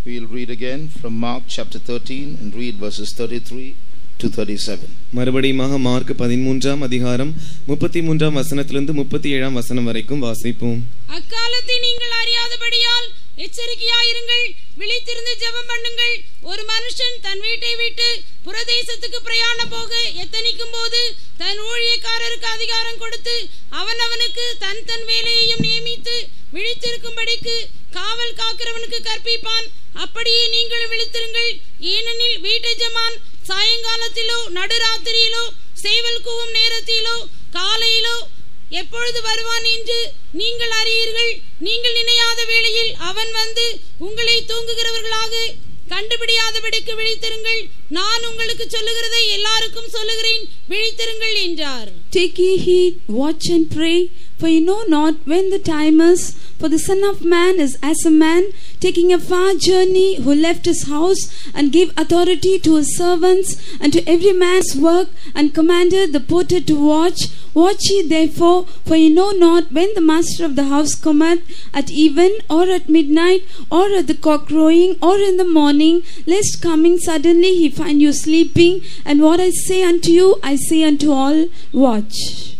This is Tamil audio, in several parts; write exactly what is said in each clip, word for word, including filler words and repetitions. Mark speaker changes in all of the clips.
Speaker 1: We'll read again from Mark chapter thirteen and read verses thirty-three to thirty-seven.
Speaker 2: மறுபடியுமாக மார்க் பதிமூன்றாம் அதிகாரம் முப்பத்தி மூன்றாம் வசனத்திலிருந்து முப்பத்தி ஏழாம் வசனம் வரைக்கும் வாசிப்போம்.
Speaker 3: அக்காலத்தை நீங்கள் அறியாதபடியால் எச்சரிக்கையாயிருங்கள், விழித்திருந்து ஜெபம் பண்ணுங்கள். ஒரு மனுஷன் தன் வீட்டை விட்டு புறதேசத்துக்கு பிரயாணம் போக எத்தனிக்கும் போது தன் ஊழியக்காரருக்கு அதிகாரம் கொடுத்து அவன் அவனுக்கு தன் தன் வேலையையும் நியமித்து விழித்திருக்கும்படிக்கு காவல் காக்கிறவனுக்கு கற்பிப்பான். அப்படியே நீங்களும் விழித்திருங்கள். ஏனெனில் வீட்டெஜமான் சாயங்காலத்திலோ நடுராத்திரியிலோ சேவல் கூவும் நேரத்திலோ காலையிலோ எப்பொழுது வருவான் என்று நீங்கள் அறியீர்கள். நீங்கள் நினையாத வேளையில் அவன் வந்து உங்களை தூங்குகிறவர்களாக கண்டுபிடியாதபடிக்கு விழித்திருங்கள். நான் உங்களுக்கு சொல்லுகிறதை எல்லாருக்கும் சொல்லுகிறேன், விழித்திருங்கள் என்றார்.
Speaker 4: Take ye heed, watch and pray, for you know not when the time is. For the Son of Man is as a man taking a far journey, who left his house and gave authority to his servants and to every man's work, and commanded the porter to watch. Watch ye therefore, for you know not when the master of the house cometh, at even or at midnight, or at the cock crowing, or in the morning, lest coming suddenly he find you sleeping. And what I say unto you, I say unto all, watch.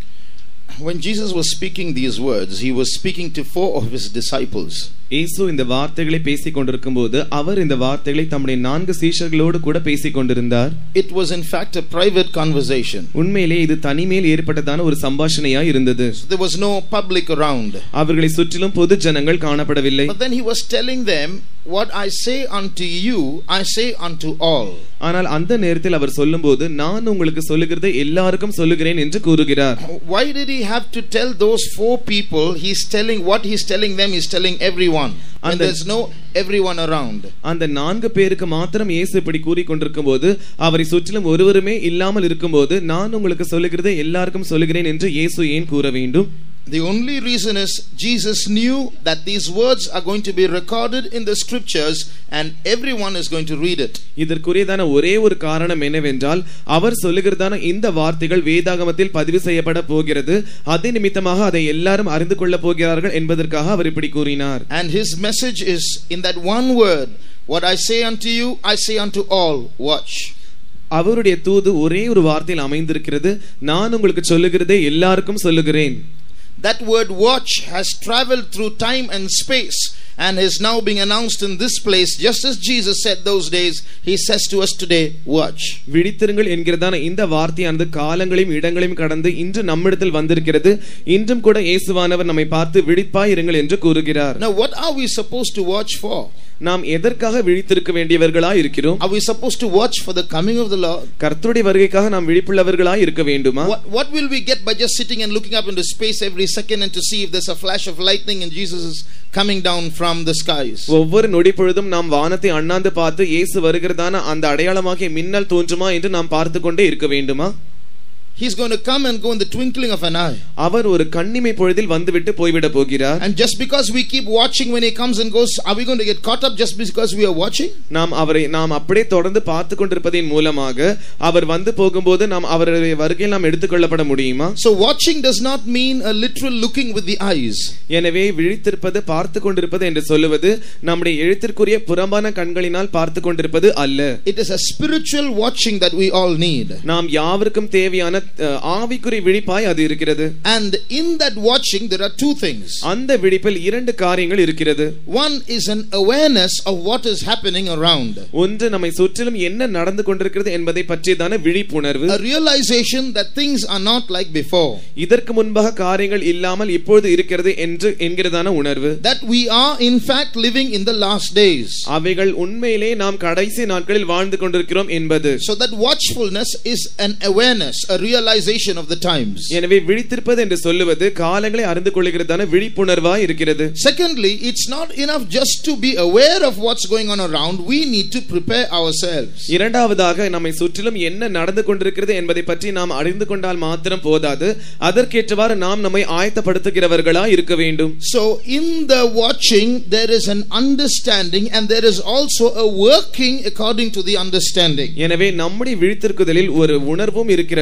Speaker 1: When Jesus was speaking these words, he was speaking to four of his disciples.
Speaker 2: இயேசு இந்த வார்த்தைகளை பேசிக் கொண்டிருக்கும்போது அவர் இந்த வார்த்தைகளை தம்முடைய நான்கு சீஷர்களோடு கூட பேசிக் கொண்டிருந்தார்.
Speaker 1: It was in fact a private conversation.
Speaker 2: உண்மையிலே இது தனிமையில் ஏற்பட்டதான ஒரு சம்பாஷணையாய் இருந்தது.
Speaker 1: So there was no public around.
Speaker 2: அவர்களை சுற்றிலும் பொது ஜனங்கள் காணப்படவில்லை.
Speaker 1: But then he was telling them, what I say unto you, I say unto all.
Speaker 2: ஆனால் அந்த நேரத்தில் அவர் சொல்லும்போது நான் உங்களுக்கு சொல்லுகிறதை எல்லாருக்கும் சொல்லுகிறேன் என்று கூறுகிறார்.
Speaker 1: Why did he have to tell those four people? He's telling what he's telling them, he's telling everyone. And there's no everyone around.
Speaker 2: அந்த நான்கு பேருக்கு மாத்திரம் இயேசு இப்படி கூறிக்கொண்டிருக்கும்போது அவரை சுற்றிலும் ஒருவருமே இல்லாமல் இருக்கும்போது நான் உங்களுக்கு சொல்லுகிறதை எல்லாருக்கும் சொல்லுகிறேன் என்று இயேசு ஏன் கூற வேண்டும்?
Speaker 1: The only reason is Jesus knew that these words are going to be recorded in the scriptures and everyone is going to read it.
Speaker 2: இதற்குரியதான ஒரே ஒரு காரணம் என்னவென்றால் அவர் சொல்லுகிறதான இந்த வார்த்தைகள் வேதாகமத்தில் பதிவு செய்யப்பட போகிறது. அதே நிமித்தமாக அதை எல்லாரும் அறிந்து கொள்ள போகிறார்கள் என்பதற்காக அவர் இப்படி கூறினார்.
Speaker 1: And his message is in that one word, what I say unto you, I say unto all, watch.
Speaker 2: அவருடைய தூது ஒரே ஒரு வார்த்தையில் அமைந்திருக்கிறது, நான் உங்களுக்கு சொல்லுகிறதை எல்லாருக்கும் சொல்லுகிறேன்.
Speaker 1: That word watch has traveled through time and space and is now being announced in this place, just as Jesus said those days. He says to us today, watch.
Speaker 2: விழித்திருங்கள் என்கிறதான இந்த வார்த்தையானது காலங்களையும் இடங்களையும் கடந்து இன்று நம்மிடத்தில் வந்திருக்கிறது. இன்றும் கூட இயேசுவானவர் நம்மை பார்த்து விழிப்பாய் இருங்கள் என்று கூறுகிறார்.
Speaker 1: Now what are we supposed to watch for?
Speaker 2: நாம் எதற்காக விழித்திருக்க வேண்டியவர்களாய் இருக்கிறோம்?
Speaker 1: Are we supposed to watch for the coming of the Lord?
Speaker 2: கர்த்தருடைய வருகைக்காக நாம் விழிப்புள்ளவர்களாய் இருக்க வேண்டுமா?
Speaker 1: What, what will we get by just sitting and looking up into space every second and to see if there's a flash of lightning and Jesus is coming down from the skies?
Speaker 2: ஒவ்வொரு நொடி பொழுதும் நாம் வானத்தை அண்ணாந்து பார்த்து இயேசு வருகிறதான அந்த அடையாளமாகிய மின்னல் தோன்றுமா என்று நாம் பார்த்து கொண்டே இருக்க வேண்டுமா?
Speaker 1: He's going to come and go in the twinkling of an eye.
Speaker 2: அவர் ஒரு கண்ணிமை பொழுதில் வந்துவிட்டு போய்விட போகிறார்.
Speaker 1: And just because we keep watching when he comes and goes, are we going to get caught up just because we are watching?
Speaker 2: நாம் அவரை நாம் அப்படியே தொடர்ந்து பார்த்து கொண்டிருப்பதின் மூலமாக அவர் வந்து போகும்போது நாம் அவருடைய வருகையில் நாம் எடுத்துக்கொள்ளப்பட முடியுமா?
Speaker 1: So watching does not mean a literal looking with the eyes.
Speaker 2: எனவே விழித்திருப்பது பார்த்து கொண்டிருப்பது என்று சொல்லுவது நம்முடைய எழுத்திற்குரிய புறம்பான கண்களினால் பார்த்து கொண்டிருப்பது அல்ல.
Speaker 1: It is a spiritual watching that we all need.
Speaker 2: நாம் யாவருக்கும் தேவையான ஆவிக்குரிய விழிப்பாய் அது இருக்கிறது.
Speaker 1: And in that watching there are two things.
Speaker 2: அந்த விழிப்பில் இரண்டு காரியங்கள் இருக்கிறது.
Speaker 1: One is an awareness of what is happening around.
Speaker 2: ஒன்று நம்மை சுற்றிலும் என்ன நடந்து கொண்டிருக்கிறது என்பதை பற்றியதான விழிப்புணர்வு.
Speaker 1: A realization that things are not like before.
Speaker 2: இதற்கு முன்பாக காரியங்கள் இல்லாமல் இப்பொழுது இருக்கிறது என்று என்கிறதான உணர்வு.
Speaker 1: That we are in fact living in the last days.
Speaker 2: அவைகள் உண்மையிலே நாம் கடைசி நாட்களில் வாழ்ந்து கொண்டிருக்கிறோம் என்பது.
Speaker 1: So that watchfulness is an awareness, a realization of the times.
Speaker 2: எனவே விழித்திருப்பது என்று சொல்லுவது காலங்களை அறிந்து கொள்கிறதான விழிப்புணர்வாய் இருக்கிறது.
Speaker 1: Secondly, it's not enough just to be aware of what's going on around. We need to prepare ourselves.
Speaker 2: இரண்டாவதாக நம்மை சுற்றிலும் என்ன நடந்து கொண்டிருக்கிறது என்பதை பற்றி நாம் அறிந்து கொண்டால் மாத்திரம் போதாது, அதற்கேற்றவாறு நாம் நம்மை ஆயத்தப்படுத்துகிறவர்களாய் இருக்க வேண்டும்.
Speaker 1: So in the watching there is an understanding and there is also a working according to the understanding.
Speaker 2: எனவே நம்முடைய விழித்திருக்குதலில் ஒரு உணர்வும் இருக்கிறது,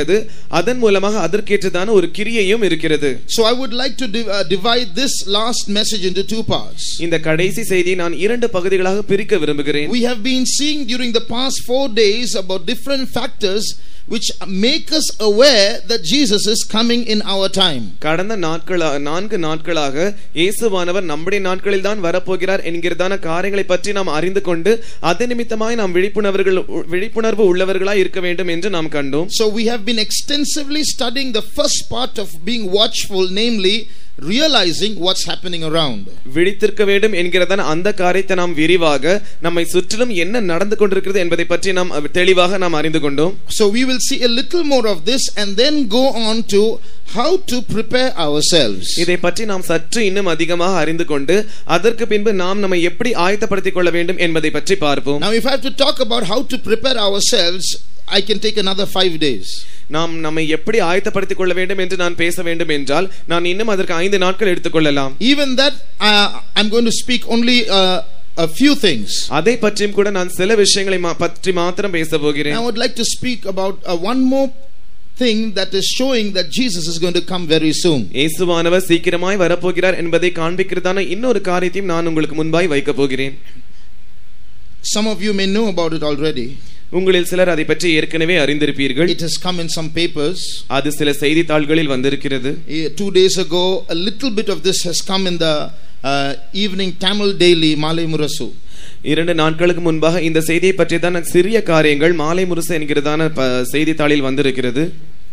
Speaker 2: அதன் மூலமாக அதற்கேற்றதான ஒரு கிரியையும் இருக்கிறது.
Speaker 1: So I would like to div- uh, divide this last message into two parts.
Speaker 2: இந்த கடைசி செய்தியை நான் இரண்டு பகுதிகளாக பிரிக்க விரும்புகிறேன்.
Speaker 1: We have been seeing during the past four days about different factors which make us aware that Jesus is coming in our time.
Speaker 2: கடந்த நாட்களாக நான்கு நாட்களாக இயேசுவானவர் நம்முடைய நாட்களில் தான் வரப்போகிறார் என்கிறதான காரியங்களை பற்றி நாம் அறிந்து கொண்டு அது நிமித்தமாய் நாம் விழிப்புணர்வுகள் விழிப்புணர்வு உள்ளவர்களாய் இருக்க வேண்டும் என்று நாம் கண்டோம்.
Speaker 1: So we have been extensively studying the first part of being watchful, namely realizing what's happening around.
Speaker 2: விழித்திருக்க வேண்டும் என்கிறதான அந்த காரியத்தை நாம் விரிவாக நம்மை சுற்றிலும் என்ன நடந்து கொண்டிருக்கிறது என்பதை பற்றி நாம் தெளிவாக நாம் அறிந்து கொண்டோம்.
Speaker 1: So we will see a little more of this and then go on to how to prepare ourselves.
Speaker 2: இதை பற்றி நாம் சற்று இன்னும் அதிகமாக அறிந்து கொண்டு அதற்கு பின்பு நாம் நம்மை எப்படி ஆயத்தப்படுத்திக் கொள்ள வேண்டும் என்பதை பற்றி பார்ப்போம்.
Speaker 1: Now if I have to talk about how to prepare ourselves, I can take another five days.
Speaker 2: நாம் நம்மை எப்படி ஆயத்தப்படுத்திக் கொள்ள வேண்டும் என்று நான் பேச வேண்டும் என்றால் நான் இன்னும் அதற்கு ஐந்து நாட்கள் எடுத்துக்கொள்ளலாம்.
Speaker 1: Even that uh, I'm going to speak only uh, a few things.
Speaker 2: அதை பற்றியும் கூட நான் சில விஷயங்களை பற்றி மாத்திரம் பேச போகிறேன்.
Speaker 1: I would like to speak about uh, one more thing that is showing that Jesus is going to come very soon.
Speaker 2: இயேசுவானவர் சீக்கிரமாய் வரப்போகிறார் என்பதை காண்பிக்கிறதான இன்னொரு காரியத்தையும் நான் உங்களுக்கு முன்பாய் வைக்க போகிறேன்.
Speaker 1: Some of you may know about it already.
Speaker 2: உங்களில் சிலர் அதை பற்றி ஏற்கனவே அறிந்திருப்பீர்கள்.
Speaker 1: It has come in some papers.
Speaker 2: அது சில செய்தித்தாள்களில் வந்திருக்கிறது.
Speaker 1: Two days ago a little bit of this has come in the uh, evening Tamil daily Malay Murasu.
Speaker 2: இரண்டு நாட்களுக்கு முன்பாக இந்த செய்தியை பற்றியதான சிறிய காரியங்கள் மாலை முரசு என்கிறதான செய்தித்தாளில் வந்திருக்கிறது.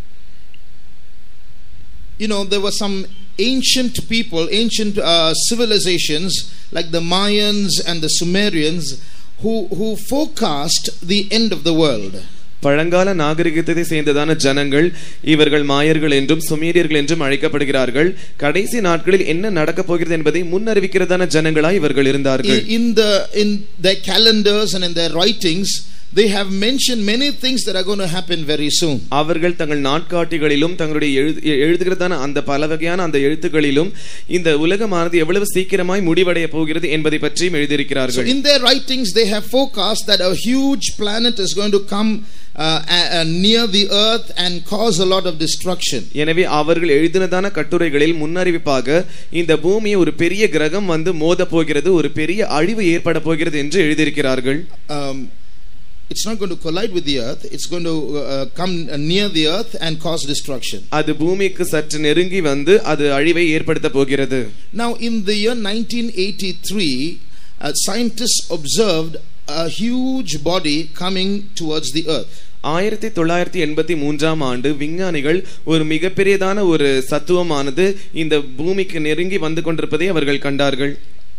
Speaker 1: You know, there were some ancient people, ancient uh, civilizations like the Mayans and the Sumerians who who forecast the end of the world.
Speaker 2: பழங்கால நாகரிகத்தை சேர்ந்ததான ஜனங்கள் இவர்கள் மாயர்கள் என்றும் சுமேரியர்கள் என்றும் அழைக்கப்படுகிறார்கள். கடைசி நாட்களில் என்ன நடக்க போகிறது என்பதை முன்னறிவிக்கிறதான ஜனங்களாய் இவர்கள் இருந்தார்கள்.
Speaker 1: In the in their calendars and in their writings they have mentioned many things that are going to happen very soon.
Speaker 2: அவர்கள் தங்கள் நாட்காட்டிகளிலும் தங்களுடைய எழுதுகிறதான அந்த பல வகையான அந்த எழுத்துக்களிலும் இந்த உலகமானது எவ்வளவு சீக்கிரமாய் முடிவடைய போகிறது என்பதை பற்றியும் எழுதியிருக்கிறார்கள்.
Speaker 1: So in their writings they have forecast that a huge planet is going to come uh, uh, near the earth and cause a lot of destruction.
Speaker 2: எனவே அவர்கள் எழுதினதான கட்டுரைகளில் முன்னறிவிப்பாக இந்த பூமியை ஒரு பெரிய கிரகம் வந்து மோத போகிறது, ஒரு பெரிய அழிவு ஏற்பட போகிறது என்று எழுதியிருக்கிறார்கள்.
Speaker 1: um, It's not going to collide with the earth. It's going to uh, come near the earth and cause destruction.
Speaker 2: அது பூமிக்கு சற்று நெருங்கி வந்து அது அழிவை ஏற்படுத்த போகிறது.
Speaker 1: Now in the year nineteen eighty-three, uh, scientists observed a huge body coming towards the earth.
Speaker 2: ஆயிரத்தி தொள்ளாயிரத்தி எண்பத்தி மூன்றாம் ஆண்டு விஞ்ஞானிகள் ஒரு மிகப்பெரியதான ஒரு சத்துவமானது இந்த பூமிக்கு நெருங்கி வந்து கொண்டிருப்பதை அவர்கள் கண்டார்கள்.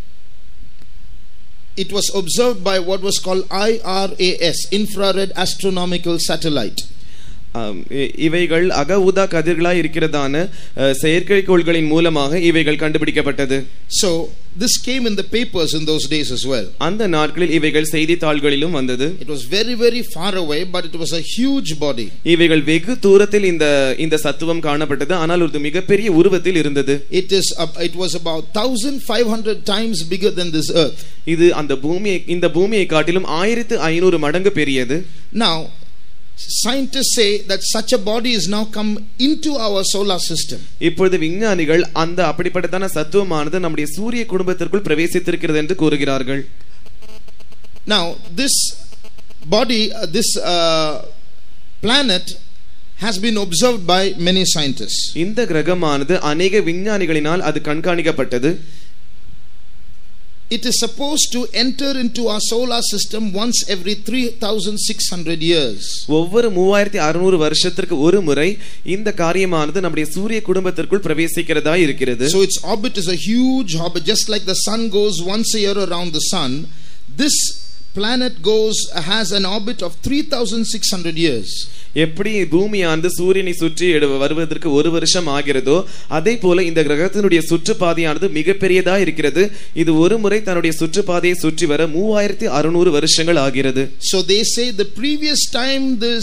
Speaker 1: It was observed by what was called I R A S, Infrared Astronomical Satellite.
Speaker 2: இவைகள் அக ஊதா கதிர்களாய் இருக்கிறதான செயற்கைக்கோள்களின் மூலமாக இவைகள் கண்டுபிடிக்கப்பட்டது.
Speaker 1: So this came in the papers in those days as well.
Speaker 2: அந்த நாட்களில் இவைகள் செய்தித்தாள்களிலும் வந்தது.
Speaker 1: It was very very far away, but it was a huge body.
Speaker 2: இவைகள் வெகு தூரத்தில் இந்த இந்த சத்துவம் காணப்பட்டது, ஆனால் ஒரு மிகப்பெரிய உருவத்தில் இருந்தது.
Speaker 1: It is it was about fifteen hundred times bigger than this earth.
Speaker 2: இது அந்த பூமியை இந்த பூமியை காட்டிலும் ஆயிரத்து ஐநூறு மடங்கு பெரியது.
Speaker 1: Now scientists say that such a body is now come into our solar system.
Speaker 2: இப்பொழுது விஞ்ஞானிகள் அந்த அப்படிப்பட்டதான சத்துவமானது நம்முடைய சூரிய குடும்பத்திற்குள் பிரவேசித்திருக்கிறது என்று கூறுகிறார்கள்.
Speaker 1: Now this body uh, this uh, planet has been observed by many scientists.
Speaker 2: இந்த கிரகமானது अनेक விஞ்ஞானிகளினால் அது கண்காணிக்கப்பட்டது.
Speaker 1: It is supposed to enter into our solar system once every three thousand six hundred years.
Speaker 2: ஒவ்வொரு மூவாயிரத்து அறுநூறு வருஷத்திற்கு ஒரு முறை இந்த காரியமானது நம்முடைய சூரிய குடும்பத்திற்குள் பிரவேசிக்கிறதா இருக்கிறது.
Speaker 1: So its orbit is a huge orbit, just like the sun goes once a year around the sun. This planet goes has an orbit of three thousand six hundred years.
Speaker 2: எப்படி பூமியானது சூரியனை சுற்றி வருவதற்கு ஒரு வருஷம் ஆகிறதோ அதே போல இந்த கிரகத்தினுடைய சுற்றுப்பாதையானது மிகப்பெரியதா இருக்கிறது. இது ஒரு முறை தன்னுடைய சுற்றுப்பாதையை சுற்றி வர மூவாயிரத்து அறுநூறு வருஷங்கள் ஆகிறது.
Speaker 1: So they say the previous time this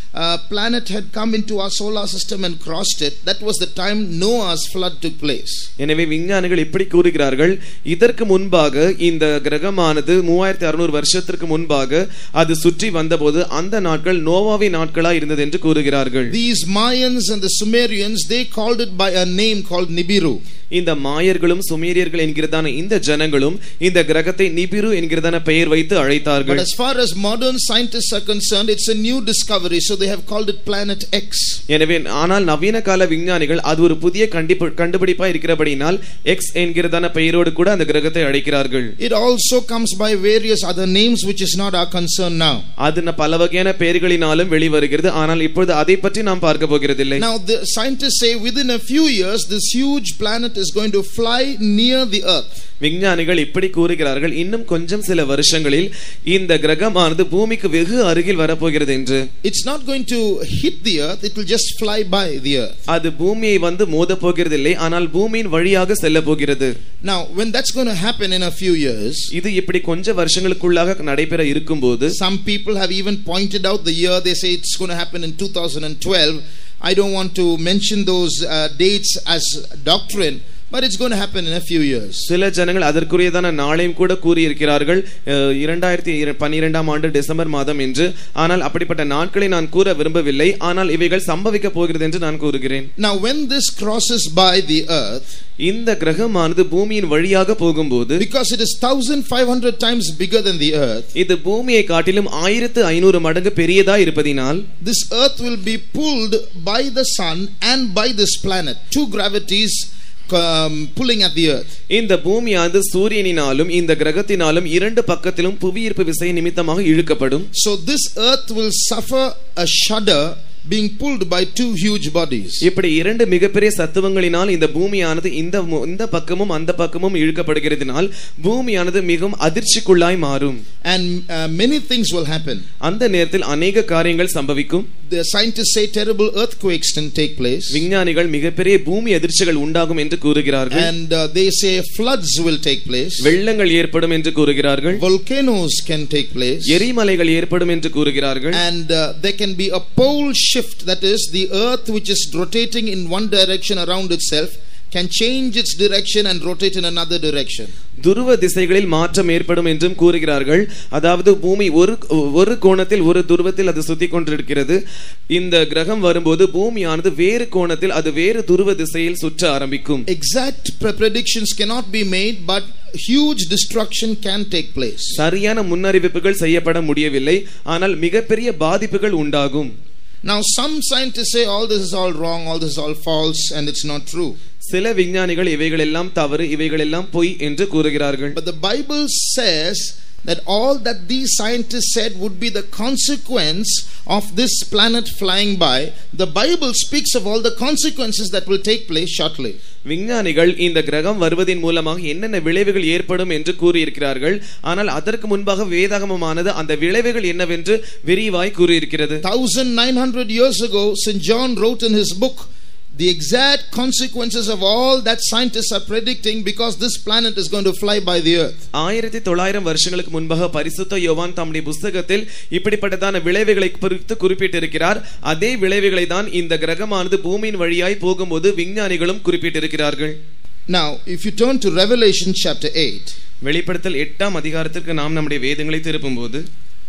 Speaker 1: uh, planet had come into our solar system and crossed it, that was the time Noah's flood took place.
Speaker 2: எனவே விஞ்ஞானிகள் இப்படி கூறுகிறார்கள், இதற்கு முன்பாக இந்த கிரகமானது மூவாயிரத்து அறுநூறு வருஷத்திற்கு முன்பாக அது சுற்றி வந்தபோது அந்த நாட்கள் நோவாவின் நாட்களாய் இருந்தது என்று கூறுகிறார்கள்.
Speaker 1: These Mayans and the Sumerians, they called it by a name called Nibiru.
Speaker 2: இந்த மாயர்களும் சுமேரியர்கள் என்கிறதான இந்த ஜனங்களும் இந்த கிரகத்தை நிபிரு என்கிறதான பெயர் வைத்து அழைத்தார்கள்.
Speaker 1: But as far as modern scientists are concerned, it's a new discovery, so they have called it planet X.
Speaker 2: எனவே ஆனால் நவீன கால விஞ்ஞானிகள் அது ஒரு புதிய கண்டுபிடிப்பா இருக்கிறபடியால் X என்கிறதான பெயரோடு கூட அந்த கிரகத்தை அழைக்கிறார்கள்.
Speaker 1: It also comes by various other names which is not our concern now.
Speaker 2: அது பல வகையான பெயர்களினாலும் வெளிவருகிறது, ஆனால் இப்பொழுது அதை பற்றி நாம் பார்க்க போகிறதில்லை.
Speaker 1: Now the scientists say within a few years this huge planet is going to fly near the earth.
Speaker 2: விஞ்ஞானிகள் இப்படி கூறுகிறார்கள், இன்னும் கொஞ்சம் சில வருஷங்களில் இந்த கிரகமானது பூமிக்கு வெகு அருகில் வரப்போகிறது என்று.
Speaker 1: It's not going to hit the earth, it will just fly by the earth.
Speaker 2: அது பூமியை வந்து மோத போகிறதில்லை, ஆனால் பூமியின் வழியாக செல்ல போகிறது.
Speaker 1: Now when that's going to happen in a few years,
Speaker 2: இது இப்படி கொஞ்ச வருஷங்களுக்குள்ளாக நடைபெற இருக்கும்போது,
Speaker 1: some people have even pointed out the year. They say it's going to happen in two thousand twelve. I don't want to mention those uh, dates as doctrine, but it's going to happen in a few years.
Speaker 2: சில ஜனங்கள் அதற்குரியதான நாளையும் கூட கூறி இருக்கிறார்கள், இரண்டாயிரத்து பன்னிரண்டாம் ஆண்டு டிசம்பர் மாதம் என்று. ஆனால் அப்படிப்பட்ட நாட்களை நான் கூற விரும்பவில்லை, ஆனால் இவைகள் சம்பவிக்க போகிறது என்று நான் கூறுகிறேன்.
Speaker 1: Now when this crosses by the earth,
Speaker 2: இந்த கிரகமானது பூமியின் வழியாக போகும்போது,
Speaker 1: because it is one thousand five hundred times bigger than the earth,
Speaker 2: இது பூமியை காட்டிலும் ஆயிரத்து ஐநூறு மடங்கு பெரியதா இருப்பதினால்,
Speaker 1: this earth will be pulled by the sun and by this planet, two gravities Um, pulling at the earth.
Speaker 2: இந்த பூமியானது சூரியனினாலும் இந்த கிரகத்தினாலும் இரண்டு பக்கத்திலும் புவியீர்ப்பு விசை நிமித்தமாக இழுக்கப்படும்.
Speaker 1: So this earth will suffer a shudder being pulled by two huge bodies.
Speaker 2: இப்படி இரண்டு மிகப்பெரிய சத்துவங்களினால் இந்த பூமியானது இந்த இந்த பக்கமும் அந்த பக்கமும் இழுக்கப்படுகிறதினால் பூமியானது மிகவும் அதிர்ச்சிக்குள்ளாய் மாறும்.
Speaker 1: And uh, many things will happen.
Speaker 2: அந்த நேரத்தில் अनेक காரியங்கள் சம்பவிக்கும்.
Speaker 1: The scientists say terrible earthquakes can take place.
Speaker 2: விஞ்ஞானிகள் மிகப்பெரிய பூமி அதிர்ச்சிகள் உண்டாகும் என்று கூறுகிறார்கள்.
Speaker 1: And uh, they say floods will take place.
Speaker 2: வெள்ளங்கள் ஏற்படும் என்று கூறுகிறார்கள்.
Speaker 1: Volcanoes can take place.
Speaker 2: எரிமலைகள் ஏற்படும் என்று கூறுகிறார்கள்.
Speaker 1: And uh, there can be a pole shift, that is the earth which is rotating in one direction around itself can change its direction and rotate in another direction.
Speaker 2: துருவ திசைகளில் மாற்றம் ஏற்படும் என்றும் கூறுகிறார்கள். அதாவது பூமி ஒரு ஒரு கோணத்தில் ஒரு துருவத்தில் அது சுத்தி கொண்டிருக்கிறது. இந்த கிரகம் வரும்போது பூமியானது வேறு கோணத்தில் அது வேறு துருவ திசையில் சுற்ற ஆரம்பிக்கும்.
Speaker 1: Exact predictions cannot be made, but huge destruction can take place.
Speaker 2: சரியான முன்னறிவிப்புகள் செய்யப்பட முடியவில்லை, ஆனால் மிகப்பெரிய பாதிப்புகள் உண்டாகும்.
Speaker 1: Now some scientists say all this is all wrong, all this is all false, and it's not true.
Speaker 2: சில விஞ்ஞானிகள் இவைகள் எல்லாம் தவறு, இவைகள் எல்லாம் பொய் என்று கூறுகிறார்கள்.
Speaker 1: But the Bible says that all that these scientists said would be the consequence of this planet flying by. The Bible speaks of all the consequences that will take place shortly.
Speaker 2: விஞ்ஞானிகள் இந்த கிரகம் வருவதின் மூலமாக என்னென்ன விளைவுகள் ஏற்படும் என்று கூறியிருக்கிறார்கள். ஆனால் அதற்கு முன்பாக வேதாகமமானது அந்த விளைவுகள் என்னவென்று விரிவாய் கூறியிருக்கிறது.
Speaker 1: nineteen hundred years ago, Saint John wrote in his book the exact consequences of all that scientists are predicting, because this planet is going to fly by the earth.
Speaker 2: ஆயிரத்து தொள்ளாயிரம் வருஷங்களுக்கு முன்பாக பரிசுத்த யோவான் தம்முடைய புத்தகத்தில் இப்படிப்பட்டதான விளைவுகளை குறித்து குறிப்பிட்டிருக்கிறார். அதே விளைவுகளை தான் இந்த கிரகமானது பூமியின் வழியாய் போகும்போது விஞ்ஞானிகளும் குறிப்பிட்டிருக்கிறார்கள்.
Speaker 1: Now if you turn to Revelation chapter eight,
Speaker 2: வெளிப்படுத்தல் எட்டாம் அதிகாரத்திற்கு நாம் நம்முடைய வேதங்களை திருப்பும்போது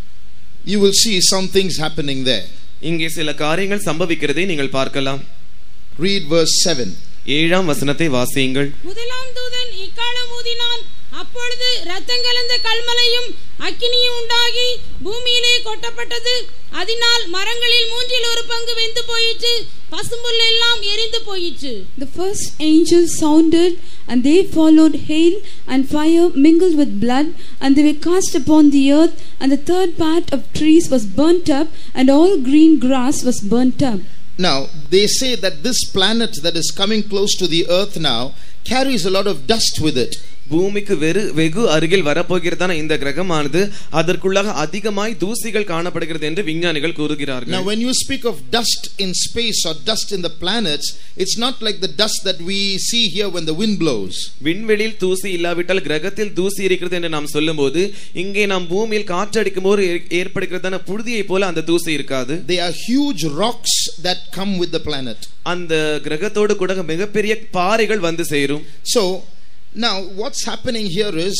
Speaker 1: you will see some things happening there.
Speaker 2: இங்கே சில காரியங்கள் சம்பவிக்கிறதை நீங்கள் பார்க்கலாம்.
Speaker 1: Read verse seven.
Speaker 2: ஏழாம் வசனத்தை வாசியுங்கள்.
Speaker 3: முதலாம் தூதன் இக்காலம் ஊதினான். அப்பொழுது இரத்தம் கலந்த கல்மலையும் அக்கினியும் உண்டாகி பூமியிலே கொட்டப்பட்டது. அதனால் மரங்களில் மூன்றில் ஒரு பங்கு வெந்து போயிற்று, பசும்புல் எல்லாம் எரிந்து போயிற்று.
Speaker 4: The first angel sounded, and they followed hail and fire mingled with blood, and they were cast upon the earth, and the third part of trees was burnt up, and all green grass was burnt up.
Speaker 1: Now they say that this planet that is coming close to the earth now carries a lot of dust with it.
Speaker 2: பூமிக்கு வெறு வெகு அருகில் வரப்போகிறதான இந்த கிரகமானது அதற்குள்ளாக அதிகமாய் தூசிகள் காணப்படுகிறது என்று விஞ்ஞானிகள் கூறுகிறார்கள்.
Speaker 1: Now when you speak of dust in space or dust in the planets, it's not like the dust that we see here when the wind blows.
Speaker 2: விண்வெளியில் தூசி இல்லாவிட்டால் கிரகத்தில் தூசி இருக்கிறது என்று நாம் சொல்லும்போது இங்கே நாம் பூமியில் காற்றடிக்கும் போது ஏற்படுகிறதான புழுதியை போல அந்த தூசி இருக்காது.
Speaker 1: They are huge rocks that come with the planet.
Speaker 2: அந்த கிரகத்தோடு கூட மிகப்பெரிய பாறைகள் வந்து சேரும்.
Speaker 1: So now what's happening here is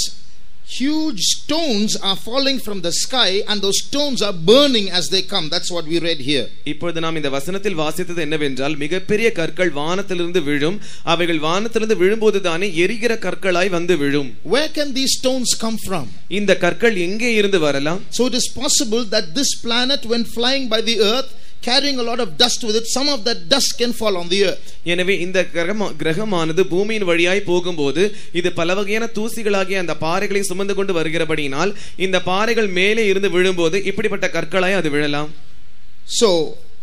Speaker 1: huge stones are falling from the sky and those stones are burning as they come. That's what we read here.
Speaker 2: இப்பொழுது நாம் இந்த வசனத்தில் வாசித்தது என்னவென்றால் மிகப்பெரிய கற்கள் வானத்திலிருந்து விழும், அவைகள் வானத்திலிருந்து விழும்போது தானே எரிகிற கற்களாய் வந்து விழும்.
Speaker 1: Where can these stones come from?
Speaker 2: இந்த கற்கள் எங்கே இருந்து வரலாம்?
Speaker 1: So it is possible that this planet, when flying by the earth, carrying a lot of dust with it, some of that dust can fall on the earth.
Speaker 2: எனவே இந்த கிரகமானது பூமியின் வழியாய் போகும்போது இது பல வகையான தூசிகளாகிய அந்த பாறைகளை சுமந்து கொண்டு வருகிறபடியினால் இந்த பாறைகள் மேலே இருந்து விழும்போது இப்படிப்பட்ட கற்களாய் அது விழலாம்.
Speaker 1: So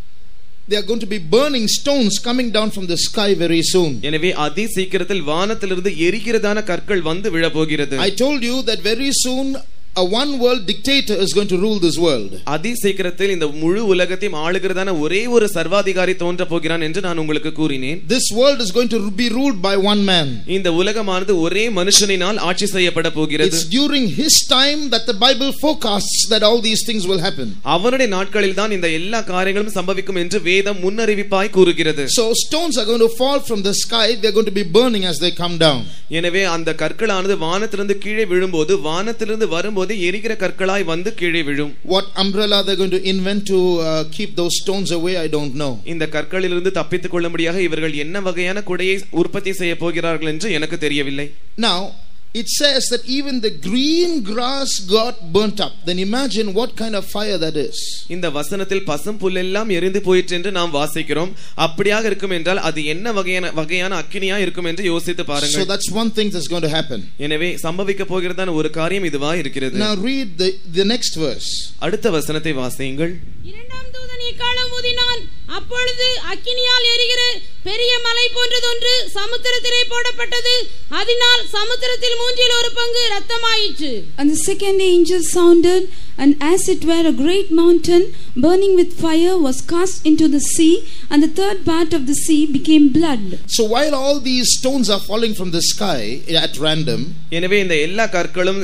Speaker 1: they are going to be burning stones coming down from the sky very soon.
Speaker 2: எனவே அதி சீக்கிரத்தில் வானத்திலிருந்து எரிகிறதான கற்கள் வந்து விழ போகிறது.
Speaker 1: I told you that very soon a one world dictator is going to rule this world.
Speaker 2: அதி சீக்கிரத்தில் இந்த முழு உலகத்தையும் ஆளுகிறதான ஒரே ஒரு சர்வாதிகாரி தோன்ற போகிறான் என்று நான் உங்களுக்கு கூறினேன்.
Speaker 1: This world is going to be ruled by one man.
Speaker 2: இந்த உலகமானது ஒரே மனுஷனினால் ஆட்சி செய்யப்பட போகிறது.
Speaker 1: It's during his time that the Bible forecasts that all these things will happen.
Speaker 2: அவருடைய நாட்களில் தான் இந்த எல்லா காரியங்களும் சம்பவிக்கும் என்று வேதம் முன்னறிவிப்பாய் கூறுகிறது.
Speaker 1: So stones are going to fall from the sky, they are going to be burning as they come down.
Speaker 2: எனவே அந்த கற்களானது வானத்திலிருந்து கீழே விழும்போது வானத்திலிருந்து வரும்போது எரிகிற கற்களாய் வந்து கீழே விழும்.
Speaker 1: What umbrella they are going to invent to uh, keep those stones away, I don't know.
Speaker 2: இந்த கற்களிலிருந்து தப்பித்துக் கொள்ளும்படியாக இவர்கள் என்ன வகையான குடையை உற்பத்தி செய்ய போகிறார்கள் என்று எனக்கு தெரியவில்லை.
Speaker 1: Now it says that even the green grass got burnt up. Then imagine what kind of fire that is.
Speaker 2: இந்த வசனத்தில் பசும் புல் எல்லாம் எரிந்து போயிற்று என்று நாம் வாசிக்கிறோம். அப்படியாக இருக்கும் என்றால் அது என்ன வகையான வகையான அக்கினியா இருக்கும் என்று யோசித்து பாருங்கள்.
Speaker 1: So that's one thing that's going to happen.
Speaker 2: எனவே சம்பவிக்க போகிறதான ஒரு காரியம் இதுவா இருக்கிறது.
Speaker 1: Now read the the next verse.
Speaker 2: அடுத்த வசனத்தை வாசியுங்கள்.
Speaker 3: இரண்டாம் தூதன் எக்காளம் ஊதினான். அப்பொழுது அக்கினியால் எரிகிற பெரிய மலை போன்றதொன்று சமுத்திரத்திலே போடப்பட்டது. அதனால் சமுத்திரத்தில் மூன்றில் ஒரு பங்கு இரத்தமாயிற்று.
Speaker 4: And the second angel sounded, and as it were a great mountain burning with fire was cast into the sea, and the third part of the sea became blood.
Speaker 1: So while all these stones are falling from the sky at random,
Speaker 2: எனவே இந்த எல்லா கற்களும்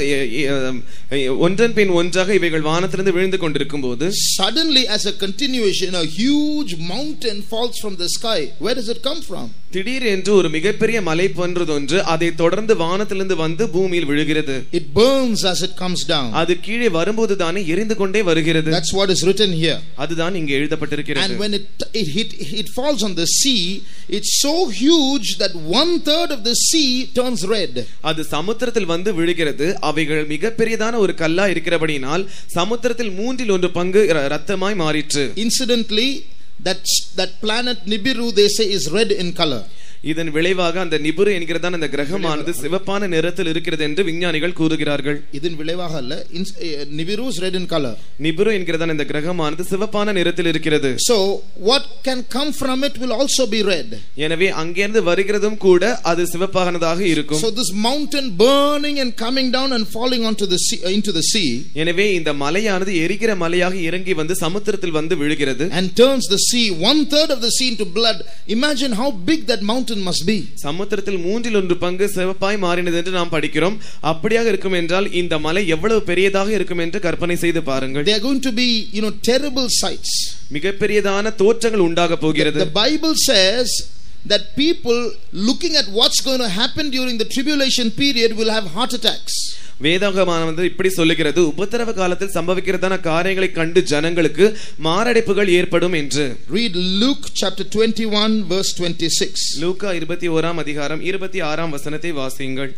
Speaker 2: ஒன்றன் பின் ஒன்றாக இவைகள் வானத்திலிருந்து விழுந்து கொண்டிருக்கும்போது
Speaker 1: suddenly as a continuation a huge mountain falls from the sky. Where does it come from?
Speaker 2: திடீரென்று ஒரு மிகப்பெரிய மலை போன்றதொன்று அதை தொடர்ந்து வானத்திலிருந்து வந்து பூமியில் விழுகிறது.
Speaker 1: It burns as it comes down.
Speaker 2: அது கீழே வரும்போது தானே எரிந்து கொண்டே வருகிறது.
Speaker 1: That's what is written here.
Speaker 2: அதுதான் இங்கே எழுதப்பட்டிருக்கிறது.
Speaker 1: And when it it hit it falls on the sea, it's so huge that one third of the sea turns red.
Speaker 2: அது சமுத்திரத்தில் வந்து விழுகிறது. அவைகள் மிகப்பெரியதான ஒரு கல்லா இருக்கிறபடியினால் சமுத்திரத்தில் மூன்றில் ஒன்று பங்கு இரத்தமாய் மாறிற்று.
Speaker 1: Incidentally, that that planet Nibiru, they say, is red in color.
Speaker 2: இதன் விளைவாக அந்த நிபுரு என்கிறதான அந்த கிரகமானது சிவப்பான நிறத்தில் இருக்கிறது என்று விஞ்ஞானிகள் கூறுகிறார்கள்.
Speaker 1: இதன் விளைவாக அல்ல, Nibiru is red in color.
Speaker 2: நிபுரு என்கிறதான இந்த கிரகமானது சிவப்பான நிறத்தில் இருக்கிறது.
Speaker 1: So what can come from it will also be red.
Speaker 2: எனவே அங்கிருந்து வருகிறதும் கூட அது சிவப்பானதாக இருக்கும்.
Speaker 1: So this mountain burning and coming down and falling onto the sea, into the sea,
Speaker 2: எனவே இந்த மலையானது எரிகிற மலையாக இறங்கி வந்து சமுத்திரத்தில் வந்து விழுகிறது
Speaker 1: and turns the sea, one third of the sea, into blood. Imagine how big that mountain must be.
Speaker 2: சமுத்திரத்தில் மூன்றில் ஒன்று பங்கு சிவப்பாய் மாறினது என்று நாம் படிக்கிறோம். அப்படியாக இருக்கும் என்றால் இந்த மலை எவ்வளவு பெரியதாக இருக்கும் என்று கற்பனை செய்து பாருங்கள்.
Speaker 1: They are going to be, you know, terrible sights.
Speaker 2: மிகப்பெரியதான தோற்றங்கள் உண்டாக போகிறது.
Speaker 1: The Bible says that people looking at what's going to happen during the tribulation period will have heart attacks.
Speaker 2: வேதாகமானது இப்படி சொல்லுகிறது, உபத்திரவ காலத்தில் சம்பவிக்கிறதான காரியங்களை கண்டு ஜனங்களுக்கு மாரடைப்புகள் ஏற்படும் என்று.
Speaker 1: Read Luke chapter twenty-one verse twenty-six.
Speaker 2: லூக்கா இருபத்தி ஓராம் அதிகாரம் இருபத்தி ஆறாம் வசனத்தை வாசியுங்கள்.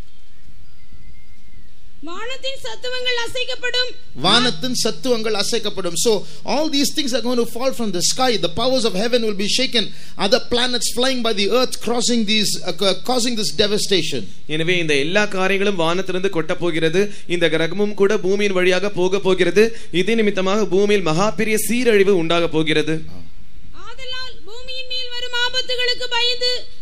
Speaker 3: வானத்தின் சத்துவங்கள் அசைக்கப்படும்.
Speaker 1: வானத்தின் சத்துவங்கள் அசைக்கப்படும். So all these things are going to fall from the sky. The powers of heaven will be shaken. Other planets flying by the earth crossing these uh, causing this devastation.
Speaker 2: எனவே இந்த எல்லா காரியங்களும் வானத்திலிருந்து கொட்ட போகிறது. இந்த கிரகமும் கூட பூமியின் வழியாக போக போகிறது. இதே நிமித்தமாக பூமியில் மகா பெரிய சீரழிவு உண்டாக போகிறது.
Speaker 3: ஆதலால் பூமியின் மேல் வரும் ஆபத்துகளுக்கு பயந்து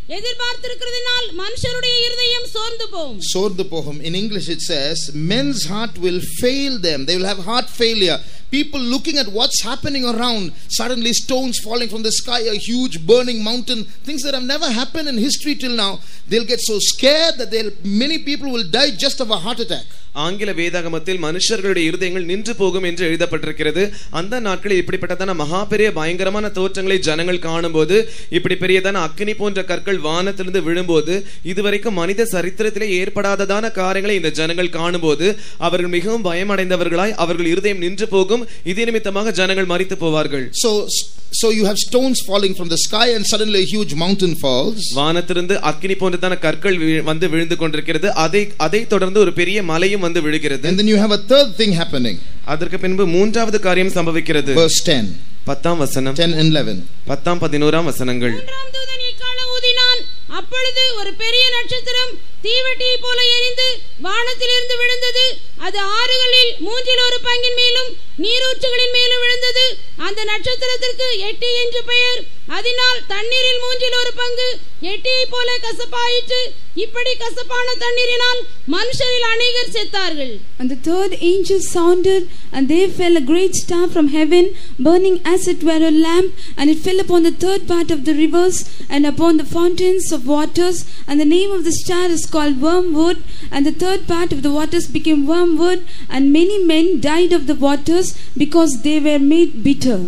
Speaker 3: எதிர்பார்த்திருக்கிறதினால் மனுஷருடைய இருதயம் சோர்ந்து போகும்.
Speaker 1: சோர்ந்து போகும். In English it says, men's heart will fail them. They will have heart failure. People looking at what's happening around, suddenly stones falling from the sky, a huge burning mountain, things that have never happened in history till now. They'll get so scared that they'll, many people will die just of a heart attack.
Speaker 2: ஆங்கில வேதாகமத்தில் மனுஷர்களுடைய இருதயங்கள் நின்று போகும் என்று எழுதப்பட்டிருக்கிறது. அந்த நாட்களில் இப்படிப்பட்டதான மகா பெரிய பயங்கரமான தோற்றங்களை ஜனங்கள் காணும்போது, இப்படி பெரியதான அக்கினி போன்ற கற்கள் வானத்திலிருந்து விழும்போது, இதுவரைக்கும் மனித சரித்திரத்திலே ஏற்படாததான காரியங்களை இந்த ஜனங்கள் காணும்போது அவர்கள் மிகவும் பயமடைந்தவர்களாய் அவர்கள் இருதயம் நின்று போகும். இது நிமித்தமாக ஜனங்கள் மரித்து போவார்கள்.
Speaker 1: So so you have stones falling from the sky and suddenly a huge mountain falls.
Speaker 2: வானத்திலிருந்து அக்கினி போன்றதான கற்கள் வந்து விழுந்து கொண்டிருக்கிறது. அதை அதை தொடர்ந்து ஒரு பெரிய மலையும் வந்து விழுகிறது.
Speaker 1: And then you have a third thing happening.
Speaker 2: அதற்கு பின்பு மூன்றாவது காரியம் சம்பவிக்கிறது.
Speaker 1: Verse ten.
Speaker 2: பத்தாம் வசனம்.
Speaker 1: ten and eleven.
Speaker 2: பத்தாம் பதினோராம் வசனங்கள்.
Speaker 3: மூன்றாம் தூதன் எக்காளம் ஊதினான். அப்பொழுது ஒரு பெரிய நட்சத்திரம் தீவட்டியை போல எரிந்து வானத்திலிருந்து விழுந்தது. அது ஆறுகளில் மூன்றில் ஒரு பங்கின் மேலும் நீரூற்றுகளின் மேலும் விழுந்தது. அந்த நட்சத்திரத்திற்கு எட்டி என்று பெயர். அதனால் தண்ணீரில் மூன்றில் ஒரு பங்கு எட்டியை போல கசப்பாயிற்று. இப்படி கசப்பான தண்ணீரினால் மனுஷரில் அநேகர் செத்தார்கள்.
Speaker 4: And the third angel sounded, and there fell a great star from heaven, burning as it were a lamp, and it fell upon the third part of the rivers and upon the fountains of waters. And the name of the star is called wormwood. And the third part of the waters became wormwood, and many men died of the waters because they were made bitter.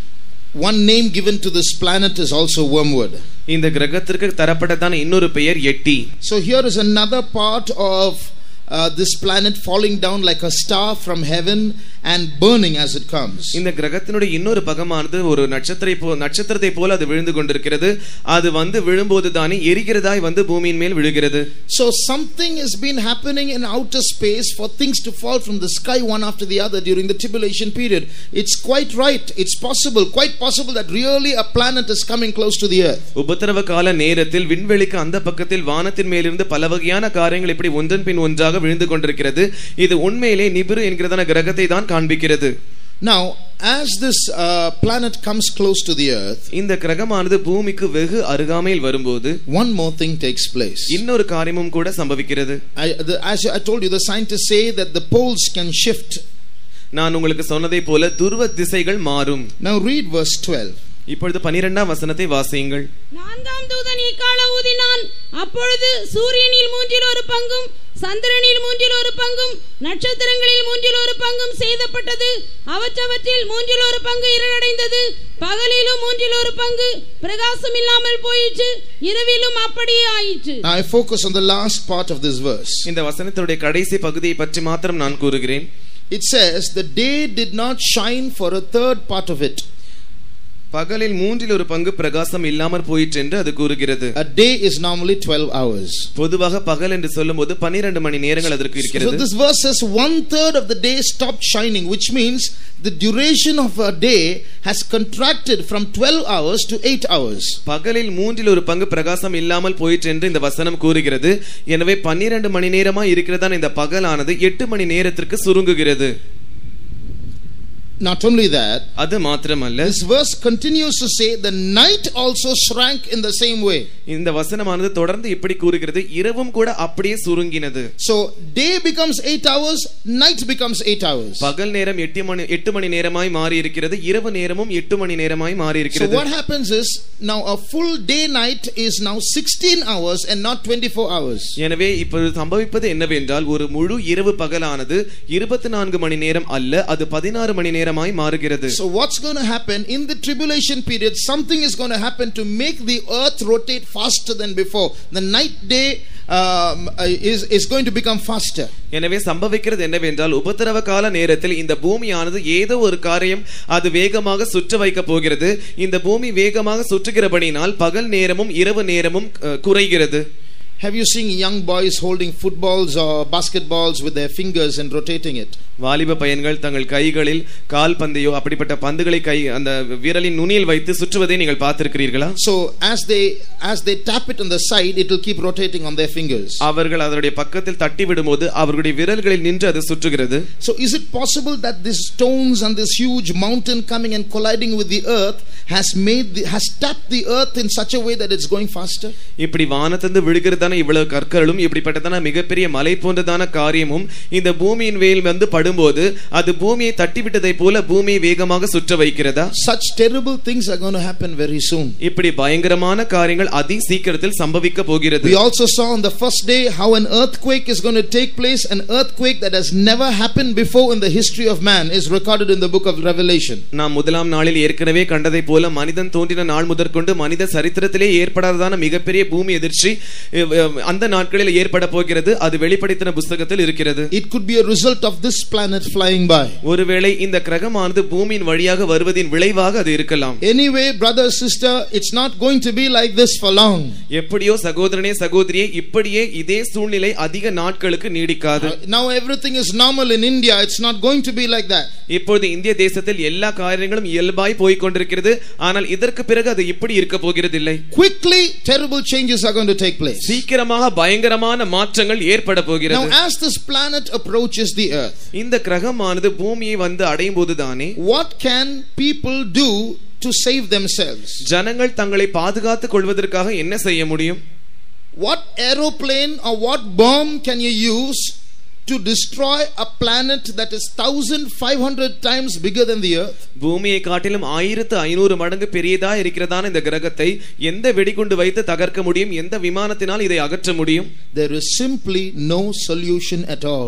Speaker 1: One name given to this planet is also wormwood.
Speaker 2: இந்த கிரகத்திற்கு தரப்பட்டதான இன்னொரு பெயர் எட்டி.
Speaker 1: So here is another part of uh, this planet falling down like a star from heaven and burning as it comes.
Speaker 2: இந்த கிரகத்தினுடைய இன்னொரு பகமானது ஒரு நட்சத்திர நட்சத்திரத்தை போல அது விழுந்து கொண்டிருக்கிறது. அது வந்து விழும்போது தானே எரிகிறதாய் வந்து பூமியின் மேல் விழுகிறது.
Speaker 1: So something has been happening in outer space for things to fall from the sky one after the other during the tribulation period. It's quite right. It's possible, quite possible that really a planet is coming close to the earth.
Speaker 2: உபத்திரவ கால நேரத்தில் விண்வெளிக்கு அந்த பக்கத்தில் வானத்தின் மேலிருந்து பல வகையான காரியங்கள் இப்படி ஒன்றன் பின் ஒன்றாக விழுந்து கொண்டிருக்கிறது. இது உண்மையிலே நிபிரு என்கிறதான கிரகத்தை தான் காண்பிக்கிறது.
Speaker 1: Now as this uh, planet comes close to the earth,
Speaker 2: இந்த கிரகமானது பூமிக்கு வெகு அருகாமையில் வரும்போது
Speaker 1: one more thing takes place.
Speaker 2: இன்னொரு காரியமும் கூட சம்பவிக்கிறது.
Speaker 1: I, the, as I told you, the scientists say that the poles can shift.
Speaker 2: நான் உங்களுக்கு சொன்னதை போல துருவ திசைகள் மாறும்.
Speaker 1: Now read verse twelve.
Speaker 2: இப்பொழுது பன்னிரண்டாம் வசனத்தை வாசியுங்கள்.
Speaker 3: நான்காம் தூதன் எக்காளம் ஊதினான். அப்பொழுது சூரியனில் மூன்றில் ஒரு பங்கும் சந்திரனில் மூன்றில் ஒரு பங்கும் நட்சத்திரங்களில் மூன்றில் ஒரு பங்கும் சேதப்பட்டது. அவற்றவற்றில் மூன்றில் ஒரு பங்கு இருளடைந்தது. பகலிலும் மூன்றில் ஒரு பங்கு பிரகாசம் இல்லாமல் போயிற்று. இரவிலும் அப்படியே ஆயிற்று.
Speaker 1: Now I focus on the last part of this verse.
Speaker 2: இந்த வசனத்தினுடைய கடைசி பகுதியை பற்றி மாத்திரம் நான் கூறுகிறேன்.
Speaker 1: It says the day did not shine for a third part of it.
Speaker 2: பகலில் மூன்றில் ஒரு பங்கு பிரகாசம் இல்லாமற் போயிற்று என்று அது கூறுகிறது.
Speaker 1: A day is normally twelve hours.
Speaker 2: பொதுவாக பகல் என்று சொல்லும்போது பன்னிரண்டு மணி நேரங்கள் அதற்கு இருக்கிறது.
Speaker 1: So this verse says one third of the day stopped shining, which means the duration of a day has contracted from twelve hours to eight hours.
Speaker 2: பகலில் மூன்றில் ஒரு பங்கு பிரகாசம் இல்லாமல் போயிற்று என்று இந்த வசனம் கூறுகிறது. எனவே பன்னிரண்டு மணி நேரமா இருக்கிறதான இந்த பகலானது எட்டு மணி நேரத்திற்கு சுருங்குகிறது.
Speaker 1: Not only that,
Speaker 2: அது மாத்திரமல்ல,
Speaker 1: this verse continues to say the night also shrank in the same way.
Speaker 2: இந்த வசனமானது தொடர்ந்து இப்படி கூறுகிறது, இரவும் கூட அப்படியே சுருங்கினது.
Speaker 1: So day becomes eight hours, night becomes eight hours.
Speaker 2: பகல் நேரம் எட்டு மணி எட்டு மணி நேரமாய் மாறி இருக்கிறது, இரவு நேரமும் எட்டு மணி நேரமாய் மாறி இருக்கிறது.
Speaker 1: So what happens is now a full day night is now sixteen hours and not twenty-four hours.
Speaker 2: எனவே இப்பொழுது சம்பவிப்பது என்னவென்றால் ஒரு முழு இரவு பகலானது இருபத்தி நான்கு மணி நேரம் அல்ல, அது பதினாறு மணி நேரம் மாறுகிறது.
Speaker 1: So what's going to happen in the tribulation period? Something is going to happen to make the earth rotate faster than before. The night day um, is is going to become faster.
Speaker 2: எனவே சம்பவிக்கிறது என்னவென்றால் உபத்திரவ கால நேரத்தில் இந்த பூமியானது ஏதோ ஒரு காரியம் அது வேகமாக சுற்ற வைக்க போகிறது. இந்த பூமி வேகமாக சுற்றுகிறபடினால் பகல் நேரமும் இரவு நேரமும் குறைகிறது.
Speaker 1: Have you seen young boys holding footballs or basketballs with their fingers and rotating it?
Speaker 2: வாலிப பையன்கள் தங்கள் கைகளில் கால் பந்தையோ அப்படிப்பட்ட பந்துகளை கை அந்த விரலின் நுனியில் வைத்து சுற்றுவதை நீங்கள் பார்த்திருக்கிறீர்களா?
Speaker 1: So as they as they tap it on the side, it will keep rotating on their fingers.
Speaker 2: அவர்கள் அதனுடைய பக்கத்தில் தட்டி விடும்போது அவர்களுடைய விரல்களில் நின்று அது சுற்றுகிறது.
Speaker 1: So is it possible that these stones and this huge mountain coming and colliding with the earth has made the, has tapped the earth in such a way that it's going faster?
Speaker 2: இப்படி வானத்திலிருந்து விழுகிறதான இவ்வளவு கற்களும் இப்படிப்பட்டதான மிகப்பெரிய மலை போன்றதான காரியமும் இந்த பூமியின் மேல் வந்து படும்போது அது பூமியை தட்டிவிட்டதை போல பூமியை வேகமாக சுற்ற வைக்கிறதா?
Speaker 1: Such terrible things are going to happen very soon.
Speaker 2: இப்படி பயங்கரமான காரியங்கள் அதி சீக்கிரத்தில் சம்பவிக்க போகிறது.
Speaker 1: We also saw on the first day how an earthquake is going to take place. An earthquake that has never happened before in the history of man is recorded in the book of Revelation.
Speaker 2: நாம் முதலாம் நாளில் ஏற்கனவே கண்டதை போல மனிதன் தோன்றின நாள் முதற்கொண்டு மனித சரித்திரத்திலே ஏற்படாததான மிகப்பெரிய பூமி எதிர்ச்சி அந்த நாட்களில் ஏற்பட போகிறது. அது வெளிப்படுத்தின புத்தகத்தில் இருக்கிறது.
Speaker 1: It could be a result of this planet flying by.
Speaker 2: ஒருவேளை இந்த கிரகமானது பூமியின் வழியாக வருவதின் விளைவாக அது இருக்கலாம்.
Speaker 1: Anyway, brother sister, it's not going to be like this for long.
Speaker 2: எப்படியோ சகோதரனே சகோதரியே இப்படியே இதே சூழ்நிலை அதிக நாட்களுக்கு நீடிக்காது.
Speaker 1: Uh, now everything is normal in India. It's not going to be like that.
Speaker 2: இப்பொழுது இந்திய தேசத்தில் எல்லா காரியங்களும் இயல்பாய் போய் கொண்டிருக்கிறது. ஆனால் இதற்கு பிறகு அது இப்படி இருக்க போகிறது இல்லை.
Speaker 1: Quickly terrible changes are going to take place.
Speaker 2: சீக்கிரமாக பயங்கரமான மாற்றங்கள் ஏற்பட போகிறது.
Speaker 1: Now as this planet approaches the earth,
Speaker 2: இந்த கிரகமானது பூமியை வந்து அடையும் போதுதானே
Speaker 1: what can people do to save themselves?
Speaker 2: ஜனங்கள் தங்களை பாதுகாத்துக் கொள்வதற்காக என்ன செய்ய முடியும்?
Speaker 1: What aeroplane or what bomb can you use to destroy a planet that is one thousand five hundred times bigger than the earth?
Speaker 2: பூமியை காட்டிலும் ஆயிரத்து ஐநூறு மடங்கு பெரியதா இருக்கிறதான இந்த கிரகத்தை எந்த வெடிகுண்டு வைத்து தகர்க்க முடியும்? எந்த விமானத்தினால் இதை அகற்ற முடியும்?
Speaker 1: There is simply no solution at all.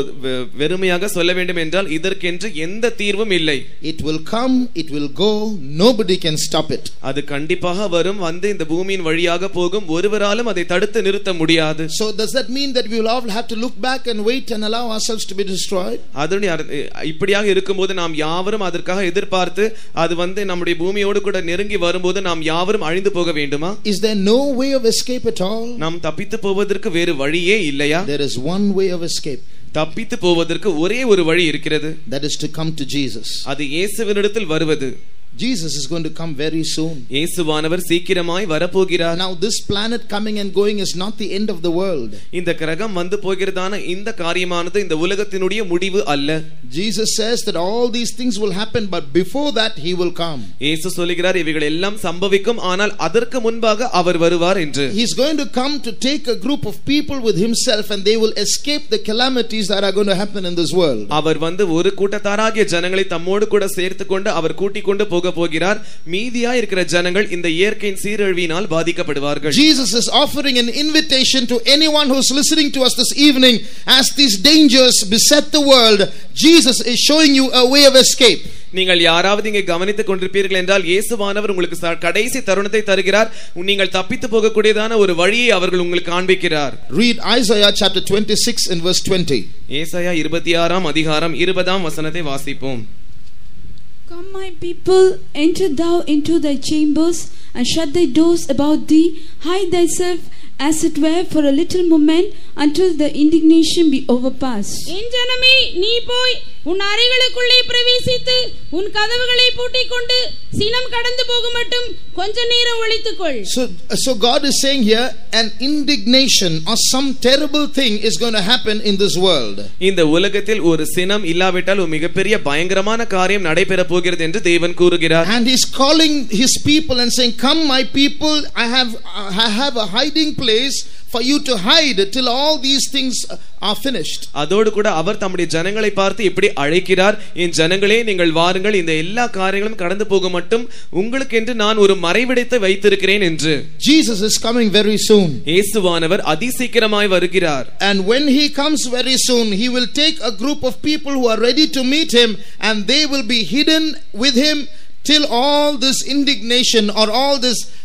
Speaker 2: வெறுமையாக சொல்ல வேண்டும் என்றால் இதற்கென்று எந்த தீர்வும் இல்லை.
Speaker 1: It will come, it will go, nobody can stop it.
Speaker 2: அது கண்டிப்பாக வரும், வந்து இந்த பூமியின் வழியாக போகும், ஒருவராலும் அதை தடுத்து நிறுத்த முடியாது.
Speaker 1: So does that mean that we will all have to look back and wait and allow ourselves to be destroyed?
Speaker 2: அதனுடைய இப்படியாக இருக்கும்போது நாம் யாவரும் அதற்காக எதிர்பார்த்து அது வந்து நம்முடைய பூமியோடு கூட நெருங்கி வரும்போது நாம் யாவரும் அழிந்து போக வேண்டுமா?
Speaker 1: Is there no way of escape at all?
Speaker 2: நாம் தப்பித்து போவதற்கு வேறு வழியே இல்லையா?
Speaker 1: There is one way of escape.
Speaker 2: தப்பித்து போவதற்கு ஒரே ஒரு வழி இருக்கிறது.
Speaker 1: That is to come to Jesus.
Speaker 2: அது இயேசுவினிடத்தில் வருவது.
Speaker 1: Jesus is going to come very soon.
Speaker 2: இயேசுவானவர் சீக்கிரமாய் வரப்போகிறார்.
Speaker 1: Now this planet coming and going is not the end of the world.
Speaker 2: இந்த கிரகம் வந்து போகிறதான இந்த காரியமானது இந்த உலகத்தினுடைய முடிவு அல்ல.
Speaker 1: Jesus says that all these things will happen, but before that he will come.
Speaker 2: இயேசு சொல்கிறார் இவைகள் எல்லாம் சம்பவிக்கும், ஆனால் அதற்கு முன்பாக அவர் வருவார் என்று.
Speaker 1: He is going to come to take a group of people with himself and they will escape the calamities that are going to happen in this world.
Speaker 2: அவர் வந்து ஒரு கூட்டத்தாராகிய ஜனங்களை தம்மோடு கூட சேர்த்துக்கொண்டு அவர் கூட்டிக் கொண்டு போக போகிறார். மீதியா இருக்கிற ஜனங்கள் இந்த இயற்கையின் சீரழிவினால் பாதிக்கப்படுவார்கள்.
Speaker 1: Jesus is offering an invitation to anyone who is listening to us this evening. As these dangers beset the world, Jesus is showing you a way of escape.
Speaker 2: நீங்கள் யாராவது இங்கே கவனித்துக் கொண்டிருப்பீர்கள் என்றால் இயேசுவானவர் உங்களுக்கு கடைசி தருணத்தை தருகிறார். நீங்கள் தப்பித்து போகக்கூடியதான ஒரு வழியை அவர்கள் உங்களுக்கு காண்பிக்கிறார்.
Speaker 1: Read Isaiah chapter twenty-six and verse twenty.
Speaker 2: ஏசாயா இருபத்தி ஆறாம் அதிகாரம் இருபதாம் வசனத்தை வாசிப்போம்.
Speaker 4: Come, my people, enter thou into thy chambers, and shut thy doors about thee. Hide thyself, as it were, for a little moment, until the indignation be overpassed.
Speaker 3: என் ஜனமே, நீ போய் உன் அறைகளுக்குள்ளே பிரவேசித்து உன் கதவுகளை பூட்டிக் கொண்டு சினம் கடந்து போகும் மட்டும் கொஞ்ச நேரம் ஒளித்துக்கொள்.
Speaker 1: So so God is saying here an indignation or some terrible thing is going to happen in this world.
Speaker 2: இந்த உலகத்தில் ஒரு சினம் இல்லாவிட்டால் ஒரு மிகப்பெரிய பயங்கரமான காரியம் நடைபெற போகிறது என்று தேவன் கூறுகிறார்.
Speaker 1: And he is calling his people and saying, come my people, I have I have a hiding place for you to hide till all these things are finished.
Speaker 2: அதோடு கூட அவர் தம்முடைய ஜனங்களை பார்த்து இப்படி அழைக்கிறார், என் ஜனங்களே நீங்கள் வாருங்கள், இந்த எல்லா காரியங்களும் கடந்து போக மட்டும் உங்களுக்கு என்று நான் ஒரு மறைவிடத்தை வைத்திருக்கிறேன் என்று.
Speaker 1: Jesus is coming very soon.
Speaker 2: இயேசுவானவர் அதிசீக்கிரமாய் வருகிறார்.
Speaker 1: And when he comes very soon, he will take a group of people who are ready to meet him, and they will be hidden with him till all this indignation or all this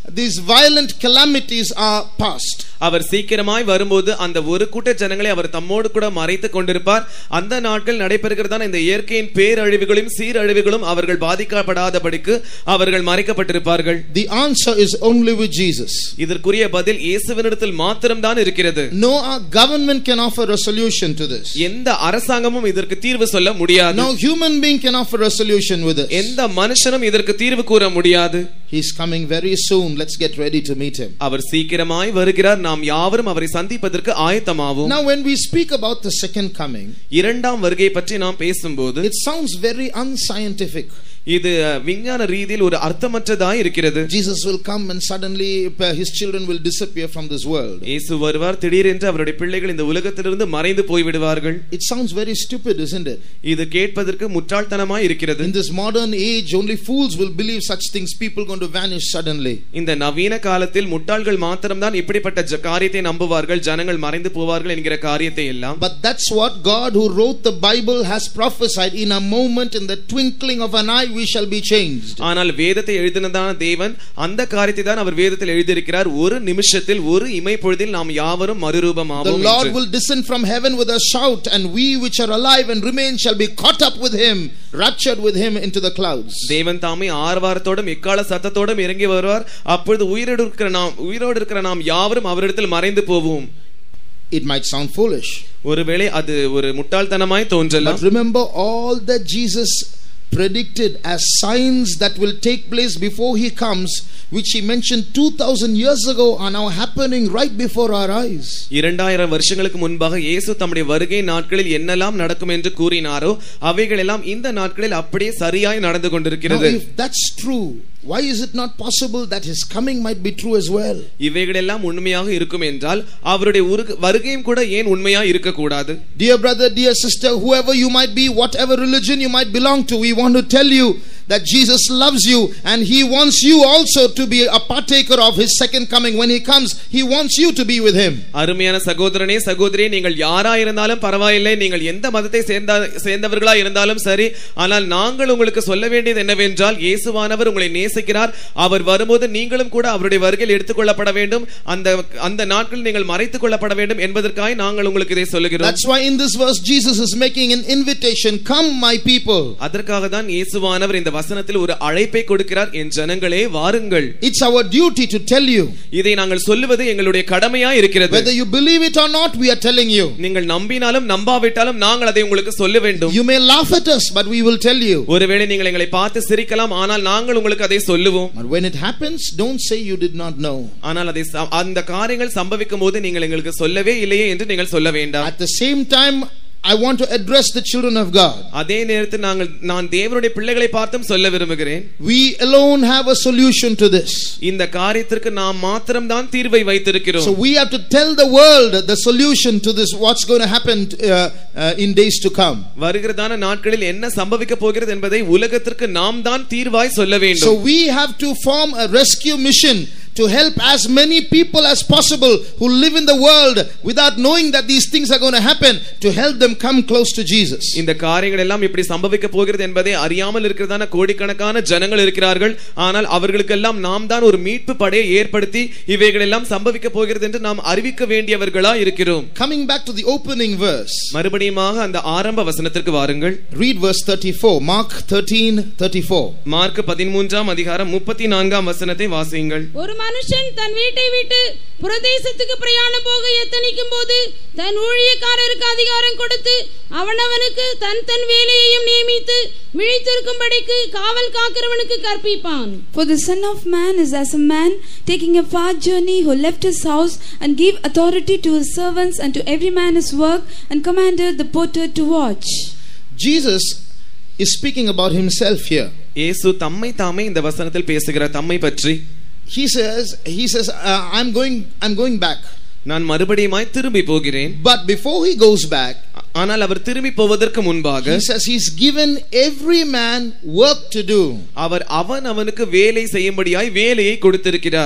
Speaker 1: these violent calamities are past.
Speaker 2: அவர் சீக்கிரமாய் வரும்போது அந்த ஒரு கூட்ட ஜனங்களை அவர் தம்மோடு கூட மறைத்துக் கொண்டிருப்பார். அந்த நாட்கள் நடைபெறுகிறதான இந்த இயற்கையின் பேரழிவுகளும் சீரழிவுகளும் அவர்கள் பாதிக்கப்படாதபடிக்கு அவர்கள் மறைக்கப்பட்டிருப்பார்கள்.
Speaker 1: The answer is only with Jesus.
Speaker 2: இதற்குரிய பதில் இயேசுவினிடத்தில் மாத்திரம்தான் இருக்கிறது.
Speaker 1: No government can offer a solution to this.
Speaker 2: எந்த அரசாங்கமும் இதற்கு தீர்வு சொல்ல முடியாது.
Speaker 1: No human being can offer a solution with this.
Speaker 2: எந்த மனுஷனும் இதற்கு தீர்வு கூற முடியாது.
Speaker 1: He is coming very soon. Let's get ready to meet him.
Speaker 2: அவர் சீக்கிரமாய் வருகிறார். நாம் யாவரும் அவரை சந்திப்பதற்கு ஆயத்தமாவோம்.
Speaker 1: Now when we speak about the second coming,
Speaker 2: இரண்டாம் வருகை பற்றி நாம் பேசும்போது
Speaker 1: it sounds very unscientific.
Speaker 2: இது விஞ்ஞான ரீதியில் ஒரு அர்த்தமற்றதாய் இருக்கிறது.
Speaker 1: Jesus will come and suddenly his children will disappear from this world.
Speaker 2: இயேசு வருவார், திடீரென்று அவருடைய பிள்ளைகள் இந்த உலகத்திலிருந்து மறைந்து போய் விடுவார்கள்.
Speaker 1: It sounds very stupid, isn't it?
Speaker 2: இது கேட்பதற்கு முட்டாள்தனமாய் இருக்கிறது.
Speaker 1: In this modern age only fools will believe such things. People going to vanish suddenly.
Speaker 2: இந்த நவீன காலத்தில் முட்டாள்கள் மாத்திரம்தான் இப்படிப்பட்ட காரியத்தை நம்புவார்கள். ஜனங்கள் மறைந்து போவார்கள் என்கிற காரியத்தை எல்லாம்.
Speaker 1: But that's what God who wrote the Bible has prophesied. In a moment, in the twinkling of an eye, we shall be changed.
Speaker 2: ஆனால் வேதத்தை எழுதினதான தேவன் அந்த காரியத்தை தான் அவர் வேதத்தில் எழுதியிருக்கிறார். ஒரு நிமிஷத்தில் ஒரு இமைப்பொழுதில் நாம் யாவரும் மறுரூபமாவோம்.
Speaker 1: The Lord will descend from heaven with a shout, and we which are alive and remain shall be caught up with him, raptured with him into the clouds.
Speaker 2: தேவன் தாமே ஆரவாரத்தோடும் எக்கால சத்தத்தோடும் இறங்கி வருவார். அப்பொழுது உயிரோடு இருக்கிற நாம் உயிரோடு இருக்கிற நாம் யாவரும் அவரிடத்தில் மறைந்து போவோம்.
Speaker 1: It might sound foolish.
Speaker 2: ஒருவேளை அது ஒரு முட்டாள்தனமாய் தோன்றலாம்.
Speaker 1: But remember all that Jesus predicted as signs that will take place before he comes, which he mentioned two thousand years ago, are now happening right before our eyes.
Speaker 2: இரண்டாயிரம் வருஷங்களுக்கு முன்பாக இயேசு தம்முடைய வருகை நாட்களில் என்னெல்லாம் நடக்கும் என்று கூறினாரோ அவைகள் எல்லாம் இந்த நாட்களில் அப்படியே சரியாய் நடந்து கொண்டிருக்கிறது.
Speaker 1: Now, if that's true, why is it not possible that his coming might be true as well?
Speaker 2: இவைகள் எல்லாம் உண்மையாக இருக்கும் என்றால் அவருடைய வருகையும் கூட ஏன் உண்மையாக இருக்க கூடாது?
Speaker 1: Dear brother, dear sister, whoever you might be, whatever religion you might belong to, we want to tell you that Jesus loves you and he wants you also to be a partaker of his second coming. When he comes, he wants you to be with him.
Speaker 2: அருமையான சகோதரனே சகோதரியே, நீங்கள் யாரா இருந்தாலும் பரவாயில்லை, நீங்கள் எந்த மதத்தை சேர்ந்த சேர்ந்தவர்களா இருந்தாலும் சரி, ஆனால் நாங்கள் உங்களுக்கு சொல்ல வேண்டியது என்னவென்றால் இயேசுவானவர் உங்களை நேசிக்கிறார். அவர் வரும்போது நீங்களும் கூட அவருடைய வருகையில் எடுத்துக்கொள்ளப்பட வேண்டும். அந்த அந்த நாட்களில் நீங்கள் மறைத்துக் கொள்ளப்பட வேண்டும் என்பதற்காக நாங்கள் உங்களுக்கு இதை சொல்லுகிறோம்.
Speaker 1: That's why in this verse Jesus is making an invitation, come my people.
Speaker 2: அதற்காக தான் இயேசுவானவர் இந்த வசனத்தில் ஒரு அழைப்பை கொடுக்கிறார், என் ஜனங்களே வாருங்கள்.
Speaker 1: It's our duty to tell you.
Speaker 2: இதை நாங்கள் சொல்லுவது எங்களுடைய கடமையாய் இருக்கிறது.
Speaker 1: Whether you believe it or not, we are telling you.
Speaker 2: நீங்கள் நம்பினாலும் நம்பாவிட்டாலும் நாங்கள் அதை உங்களுக்கு சொல்ல வேண்டும்.
Speaker 1: You may laugh at us, but we will tell you.
Speaker 2: ஒருவேளை நீங்கள் எங்களை பார்த்து சிரிக்கலாம், ஆனால் நாங்கள் உங்களுக்கு அதை சொல்லுவோம்.
Speaker 1: But when it happens, don't say you did not know.
Speaker 2: ஆனால் அதை அந்த காரியங்கள் சம்பவிக்கும் போது நீங்கள் எங்களுக்கு சொல்லவே இல்லையே என்று நீங்கள் சொல்ல வேண்டாம்.
Speaker 1: At the same time, I want to address the children of God.
Speaker 2: அதே நேரத்தில் நாங்கள் நான் தேவனுடைய பிள்ளைகளை பார்த்தும் சொல்ல விரும்புகிறேன்.
Speaker 1: We alone have a solution to this.
Speaker 2: இந்த காரியத்திற்கு நாம் மாத்திரம் தான் தீர்வை வைத்திருக்கிறோம்.
Speaker 1: So we have to tell the world the solution to this, what's going to happen uh, uh, in days to come.
Speaker 2: வருகிறதான நாட்களில் என்ன சம்பவிக்க போகிறது என்பதை உலகத்திற்கு நாம் தான் தீர்வாய் சொல்ல வேண்டும்.
Speaker 1: So we have to form a rescue mission to help as many people as possible who live in the world without knowing that these things are going to happen, to help them come close to Jesus.
Speaker 2: இந்த காரியங்கள் எல்லாம் இப்படி சம்பவிக்க போகிறது என்பதை அறியாமல் இருக்கிறதான கோடிக்கணக்கான ஜனங்கள் இருக்கிறார்கள். ஆனால் அவர்களுக்கெல்லாம் நாம் தான் ஒரு மீட்பு படையை ஏற்படுத்தி இவைகள் எல்லாம் சம்பவிக்க போகிறது என்று நாம் அறிவிக்க வேண்டியவர்களா இருக்கிறோம்.
Speaker 1: Coming back to the opening verse,
Speaker 2: மறுபடியுமாக அந்த ஆரம்ப வசனத்திற்கு வாருங்கள்.
Speaker 1: Read verse thirty-four, Mark thirteen thirty-four.
Speaker 2: Mark பதிமூன்றாம் அதிகாரம் முப்பத்தி நான்காம் வசனத்தை வாசியுங்கள்.
Speaker 3: ஒரு மனுஷன் தன் வீட்டை விட்டு பிரதேசத்துக்கு பிரயாணம் போக எத்தனிக்கும் போது தன் ஊழியக்காரருக்கு அதிகாரம் கொடுத்து அவனவனுக்கு தன் தன் வேலையையும் நியமித்து விழித்திருக்கும்படிக்கு காவல் காக்கிறவனுக்கு கற்பிப்பான்.
Speaker 4: For the Son of Man is as a man taking a far journey, who left his house and gave authority to his servants and to every man his work, and commanded the porter to watch.
Speaker 1: Jesus is speaking about himself here.
Speaker 2: இயேசு தம்மை தாமே இந்த வசனத்தில் பேசுகிறார், தம்மை பற்றி.
Speaker 1: He says, he says, uh, I'm going, I'm going back.
Speaker 2: நான் மறுபடியுமாய் திரும்பி போகிறேன்.
Speaker 1: But before he goes back,
Speaker 2: ஆனால் அவர் திரும்பி போவதற்கு முன்பாக,
Speaker 1: he says he's given every man work to do.
Speaker 2: அவர் அவன் அவனுக்கு வேலை செய்யும்படியாய் வேலையை கொடுத்திருக்கிறார்.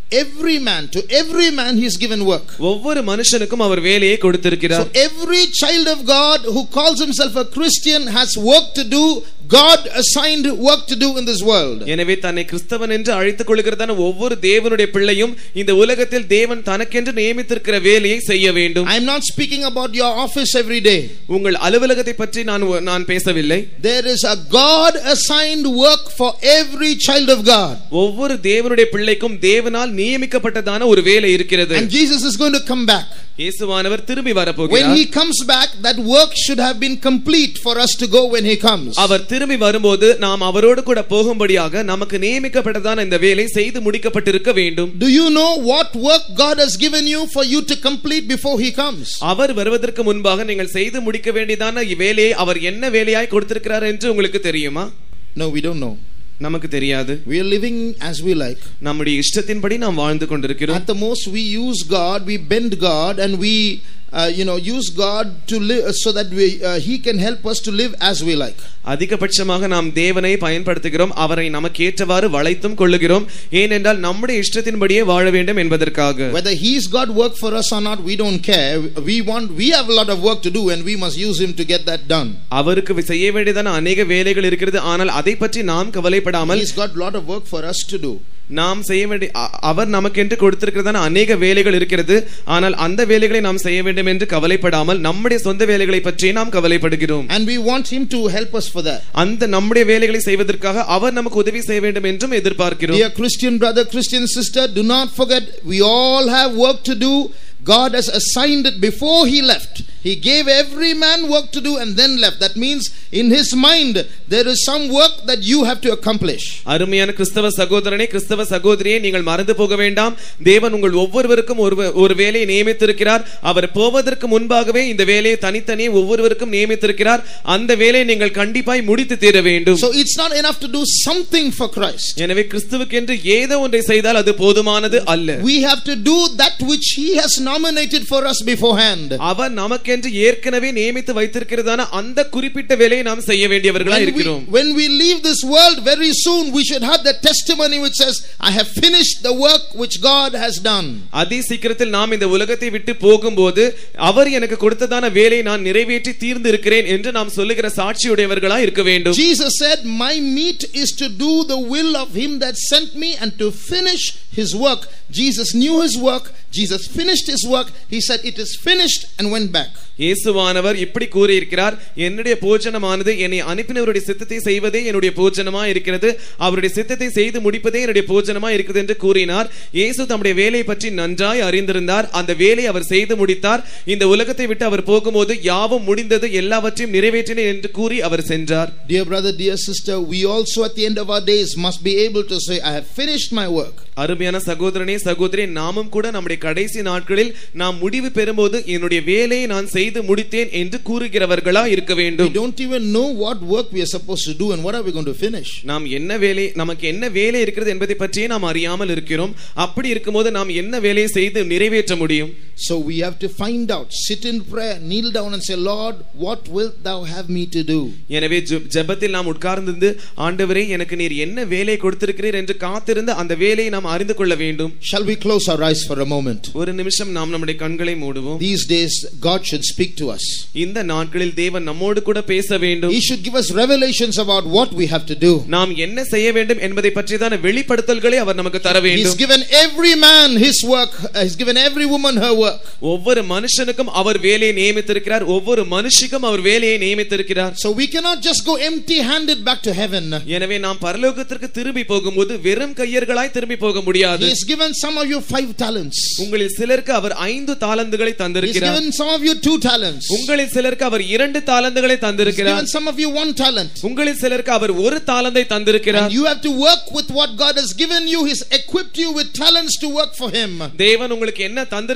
Speaker 1: every man, to every man he has given work.
Speaker 2: ஒவ்வொரு மனுஷனுக்கும் அவர் வேலையை கொடுத்திருக்கிறார்.
Speaker 1: So every child of God who calls himself a Christian has work to do. God assigned work to do in this world.
Speaker 2: எனவே தன்னை கிறிஸ்தவன் என்று அழைத்துக் கொள்கிறதான ஒவ்வொரு தேவனுடைய பிள்ளையும் இந்த உலகத்தில் தேவன் தனக்கென்று நியமித்திருக்கிற வேலையை செய்ய வேண்டும்.
Speaker 1: I am not speaking about your office every day.
Speaker 2: உங்கள் அலுவலகத்தை பற்றி நான் நான் பேசவில்லை.
Speaker 1: There is a God assigned work for every child of God.
Speaker 2: ஒவ்வொரு தேவனுடைய பிள்ளைக்கும் தேவனால் நியமிக்கப்பட்டதான ஒரு வேலை இருக்கிறது.
Speaker 1: And Jesus is going to come back.
Speaker 2: இயேசுவானவர் திரும்பி வரப்போகிறார்.
Speaker 1: When he comes back, that work should have been complete for us to go when he comes.
Speaker 2: அவர் திரும்பி வரும்போது நாம் அவரோடு கூட போகும்படியாக நமக்கு நியமிக்கப்பட்டதான இந்த வேலை செய்து முடிக்கப்பட்டிருக்க வேண்டும்.
Speaker 1: Do you know what work God has given you for you to complete before he comes?
Speaker 2: அவர் வருவதற்கு முன்பாக நீங்கள் செய்து முடிக்க வேண்டியதான வேலையை அவர் என்ன வேலையாய் கொடுத்திருக்கிறார் என்று உங்களுக்கு தெரியுமா?
Speaker 1: No, we don't know.
Speaker 2: நமக்கு தெரியாது.
Speaker 1: We are living as we like.
Speaker 2: நம்முடைய இஷ்டத்தின்படி நாம் வாழ்ந்து கொண்டிருக்கிறோம்.
Speaker 1: At the most we use God, we bend God, and we uh, you know use God to live so that we uh, he can help us to live as we like.
Speaker 2: அதிகபட்சமாக நாம் தேவனை பயன்படுத்துகிறோம், அவரை நமக்கு ஏற்றவாறு வளைத்தும் கொள்ளுகிறோம். ஏனென்றால் நம்முடைய இஷ்டத்தின்படியே வாழ வேண்டும் என்பதற்காக.
Speaker 1: Whether he's got work for us or not, we don't care. We want we have a lot of work to do and we must use him to get that done.
Speaker 2: அவருக்கு செய்ய வேண்டியதான अनेक வேலைகள் இருக்கிறது, ஆனால் அதை பற்றி நாம் கவலைப்படாமல்
Speaker 1: he's got a lot of work for us to do.
Speaker 2: நாம் செய்ய வேண்டிய அவர் நமக்கென்று கொடுத்திருக்கிறதான अनेक வேலைகள் இருக்கிறது, ஆனால் அந்த வேலைகளை நாம் செய்ய வேண்டும் என்று கவலைப்படாமல் நம்முடைய சொந்த வேலைகளை பற்றி நாம் கவலைப்படுகிறோம்.
Speaker 1: And we want him to help us for that.
Speaker 2: அந்த நம்முடைய வேலைகளை செய்வதற்காக அவர் நமக்கு உதவி செய்ய வேண்டும் என்றும் எதிர்பார்க்கிறோம்.
Speaker 1: Dear Christian brother, Christian sister, do not forget we all have work to do. God has assigned it before he left. He gave every man work to do and then left. That means in his mind there is some work that you have to accomplish.
Speaker 2: அருமையான கிறிஸ்தவ சகோதரனே, கிறிஸ்தவ சகோதரியே, நீங்கள் மறந்து போக வேண்டாம். தேவன் உங்கள் ஒவ்வொருவருக்கும் ஒரு ஒரு வேலையை நியமித்திருக்கிறார். அவர் போவதற்கு முன்பாகவே இந்த வேலையை தனித்தனியே ஒவ்வொருவருக்கும் நியமித்திருக்கிறார். அந்த வேலையை நீங்கள் கண்டிப்பாய் முடித்து தீர வேண்டும்.
Speaker 1: So it's not enough to do something for Christ.
Speaker 2: எனவே கிறிஸ்துவுக்கென்று ஏதோ ஒன்றை செய்தால் அது போதுமானது அல்ல.
Speaker 1: We have to do that which he has nominated for us beforehand.
Speaker 2: அவர் நமக்கென்று ஏற்கனவே நியமித்து வைத்திருக்கிறதான அந்த குறிப்பிட்ட வேலையை நாம் செய்ய வேண்டியவர்களாய் இருக்கிறோம்.
Speaker 1: When we leave this world very soon, we should have the testimony which says, I have finished the work which God has done.
Speaker 2: அதி சீக்கிரத்தில் நாம் இந்த உலகத்தை விட்டு போகும்போது அவர் எனக்கு கொடுத்ததான வேலையை நான் நிறைவேற்றி தீர்ந்து இருக்கிறேன் என்று நாம் சொல்லுகிற சாட்சியுடையவர்களாய் இருக்க வேண்டும்.
Speaker 1: Jesus said, my meat is to do the will of him that sent me and to finish his work. Jesus knew his work. Jesus finished his work. He said it is finished and went back.
Speaker 2: இயேசுவானவர் இப்படி கூறி இருக்கிறார், என்னுடைய போஜனமானது என்னை அனுப்பினவருடைய சித்தத்தை செய்வதே என்னுடைய போஜனமாய் இருக்கிறது, அவருடைய சித்தத்தை செய்து முடிப்பதே என்னுடைய போஜனமாய் இருக்கிறது என்று கூறினார். இயேசு தம்முடைய வேலையை பற்றி நன்றாய் அறிந்திருந்தார். அந்த வேலையை அவர் செய்து முடித்தார். இந்த உலகத்தை விட்டு அவர் போகும்போது யாவும் முடிந்தது, எல்லாவற்றையும் நிறைவேற்றினேன் என்று கூறி அவர் சென்றார்.
Speaker 1: Dear brother, dear sister, we also at the end of our days must be able to say, I have finished my work.
Speaker 2: அருமையான சகோதரனே, சகோதரி, நாமும் கூட நம்முடைய கடைசி நாட்களில் நாம் முடிவு பெறும்போது என்னுடைய வேலையை நான் செய்து முடித்தேன் என்று கூறுகிறவர்களா இருக்க வேண்டும்.
Speaker 1: We don't even know what work we are supposed to do and what are we going to finish.
Speaker 2: நாம் என்ன வேலை, நமக்கு என்ன வேலை இருக்கிறது என்பதை பற்றியே நாம் அறியாமல் இருக்கிறோம். அப்படி இருக்கும்போது நாம் என்ன வேலையை செய்து நிறைவேற்ற முடியும்?
Speaker 1: So we have to find out, sit in prayer, kneel down and say, Lord, what wilt thou have me to do?
Speaker 2: எனவே ஜெபத்தில் நாம் உட்கார்ந்து, ஆண்டவரே எனக்கு நீர் என்ன வேலை கொடுத்திருக்கிறீர் என்று காத்திருந்து அந்த வேலையை நாம் அறிந்து கொள்ள வேண்டும்.
Speaker 1: Shall we close our eyes for a moment?
Speaker 2: ஒரு நிமிஷம் நாம் நம்முடைய கண்களை மூடுவோம்.
Speaker 1: These days God should speak to us.
Speaker 2: இந்த நாட்களில் தேவன் நம்மோடு கூட பேச வேண்டும்.
Speaker 1: He should give us revelations about what we have to do.
Speaker 2: நாம் என்ன செய்ய வேண்டும் என்பதை பற்றியதான வெளிப்படுத்தல்களை அவர் நமக்கு தர வேண்டும்.
Speaker 1: He's given every man his work. He's given every woman her work.
Speaker 2: ஒவ்வொரு மனுஷனுக்கும் அவர் வேலையை நியமித்திருக்கிறார். ஒவ்வொரு மனுஷிக்கும் அவர் வேலையை நியமித்திருக்கிறார்.
Speaker 1: So we cannot just go empty handed back to heaven.
Speaker 2: எனவே நாம் பரலோகத்திற்கு திரும்பி போகும்போது வெறும் கையர்களாய் திரும்பி போக முடியாது.
Speaker 1: He has given some of you five talents.
Speaker 2: உங்களில் சிலருக்கு அவர் ஐந்து தாலந்துகளை தந்திருக்கிறார்.
Speaker 1: He has given some of you two talents.
Speaker 2: உங்களில் சிலருக்கு அவர் இரண்டு தாலந்துகளை தந்திருக்கிறார்.
Speaker 1: He has given some of you one talent.
Speaker 2: உங்களில் சிலருக்கு அவர் ஒரு தாலந்தை தந்திருக்கிறார்.
Speaker 1: And you have to work with what God has given you. He's equipped you with talents to work for him.
Speaker 2: தேவன் உங்களுக்கு என்ன தந்திருக்கிறாரோ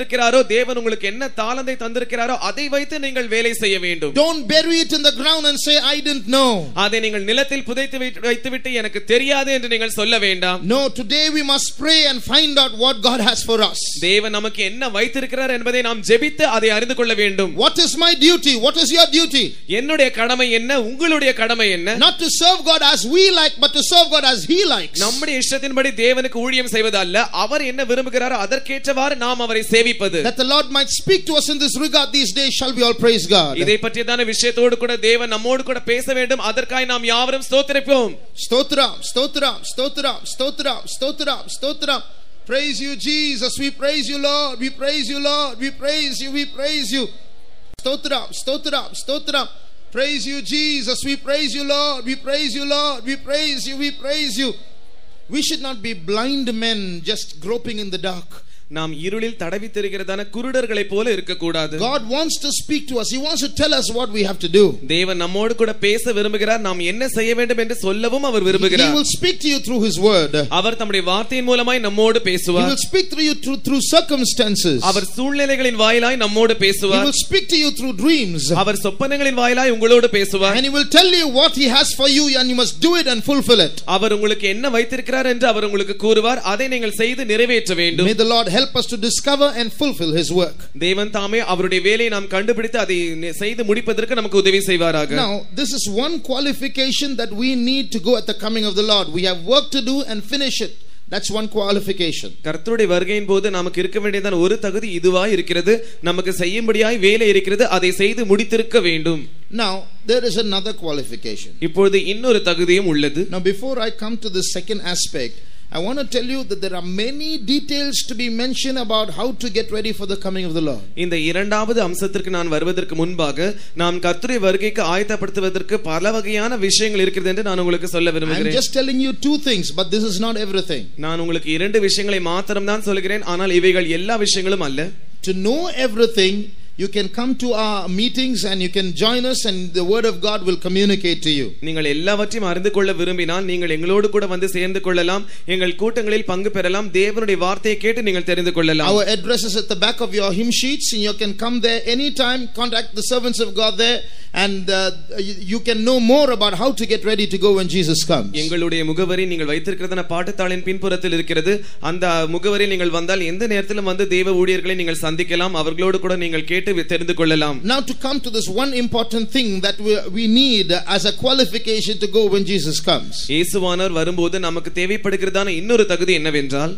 Speaker 2: தேவன் உங்களுக்கு என்ன தாளந்தை தந்திருக்கிறாரோ அதை வைத்து நீங்கள் வேலை செய்ய வேண்டும்.
Speaker 1: Don't bury it in the ground and say I didn't know.
Speaker 2: அதை நீங்கள் நிலத்தில் புதைத்து வைத்துவிட்டு எனக்கு தெரியாது என்று நீங்கள் சொல்ல வேண்டாம்.
Speaker 1: No, today we must pray and find out what God has for us.
Speaker 2: தேவன் நமக்கு என்ன வைத்திருக்கிறார் என்பதை நாம் ஜெபித்து அதை அறிந்து கொள்ள வேண்டும்.
Speaker 1: What is my duty? What is your duty?
Speaker 2: என்னுடைய கடமை என்ன, உங்களுடைய கடமை என்ன?
Speaker 1: Not to serve God as we like, but to serve God as He likes.
Speaker 2: நம்முடைய இஷ்டத்தின்படி தேவனுக்கு ஊழியம் செய்வது அல்ல, அவர் என்ன விரும்புகிறாரோ அதற்கேற்றவாறு நாம் அவரை சேவிப்பது.
Speaker 1: That the Lord might speak to us in this regard these days, shall we all praise God.
Speaker 2: இதை பற்றியதான விஷயத்தோடு கூட தேவன் நம்மோடு கூட பேச வேண்டும். அதற்காக நாம் யாவரும் ஸ்தோத்திரிப்போம்.
Speaker 1: ஸ்தோத்திரம், ஸ்தோத்திரம், ஸ்தோத்திரம், ஸ்தோத்திரம், ஸ்தோத்திரம், ஸ்தோத்திரம். Praise you Jesus, we praise you Lord, we praise you Lord, we praise you, we praise you. Stotram, stotram, stotram. Praise you Jesus, we praise you Lord, we praise you Lord, we praise you, we praise you. We should not be blind men just groping in the dark.
Speaker 2: நாம் இருளில் தடவி தெரிகிறதான குருடர்களை போல இருக்க கூடாது.
Speaker 1: God wants to speak to us. He wants to tell us what we have to do.
Speaker 2: தேவன் நம்மோடு கூட பேச விரும்புகிறார். நாம் என்ன செய்ய வேண்டும் என்று சொல்லவும் அவர் விரும்புகிறார்.
Speaker 1: He will speak to you through His word.
Speaker 2: அவர் தம்முடைய வார்த்தையின் மூலமாய் நம்மோடு பேசுவார்.
Speaker 1: He will speak to you through through circumstances.
Speaker 2: அவர் சூழ்நிலைகளின் வாயிலாய் நம்மோடு பேசுவார்.
Speaker 1: He will speak to you through dreams.
Speaker 2: அவர் சொப்பனங்களின் வாயிலாய் உங்களோடு பேசுவார்.
Speaker 1: And He will tell you what He has for you and you must do it and fulfill it.
Speaker 2: அவர் உங்களுக்கு என்ன வைத்திருக்கிறார் என்று அவர் உங்களுக்கு கூறுவார். அதை நீங்கள் செய்து நிறைவேற்ற வேண்டும்.
Speaker 1: May the Lord help us to discover and fulfill His work.
Speaker 2: தேவன் தாமே அவருடைய வேலையை நாம் கண்டுபிடித்து அதை செய்து முடிப்பதற்கு நமக்கு உதவி செய்வாராக.
Speaker 1: Now this is one qualification that we need to go at the coming of the Lord. We have work to do and finish it. That's one qualification.
Speaker 2: கர்த்தருடைய வருகையின் போது நமக்கு இருக்க வேண்டியதான ஒரு தகுதி இதுவாய் இருக்கிறது. நமக்கு செய்யும்படியாய் வேலை இருக்கிறது. அதை செய்து முடித்திருக்க வேண்டும்.
Speaker 1: Now there is another qualification.
Speaker 2: இப்பொழுது இன்னொரு தகுதியும் உள்ளது.
Speaker 1: Now before I come to the second aspect, I want to tell you that there are many details to be mentioned about how to get ready for the coming of the Lord.
Speaker 2: இந்த இரண்டாவது அம்சத்திற்கு நான் வருவதற்கு முன்பாக நாம் கர்த்தருடைய வருகைக்கு ஆயத்தப்படுத்துவதற்கு பல வகையான விஷயங்கள் இருக்கிறது என்று நான் உங்களுக்கு சொல்ல விரும்புகிறேன்.
Speaker 1: I'm just telling you two things, but this is not everything.
Speaker 2: நான் உங்களுக்கு இரண்டு விஷயங்களை மாத்திரம் தான் சொல்கிறேன், ஆனால் இவைகள் எல்லா விஷயங்களும் அல்ல.
Speaker 1: To know everything, you can come to our meetings and you can join us and the word of God will communicate to you.
Speaker 2: நீங்கள் எல்லாவற்றையும் அறிந்து கொள்ள விரும்பினால் நீங்கள் எங்களோடு கூட வந்து சேர்ந்து கொள்ளலாம். எங்கள் கூட்டங்களில் பங்கு பெறலாம். தேவனுடைய வார்த்தையை கேட்டு நீங்கள் தெரிந்து கொள்ளலாம்.
Speaker 1: Our address is at the back of your hymn sheets and you can come there anytime, contact the servants of God there and uh, you can know more about how to get ready to go when Jesus comes.
Speaker 2: எங்களுடைய முகவரி நீங்கள் வைத்திருக்கிறதான பாட்டுத்தாளின் பின்புறத்தில் இருக்கிறது. அந்த முகவரியில் நீங்கள் வந்தால் எந்த நேரத்திலும் வந்து தேவ ஊழியர்களை நீங்கள் சந்திக்கலாம். அவர்களோடு கூட நீங்கள் கேட்டு தெரிந்து கொள்ளலாம்.
Speaker 1: Now to come to this one important thing that we, we need as a qualification to go when Jesus comes.
Speaker 2: இயேசுவானவர் வரும்போது நமக்கு தேவைப்படுகிறதான இன்னொரு தகுதி என்னவென்றால்,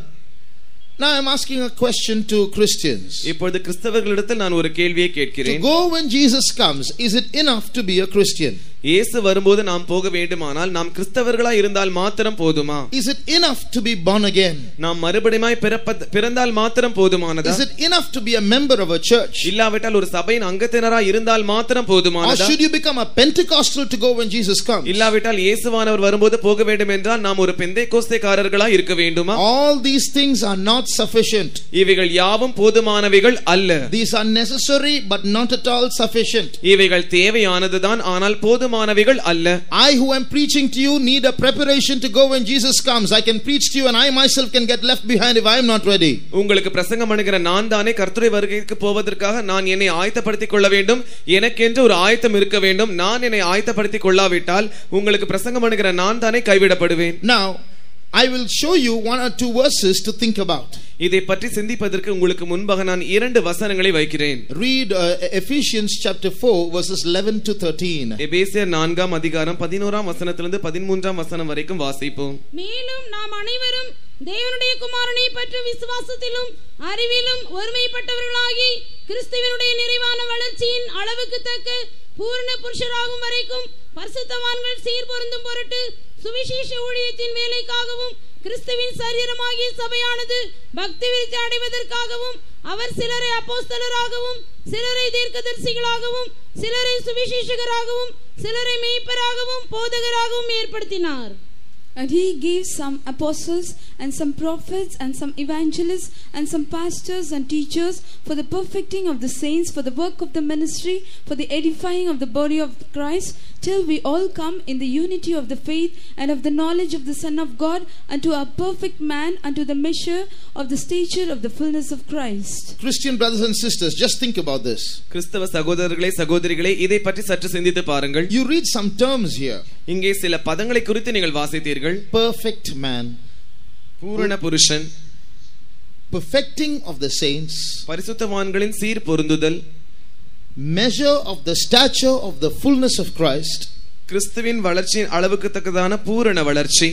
Speaker 1: now I am asking a question to Christians.
Speaker 2: இப்பொழுது கிறிஸ்தவர்களிடத்தில் நான் ஒரு கேள்வியை கேட்கிறேன்.
Speaker 1: To go when Jesus comes, is it enough to be a Christian?
Speaker 2: இயேசு வரும்போது நாம் போக வேண்டுமானால் நாம் கிறிஸ்தவர்களாய் இருந்தால் மாத்திரம் போதுமா?
Speaker 1: Is it enough to be born again?
Speaker 2: நாம் மறுபடியுமாய் பிறந்தால் மாத்திரம் போதுமானதா?
Speaker 1: Is it enough to be a member of a church?
Speaker 2: இல்லாவிட்டால் ஒரு சபையின் அங்கத்தினராய் இருந்தால் மாத்திரம் போதுமானதா?
Speaker 1: Or should you become a Pentecostal to go when Jesus comes?
Speaker 2: இல்லாவிட்டால் இயேசுவானவர் வரும்போது போக வேண்டும் என்றால் நாம் ஒரு பெந்தேகோஸ்தேக்காரர்களாய் இருக்க வேண்டுமா?
Speaker 1: All these things are not sufficient.
Speaker 2: இவைகள் யாவும் போதுமானவைகள் அல்ல.
Speaker 1: These are necessary but not at all sufficient.
Speaker 2: இவைகள் தேவையானதுதான், ஆனால் போதுமானவைகள் அல்ல.
Speaker 1: I who am preaching to you need a preparation to go when Jesus comes. I can preach to you and I myself can get left behind if I am not ready.
Speaker 2: உங்களுக்கு பிரசங்கம் பண்ணுகிற நான் தானே கர்த்தருடைய வருகைக்கு போவதற்காக நான் என்னை ஆயத்தப்படுத்திக் கொள்ள வேண்டும். எனக்கென்று ஒரு ஆயத்தம் இருக்க வேண்டும். நான் என்னை ஆயத்தப்படுத்திக் கொள்ளாவிட்டால் உங்களுக்கு பிரசங்கம் பண்ணுகிற நான் தானே கைவிடப்படுவேன்.
Speaker 1: Now I will show you one or two verses to think about.
Speaker 2: இதை பற்றி சிந்திப்பதற்கு உங்களுக்கு முன்பாக நான் இரண்டு வசனங்களை வைக்கிறேன்.
Speaker 1: Read uh, Ephesians chapter four verses eleven to thirteen.
Speaker 2: எபேசியர் நான்காம் அதிகாரம் பதினோராம் வசனத்திலிருந்து பதிமூன்றாம் வசனம் வரைக்கும் வாசிப்போம்.
Speaker 3: மேலும் நாம் அனைவரும் தேவனுடைய குமாரனை பற்றி விசுவாசத்திலும் அறிவிலும் ஒருமைப்பட்டவர்களாகி கிறிஸ்துவினுடைய நிறைவான வளர்ச்சியின் அளவுக்கு தக்க பூரண புருஷராகும் வரைக்கும் பரிசுத்தவான்கள் சீர்பொருந்தும் பொருட்டு சுவிசேஷ ஊழியத்தின் வேலைக்காகவும் கிறிஸ்துவின் சரீரமாகிய சபையானது பக்தி விருத்தி அடைவதற்காகவும் அவர் சிலரை அப்போஸ்தலராகவும் சிலரை தீர்க்கதரிசிகளாகவும் சிலரை சுவிசேஷகராகவும் சிலரை மேய்ப்பராகவும் போதகராகவும் ஏற்படுத்தினார்.
Speaker 4: And he gave some apostles and some prophets and some evangelists and some pastors and teachers for the perfecting of the saints, for the work of the ministry, for the edifying of the body of Christ, till we all come in the unity of the faith and of the knowledge of the Son of God, unto a perfect man, unto the measure of the stature of the fullness of Christ.
Speaker 1: Christian brothers and sisters, just think about this.
Speaker 2: கிறிஸ்தவ சகோதரர்களே சகோதரிகளே, இதை பற்றி சற்று சிந்தித்து பாருங்கள்.
Speaker 1: You read some terms here.
Speaker 2: இங்கே சில பதங்களை குறித்து நீங்கள் வாசித்தீர்கள்.
Speaker 1: Perfect man,
Speaker 2: பூரண புருஷன்,
Speaker 1: perfecting of the saints,
Speaker 2: பரிசுத்தவான்களின் சீர் பொருந்துதல்,
Speaker 1: measure of the stature of the fullness of Christ,
Speaker 2: கிறிஸ்துவின் வளர்ச்சியின் அளவுக்கு தக்கதான பூரண வளர்ச்சி.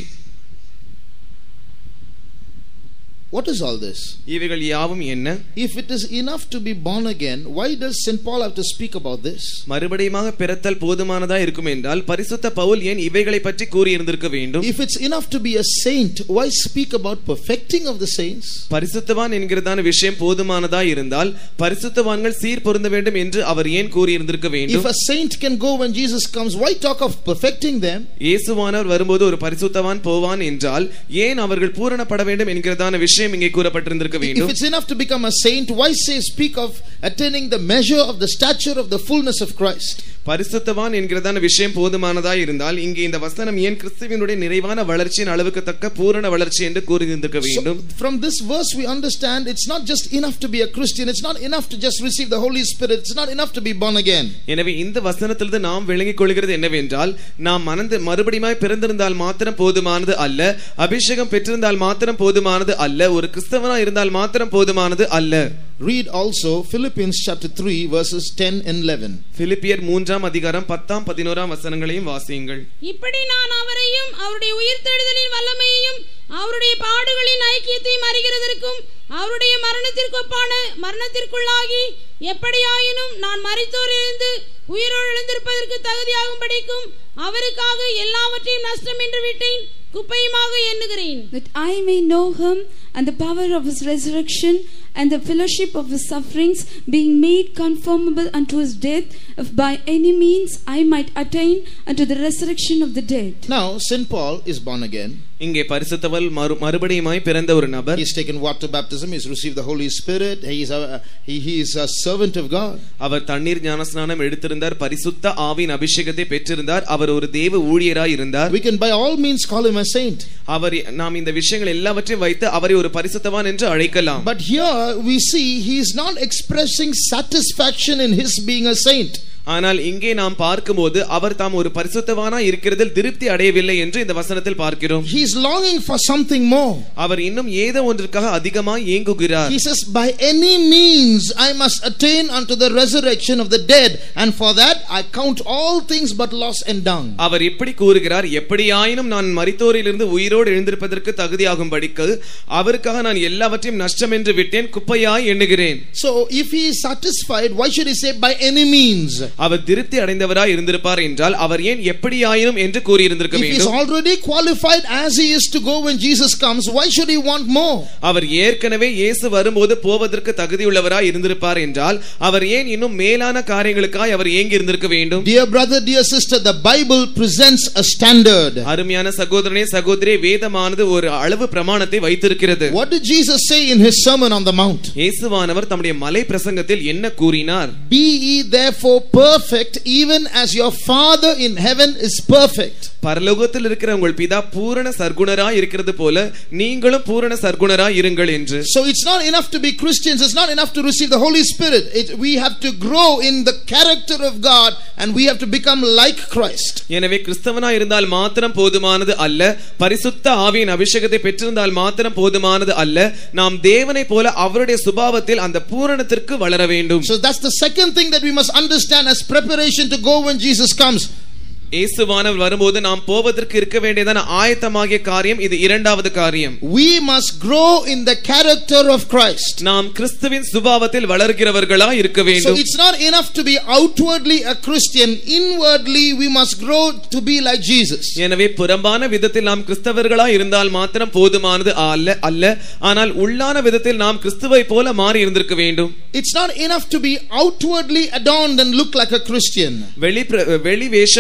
Speaker 1: What is all this?
Speaker 2: இவைகள் யாவும் என்ன?
Speaker 1: If it is enough to be born again, why does Saint Paul have to speak about this?
Speaker 2: மறுபடியுமாக பிறத்தல் போதுமானதா இருக்கும் என்றால் பரிசுத்த பவுல் ஏன் இவைகளை பற்றி கூறி இருந்திருக்க வேண்டும்?
Speaker 1: If it's enough to be a saint, why speak about perfecting of the saints?
Speaker 2: பரிசுத்தவான் என்கிறதான விஷயம் போதுமானதா இருந்தால் பரிசுத்தவான்கள் சீர் பொருந்த வேண்டும் என்று அவர் ஏன் கூறி இருந்திருக்க வேண்டும்?
Speaker 1: If a saint can go when Jesus comes, why talk of perfecting them?
Speaker 2: இயேசுவானவர் வரும்போது ஒரு பரிசுத்தவான் போவான் என்றால் ஏன் அவர்கள் பூரணப்பட வேண்டும் என்கிறதான விஷயம் இங்கே கூறப்பட்டிருந்திருக்க வேண்டும்?
Speaker 1: If it's enough to become a saint, why say speak of attaining the measure of the stature of the fullness of Christ?
Speaker 2: பரிசுத்தவான் என்கிறதான விஷயம் போதுமானதா இருந்தால் இங்கே இந்த வசனம் ஏன் கிறிஸ்துவினுடைய நிறைவான வளர்ச்சியின் அளவுக்கு தக்க பூரண வளர்ச்சி என்று கூறியிருந்திருக்க வேண்டும்?
Speaker 1: So, from this verse we understand it's not just enough to be a Christian, it's not enough to just receive the Holy Spirit, it's not enough to be born again.
Speaker 2: எனவே இந்த வசனத்திலிருந்து நாம் விளங்கிக் கொள்கிறது என்னவென்றால் நாம் மனது மறுபடியுமாய் பிறந்திருந்தால் மாத்திரம் போதுமானது அல்ல, அபிஷேகம் பெற்றிருந்தால் மாத்திரம் போதுமானது அல்ல, ஒரு கிறிஸ்தவனா இருந்தால் மாத்திரம் போதுமானது அல்ல.
Speaker 1: Read also Philippians chapter three verses ten and eleven.
Speaker 2: பிலிப்பியர் மூன்றாம் அதிகாரம் பத்தாம் பதினோராம் வசனங்களையும் வாசியுங்கள்.
Speaker 3: இப்படி நான் அவரையும் அவருடைய உயிர்த்தெழுதலின் வல்லமையையும் அவருடைய பாடுகளின் ஐக்கியத்தையும் அறிகிறதற்கும் அவருடைய மரணத்திற்கு ஒப்பான மரணத்திற்குள்ளாகி எப்படியாயினும் நான் மரித்தோரிலிருந்து உயிரோடு எழுந்திருப்பதற்கு தகுதியாகும்படிக்கும் அவருக்காக எல்லாவற்றையும் நஷ்டம் என்று விட்டேன், குப்பையுமாக எண்ணுகிறேன்.
Speaker 4: That I may know him and the power of his resurrection and the fellowship of his sufferings, being made conformable unto his death, if by any means I might attain unto the resurrection of the dead.
Speaker 1: Now Saint Paul is born again.
Speaker 2: இங்கே பரிசுத்தவான் மறுபடியுமாய் பிறந்த ஒரு நபர்.
Speaker 1: He's taken water baptism, he's received the Holy Spirit, he is a, he, he is a servant of God.
Speaker 2: அவர் தண்ணீர் ஞானஸ்நானம் எடுத்திருந்தார், பரிசுத்த ஆவியின் அபிஷேகத்தை பெற்றிருந்தார், அவர் ஒரு தேவ ஊழியராய் இருந்தார்.
Speaker 1: We can by all means call him a saint.
Speaker 2: அவர் நாம் இந்த விஷயங்கள் எல்லாவற்றையும் வைத்து அவரை ஒரு பரிசுத்தவான் என்று அழைக்கலாம்.
Speaker 1: But here we see he is not expressing satisfaction in his being a saint.
Speaker 2: ஆனால் இங்கே நாம் பார்க்கும்போது அவர் தாம் ஒரு பரிசுத்தவானா இருக்கிறதில் திருப்தி அடையவில்லை என்று இந்த வசனத்தில் பார்க்கிறோம்.
Speaker 1: He is longing for something more.
Speaker 2: அவர் இன்னும் ஏதோ ஒன்றுக்காக அதிகமாக ஏங்குகிறார்.
Speaker 1: He says, by any means I must attain unto the resurrection of the dead, and for that I count all things but loss and dung.
Speaker 2: அவர் இப்படி கூறுகிறார், எப்படியாயினும் நான் மரித்தோரிலிருந்து உயிரோடு எழுந்திருப்பதற்கு தகுதியாகும்படிக்கு அவருக்காக நான் எல்லாவற்றையும் நஷ்டம் என்று விட்டேன், குப்பையாய் எண்ணுகிறேன்.
Speaker 1: So if he is satisfied, why should he say by any means?
Speaker 2: அவர் திருப்தி அடைந்தவராய் இருந்திருப்பார் என்றால் அவர் ஏன் எப்படியாயினும் என்று கூறி இருந்திருக்க வேண்டும்?
Speaker 1: If he is already qualified as he is to go when Jesus comes, why should he want more?
Speaker 2: அவர் ஏற்கனவே இயேசு வரும்போது போவதற்கு தகுதியுள்ளவராய் இருந்திருப்பார் என்றால் அவர் ஏன் இன்னும் மேலான காரியங்களுக்காய் அவர் ஏங்கி இருந்திருக்க வேண்டும்?
Speaker 1: Dear brother, dear sister, the Bible presents a standard.
Speaker 2: அருமையான சகோதரனே சகோதரியே, வேதமானது ஒரு அளவு பிரமாணத்தை வைத்திருக்கிறது.
Speaker 1: What did Jesus say in his sermon on the mount?
Speaker 2: இயேசுவானவர் தம்முடைய மலை பிரசங்கத்தில் என்ன கூறினார்?
Speaker 1: Be ye therefore perfect, even as your Father in heaven is perfect.
Speaker 2: பரலோகத்தில் இருக்கிற உங்கள் பிதா பூரண சர்க்குணராய் இருக்கிறது போல நீங்களும் பூரண சர்க்குணராய் இருங்கள் என்று.
Speaker 1: So it's not enough to be Christians, it's not enough to receive the Holy Spirit. It, we have to grow in the character of God and we have to become like Christ.
Speaker 2: எனவே கிறிஸ்தவனாய் இருந்தால் மாத்திரம் போதுமானது அல்ல, பரிசுத்த ஆவியின் அபிஷேகத்தை பெற்றிருந்தால் மாத்திரம் போதுமானது அல்ல, நாம் தேவனை போல அவருடைய சுபாவத்தில் அந்த பூரணத்திற்கு வளர வேண்டும்.
Speaker 1: So that's the second thing that we must understand as preparation to go when Jesus comes.
Speaker 2: இயேசுவானவர் வரும்போது நாம் போவதற்கு இருக்க வேண்டியதான ஆயத்தமாகிய காரியம் இது இரண்டாவது காரியம்.
Speaker 1: We must grow in the character of Christ.
Speaker 2: நாம் கிறிஸ்துவின் சுபாவத்தில் வளர்கிறவர்களாய் இருக்க வேண்டும்.
Speaker 1: So it's not enough to be outwardly a Christian, inwardly we must grow to be like Jesus.
Speaker 2: எனவே புறம்பான விதத்தில் நாம் கிறிஸ்தவர்களாய் இருந்தால் மாத்திரம் போதுமானது அல்ல அல்ல ஆனால் உள்ளான விதத்தில் நாம் கிறிஸ்துவை போல மாறி இருந்திருக்க வேண்டும்.
Speaker 1: It's not enough to be outwardly adorned and look like a Christian.
Speaker 2: வெளி வெளி வேஷமாக நாம்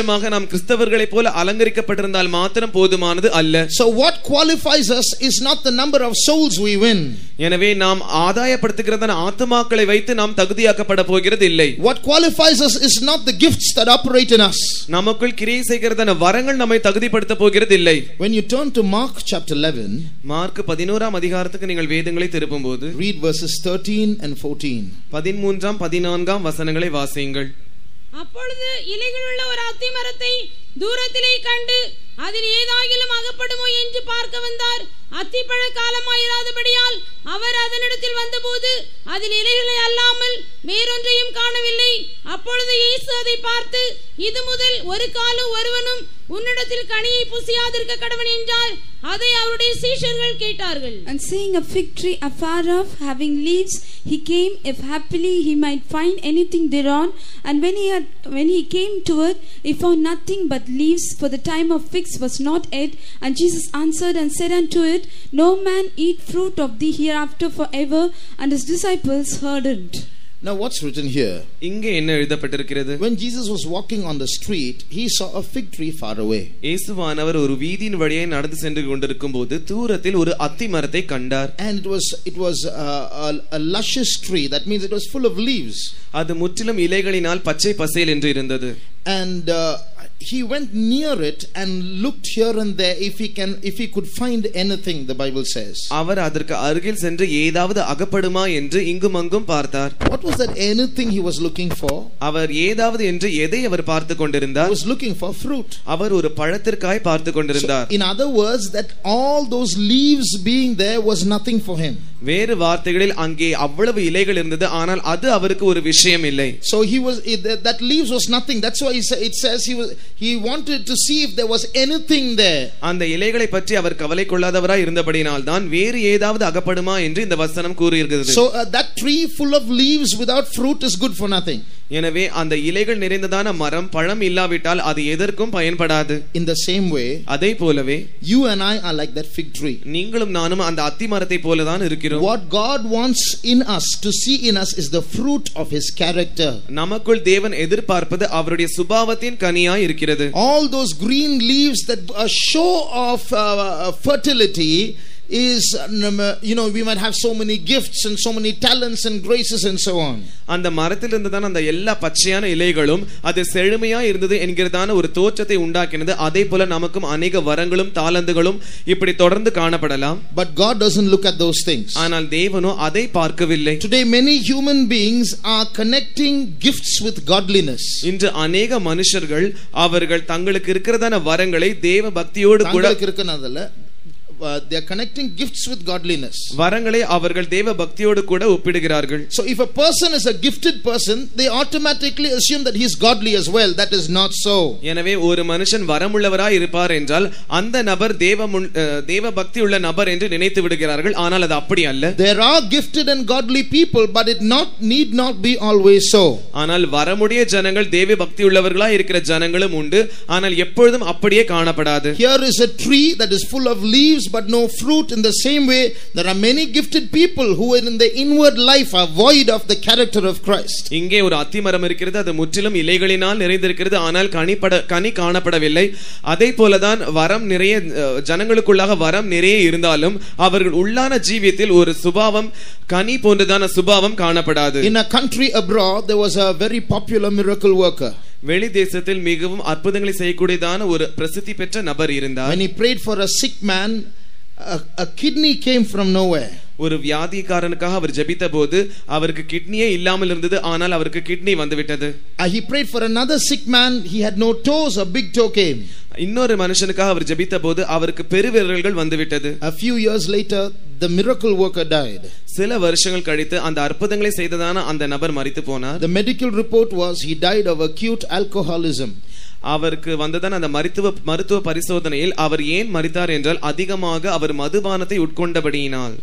Speaker 2: நாம் கிறிஸ்தவர்களைப் போல அலங்கரிக்கப்பட்டிருந்தால் மாத்திரம் போதுமானது அல்ல.
Speaker 1: So what qualifies us is not the number of souls we win.
Speaker 2: எனவே நாம் ஆதாயப்படுத்துகிறதான ஆத்துமாக்களை வைத்து நாம் தகுதியாக்கப்பட போகிறது இல்லை.
Speaker 1: What qualifies us is not the gifts that operate in us.
Speaker 2: நமக்குள் கிரியை செய்கிறதான வரங்கள் நம்மை தகுதிப்படுத்த போகிறது இல்லை.
Speaker 1: When you turn to Mark chapter eleven,
Speaker 2: Mark பதினோராம் அதிகாரத்துக்கு நீங்கள் வேதங்களை திருப்பும்போது
Speaker 1: read verses thirteen and fourteen.
Speaker 2: பதிமூன்றாம் பதினான்காம் வசனங்களை வாசியுங்கள்.
Speaker 3: அப்பொழுது இலைகளுள்ள ஒரு அத்தி மரத்தை தூரத்திலே கண்டு அதில் ஏதாகிலும் அகப்படுமோ என்று பார்க்க வந்தார். அத்திப்பழ காலமாயிராதபடியால் அவர் அதனிடத்தில் வந்தபோது அதில் இலைகளை அல்லாமல் வேறொன்றையும் காணவில்லை. அப்பொழுது இயேசு அதை பார்த்து, இது முதல் ஒரு காலம் ஒருவனும் உன்னிடத்தில் கனியை புசியாதிருக்க கடவன் என்றார். அதை அவருடைய சீஷர்கள் கேட்டார்கள்.
Speaker 4: And seeing a fig tree afar off having leaves, he came if happily he might find anything thereon. And when he had when he came to it, he found nothing but leaves, for the time of figs was not yet. And Jesus answered and said unto it, no man eat fruit of thee hereafter forever. And his disciples heard it.
Speaker 1: Now what's written here?
Speaker 2: இங்கே என்ன எழுதப்பட்டிருக்கிறது?
Speaker 1: When Jesus was walking on the street, he saw a fig tree far away.
Speaker 2: இயேசுவானவர் ஒரு வீதியின் வழியே நடந்து சென்று கொண்டிருக்கும்போது தூரத்தில் ஒரு அத்தி மரத்தை கண்டார்.
Speaker 1: And it was it was a, a, a luscious tree. That means it was full of leaves.
Speaker 2: அது முற்றிலும் இலைகளினால் பச்சை பசேல் என்று இருந்தது.
Speaker 1: And uh, he went near it and looked here and there if he can if he could find anything, the Bible says.
Speaker 2: அவர் அதற்கு அருகில் சென்று ஏதாவது அகப்படுமா என்று இங்கும் அங்கும் பார்த்தார்.
Speaker 1: What was that anything he was looking for?
Speaker 2: அவர் ஏதாவது என்று எதை அவர் பார்த்து கொண்டிருந்தார்?
Speaker 1: He was looking for fruit.
Speaker 2: அவர் ஒரு பழத்திற்காய் பார்த்து கொண்டிருந்தார்.
Speaker 1: So, in other words, that all those leaves being there was nothing for him.
Speaker 2: வேறு வார்த்தைகளில் அங்கே அவ்வளவு இலைகள் இருந்தது, ஆனால் அது அவருக்கு ஒரு விஷயம் இல்லை.
Speaker 1: So he was that leaves was nothing. That's why it says he was he wanted to see if there was anything there.
Speaker 2: அந்த இலைகளை பற்றி அவர் கவலை கொள்ளாதவராய் இருந்தபடியால் தான் வேறு ஏதாவது அகப்படுமா என்று இந்த வசனம் கூறியிருக்கிறது.
Speaker 1: So uh, that tree full of leaves without fruit is good for nothing.
Speaker 2: எனவே அந்த இலைகள் நிறைந்ததான மரம் பழம் இல்லாவிட்டால் அது எதற்கும் பயன்படாது.
Speaker 1: In the same way,
Speaker 2: அதே போலவே
Speaker 1: you and I are like that fig tree.
Speaker 2: நீங்களும் நானும் அந்த அத்தி மரத்தை போல தான் இருக்கிறோம்.
Speaker 1: What God wants in us to see in us is the fruit of his character.
Speaker 2: நமக்குள் தேவன் எதிர்பார்ப்பது அவருடைய சுபாவத்தின் கனியாய் இருக்கிறது.
Speaker 1: All those green leaves that a show of uh, fertility is, you know, we might have so many gifts and so many talents and graces and so on.
Speaker 2: அந்த மரத்தில் இருந்ததான அந்த எல்லா பச்சையான இலைகளும் அது செழுமையா இருந்தது என்கிறதான ஒரு தோற்றத்தை உண்டாக்கினது. அதே போல நமக்கும் அநேக வரங்களும் தாளந்துகளும் இப்படி தொடர்ந்து காணப்படலாம்.
Speaker 1: But God doesn't look at those things.
Speaker 2: ஆனால் தேவனோ அதை பார்க்கவில்லை.
Speaker 1: Today many human beings are connecting gifts with godliness.
Speaker 2: இன்று அநேக மனுஷர்கள் அவர்கள் தங்களுக்கு இருக்கிறதான வரங்களை தேவ பக்தியோடு கூட
Speaker 1: தங்களுக்கு இருக்கனதல்ல Uh, they are connecting gifts with godliness.
Speaker 2: வரங்களை அவர்கள் தேவ பக்தியோடு கூட ஒப்பிடுகிறார்கள்.
Speaker 1: So if a person is a gifted person, they automatically assume that he is godly as well. That is not so.
Speaker 2: எனவே ஒரு மனுஷன் வரமுள்ளவராய் இருப்பார் என்றால் அந்த நபர் தேவ தேவ பக்தி உள்ள நபர் என்று நினைத்து விடுகிறார்கள். ஆனால் அது அப்படி அல்ல.
Speaker 1: There are gifted and godly people, but it not need not be always so.
Speaker 2: ஆனால் வரமுடைய ஜனங்கள் தேவ பக்தி உள்ளவர்களாய் இருக்கிற ஜனங்களும் உண்டு. ஆனால் எப்பொழுதும் அப்படியே காணப்படாது.
Speaker 1: Here is a tree that is full of leaves but no fruit. In the same way, there are many gifted people who are in the inward life are void of the character of Christ.
Speaker 2: இங்கே ஒரு அத்தி மரம் இருக்கிறது, அது முற்றிலும் இலைகளினால் நிறைந்திருக்கிறது, ஆனால் கனிப்பட கனி காணப்படவில்லை. அதே போலதான் வரம் நிறைய ஜனங்களுக்குள்ளாக வரம் நிறைய இருந்தாலும் அவர்கள் உள்ளான ஜீவியத்தில் ஒரு சுபாவம் கனி போன்றதான சுபாவம் காணப்படாது.
Speaker 1: In a country abroad, there was a very popular miracle worker.
Speaker 2: வெளி தேசத்தில் மிகவும் அற்புதங்களை செய்யக்கூடியதான ஒரு பிரசித்தி பெற்ற நபர் இருந்தார்.
Speaker 1: When he prayed for a sick man, a, a kidney came from nowhere.
Speaker 2: ஒரு வியாதிக்காரனுக்காக அவர் ஜெபித்தபோது அவருக்கு கிட்னியே இல்லாமல் இருந்தது, ஆனால் அவருக்கு கிட்னி வந்துவிட்டது.
Speaker 1: Uh, he prayed for another sick man, he had no toes, a big toe came.
Speaker 2: இன்னொரு மனுஷனுக்காக அவர் ஜெபித்தபோது அவருக்கு பெருவிரல்கள் வந்துவிட்டது.
Speaker 1: A few years later, the miracle worker died.
Speaker 2: சில வருஷங்கள் கழித்து அந்த அற்புதங்களை செய்ததான அந்த நபர் மரித்து போனார்.
Speaker 1: The medical report was he died of acute alcoholism.
Speaker 2: அவருக்கு வந்ததான அந்த மருத்துவ மருத்துவ பரிசோதனையில் அவர் ஏன் மரித்தார் என்றால் அதிகமாக அவர் மதுபானத்தை உட்கொண்டபடியினால்.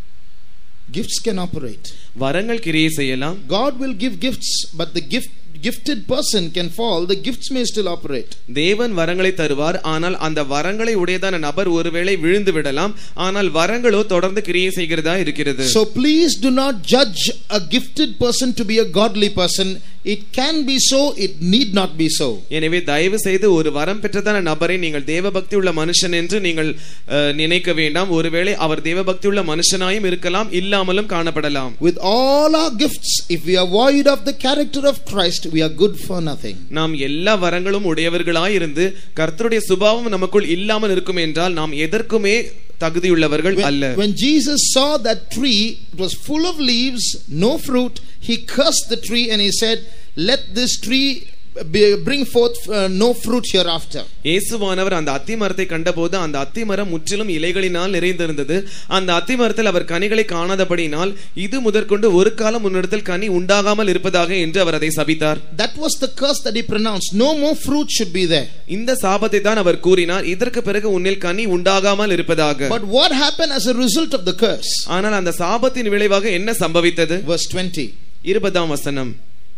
Speaker 1: Gifts can operate.
Speaker 2: வரங்கள் கிரியை செய்யலாம்.
Speaker 1: God will give gifts, but the gift gifted person can fall. The gifts may still operate.
Speaker 2: தேவன் வரங்களை தருவார், ஆனால் அந்த வரங்களை உடையதான நபர் ஒருவேளை விழுந்து விடலாம், ஆனால் வரங்களோ தொடர்ந்து கிரியை செய்கிறதா இருக்கிறது.
Speaker 1: So please do not judge a gifted person to be a godly person. it can be so, it need not be so.
Speaker 2: எனவே தயவு செய்து ஒரு வரம் பெற்றதான நபரை நீங்கள் தேவபக்தி உள்ள மனுஷன் என்று நீங்கள் நினைக்க வேண்டாம். ஒருவேளை அவர் தேவபக்தி உள்ள மனுஷனாயும் இருக்கலாம், இல்லாமலும் காணப்படலாம்.
Speaker 1: With all our gifts, if we are void of the character of Christ, we are good for nothing.
Speaker 2: நாம் எல்லா வரங்களும் உடையவர்களாய் இருந்து கர்த்தருடைய சுபாவம் நமக்குள் இல்லாமல் இருக்கும் என்றால் நாம் எதற்குமே தகுதியுள்ளவர்கள் அல்ல.
Speaker 1: When Jesus saw that tree, it was full of leaves, no fruit, he cursed the tree and he said, let this tree bring forth uh, no fruit hereafter.
Speaker 2: இயேசுவானவர் அந்த அத்தி மரத்தை கண்டபோது அந்த அத்தி மரம் முற்றிலும் இலைகளினால் நிறைந்திருந்தது. அந்த அத்தி மரத்தில் அவர் கனிகளை காணாதபடியினால் இது முதற்கொண்டு ஒரு காலம் முன்னிடத்தில் கனி உண்டாகாமல் இருப்பதாக என்று அவர் அதை சபித்தார்.
Speaker 1: That was the curse that he pronounced. No more fruit should be there.
Speaker 2: இந்த சாபத்தை தான் அவர் கூறினார், இதற்கு பிறகு உன்னில் கனி உண்டாகாமல் இருப்பதாக.
Speaker 1: But what happened as a result of the curse?
Speaker 2: ஆனால் அந்த சாபத்தின் விளைவாக என்ன சம்பவித்தது?
Speaker 1: Verse twenty.
Speaker 2: இருபதாம் வசனம்.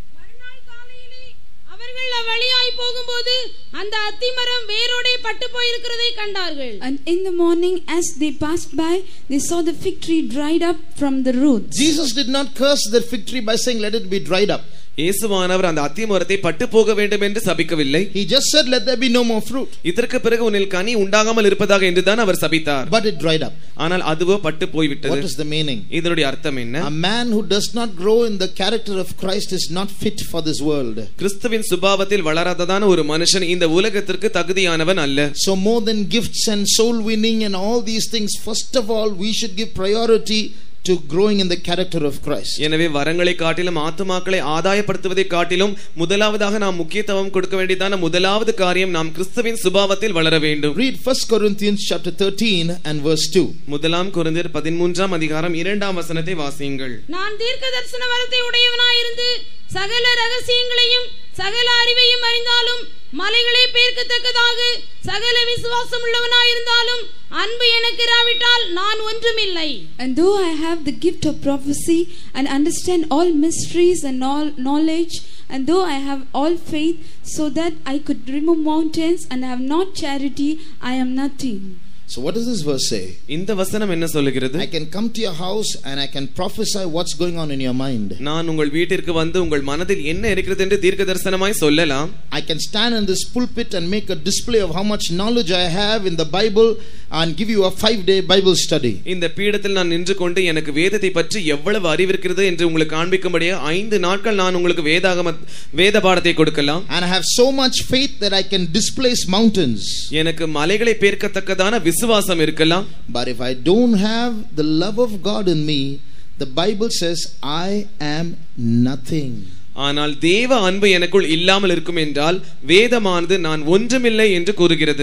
Speaker 3: வழியாய் போகும்போது அந்த அத்திமரம் வேரோடே பட்டு போயிருக்கிறதை கண்டார்கள்.
Speaker 4: And in the morning as they passed by, they saw the fig tree dried up from the roots.
Speaker 1: Jesus did not curse the fig tree by saying let it be dried up.
Speaker 2: இயேசுவானவர் அந்த அத்தி மரத்தை பட்டு போக வேண்டும் என்று சபிக்கவில்லை.
Speaker 1: He just said let there be no more fruit.
Speaker 2: இதற்கு பிறகு உன்னில் கனி உண்டாகாமல் இருப்பதாக என்று தான் அவர் சபித்தார்.
Speaker 1: But it dried up.
Speaker 2: ஆனால் அதுவோ பட்டு போய்விட்டது.
Speaker 1: What is the meaning?
Speaker 2: இதனுடைய அர்த்தம் என்ன?
Speaker 1: A man who does not grow in the character of Christ is not fit for this world.
Speaker 2: கிறிஸ்துவின் சுபாவத்தில் வளராததான ஒரு மனுஷன் இந்த உலகத்திற்கு தகுதியானவன் அல்ல.
Speaker 1: So more than gifts and soul winning and all these things, first of all we should give priority to growing in the character of Christ.
Speaker 2: எனவே வரங்களை காட்டிலும் ஆத்துமாக்களை ஆதாயப்படுத்துவதை காட்டிலும் முதலாவதாக நாம் முக்கியத்துவம் கொடுக்க வேண்டியதான முதலாவது காரியம் நாம் கிறிஸ்துவின் சுபாவத்தில் வளர வேண்டும்.
Speaker 1: Read First Corinthians chapter thirteen and verse two.
Speaker 2: முதலாம் கொரிந்தியர் பதிமூன்றாம் அதிகாரம் இரண்டாம் வசனத்தை வாசியுங்கள்.
Speaker 3: நான் தீர்க்கதரிசன வரத்தை உடையவனாய் இருந்து சகல ரகசியங்களையும் சகல அறிவையும் அறிந்தாலும் மலைகளை பேர்க்கத்தக்கதாக சகல விசுவாசம் உள்ளவனாய் இருந்தாலும் அன்பு எனக்கு இராவிட்டால் நான் ஒன்றுமில்லை.
Speaker 4: And though I have the gift of prophecy and understand all mysteries and all knowledge, and though I have all faith so that I could remove mountains and have not charity, I am nothing.
Speaker 1: So what does this verse say?
Speaker 2: இந்த வசனம் என்ன சொல்லுகிறது?
Speaker 1: I can come to your house and I can prophesy what's going on in your mind.
Speaker 2: நான் உங்கள் வீட்டிற்கு வந்து உங்கள் மனதில் என்ன இருக்கிறது என்று தீர்க்கதரிசனமாய் சொல்லலாம்.
Speaker 1: I can stand in this pulpit and make a display of how much knowledge I have in the Bible and give you a five day Bible study.
Speaker 2: இந்த பீடத்தில் நான் நின்று கொண்டு எனக்கு வேதத்தை பற்றி எவ்வளவு அறிவு இருக்கிறது என்று உங்களுக்கு காண்பிக்கும்படியாக ஐந்து நாட்கள் நான் உங்களுக்கு வேதாகம வேத பாடத்தை கொடுக்கலாம்.
Speaker 1: And I have so much faith that I can displace mountains.
Speaker 2: எனக்கு மலைகளை பேர்க்கத்தக்கதான விசுவாசம் இருக்கலாம்.
Speaker 1: But if I don't have the love of God in me, the Bible says I am nothing.
Speaker 2: ஆனால் தேவ அன்பு எனக்குள் இல்லாமல் இருக்கும் என்றால் வேதமானது நான் ஒன்றுமில்லை என்று கூறுகிறது.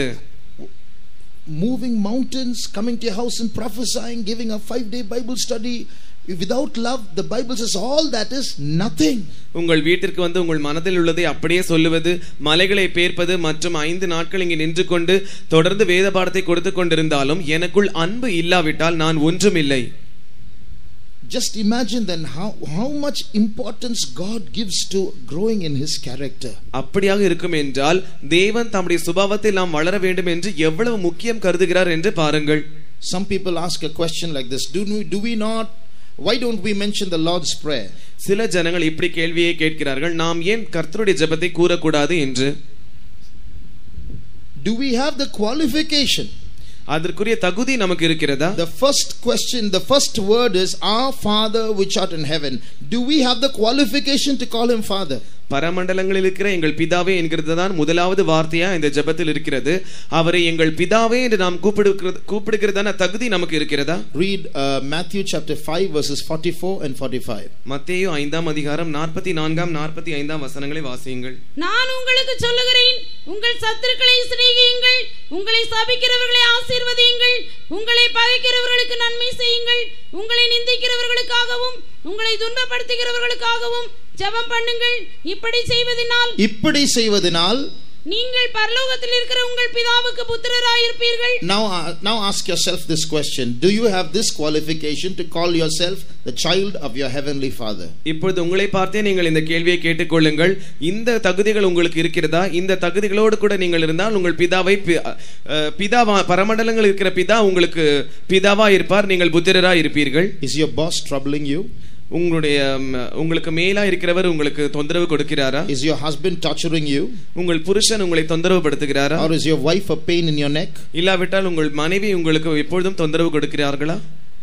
Speaker 1: Moving mountains, coming to your house and prophesying, giving a five day Bible study, without love, the Bible says all that is nothing.
Speaker 2: உங்கள் வீட்டிற்கு வந்து உங்கள் மனதில் உள்ளதை அப்படியே சொல்லுவது, மலைகளை பேர்ப்பது மற்றும் ஐந்து நாட்கள் இங்கே நின்று கொண்டு தொடர்ந்து வேத பாடத்தை கொடுத்து கொண்டிருந்தாலும் எனக்குள் அன்பு இல்லாவிட்டால் நான் ஒன்றுமில்லை.
Speaker 1: Just imagine then how how much importance God gives to growing in his character.
Speaker 2: அப்படியாக இருக்கும் என்றால் தேவன் தம்முடைய சுபாவத்தில் நாம் வளர வேண்டும் என்று எவ்வளவு முக்கியம் கருதுகிறார் என்று பாருங்கள்.
Speaker 1: Some people ask a question like this, do we, do we not why don't we mention the Lord's prayer?
Speaker 2: சில ஜனங்கள் இப்படி கேள்வியை கேட்கிறார்கள், நாம் ஏன் கர்த்தருடைய ஜெபத்தை கூறக்கூடாது என்று.
Speaker 1: Do we have the qualification?
Speaker 2: அதற்குரிய தகுதி நமக்கு இருக்கிறதா?
Speaker 1: The first question, the first word is our Father which art in heaven. Do we have the qualification to call him Father?
Speaker 2: பரமண்டலங்களில் இருக்கிற எங்கள் பிதாவே என்கிறது தான் முதலாவது வார்த்தையா இந்த ஜெபத்தில் இருக்கிறது. அவரை எங்கள் பிதாவே என்று நாம் கூப்பிடுகிறது கூப்பிடுகிறதான தகுதி நமக்கு இருக்கிறதா?
Speaker 1: Read uh, Matthew chapter five verses forty-four and forty-five.
Speaker 2: மத்தேயு ஐந்தாம் அதிகாரம் நாற்பத்தி நான்காம் நாற்பத்தி ஐந்தாம் வசனங்களை வாசியுங்கள்.
Speaker 3: நான் உங்களுக்கு சொல்லுகிறேன், உங்கள் சத்துருக்களை சிநேகியுங்கள், உங்களை சபிக்கிறவர்களை ஆசீர்வதியுங்கள், உங்களை பகைக்கிறவர்களுக்கு நன்மை செய்யுங்கள், உங்களை நிந்திக்கிறவர்களுக்காகவும் உங்களை துன்பப்படுத்துகிறவர்களுக்காகவும் ஜெபம் பண்ணுங்கள். இப்படி செய்வதினால்
Speaker 1: இப்படி செய்வதினால்
Speaker 3: நீங்கள் பரலோகத்தில் இருக்கிற உங்கள் பிதாவுக்கு புத்திரராய் இருப்பீர்கள்.
Speaker 1: Now uh, now ask yourself this question, do you have this qualification to call yourself the child of your heavenly Father?
Speaker 2: இப்பொழுது உங்களை பார்த்தே நீங்கள் இந்த கேள்வியை கேட்டுக்கொள்ளுங்கள். இந்த தகுதிகள் உங்களுக்கு இருக்கிறதா? இந்த தகுதிகளோடு கூட நீங்கள் இருந்தால் உங்கள் பிதாவை பிதாவா பரமண்டலங்கள் இருக்கிற பிதா உங்களுக்கு பிதாவா இருப்பார், நீங்கள் புத்திரராய் இருப்பீர்கள்.
Speaker 1: Is your boss troubling you?
Speaker 2: உங்களுடைய உங்களுக்கு மேலா இருக்கிறவர் உங்களுக்கு தொந்தரவு கொடுக்கிறாரா?
Speaker 1: Is your husband torturing you?
Speaker 2: உங்கள் புருஷன் உங்களை தொந்தரவு படுத்துகிறாரா?
Speaker 1: Or is your wife a pain in your neck?
Speaker 2: இல்லாவிட்டால் உங்கள் மனைவி உங்களுக்கு எப்பொழுதும் தொந்தரவு கொடுக்கிறார்களா?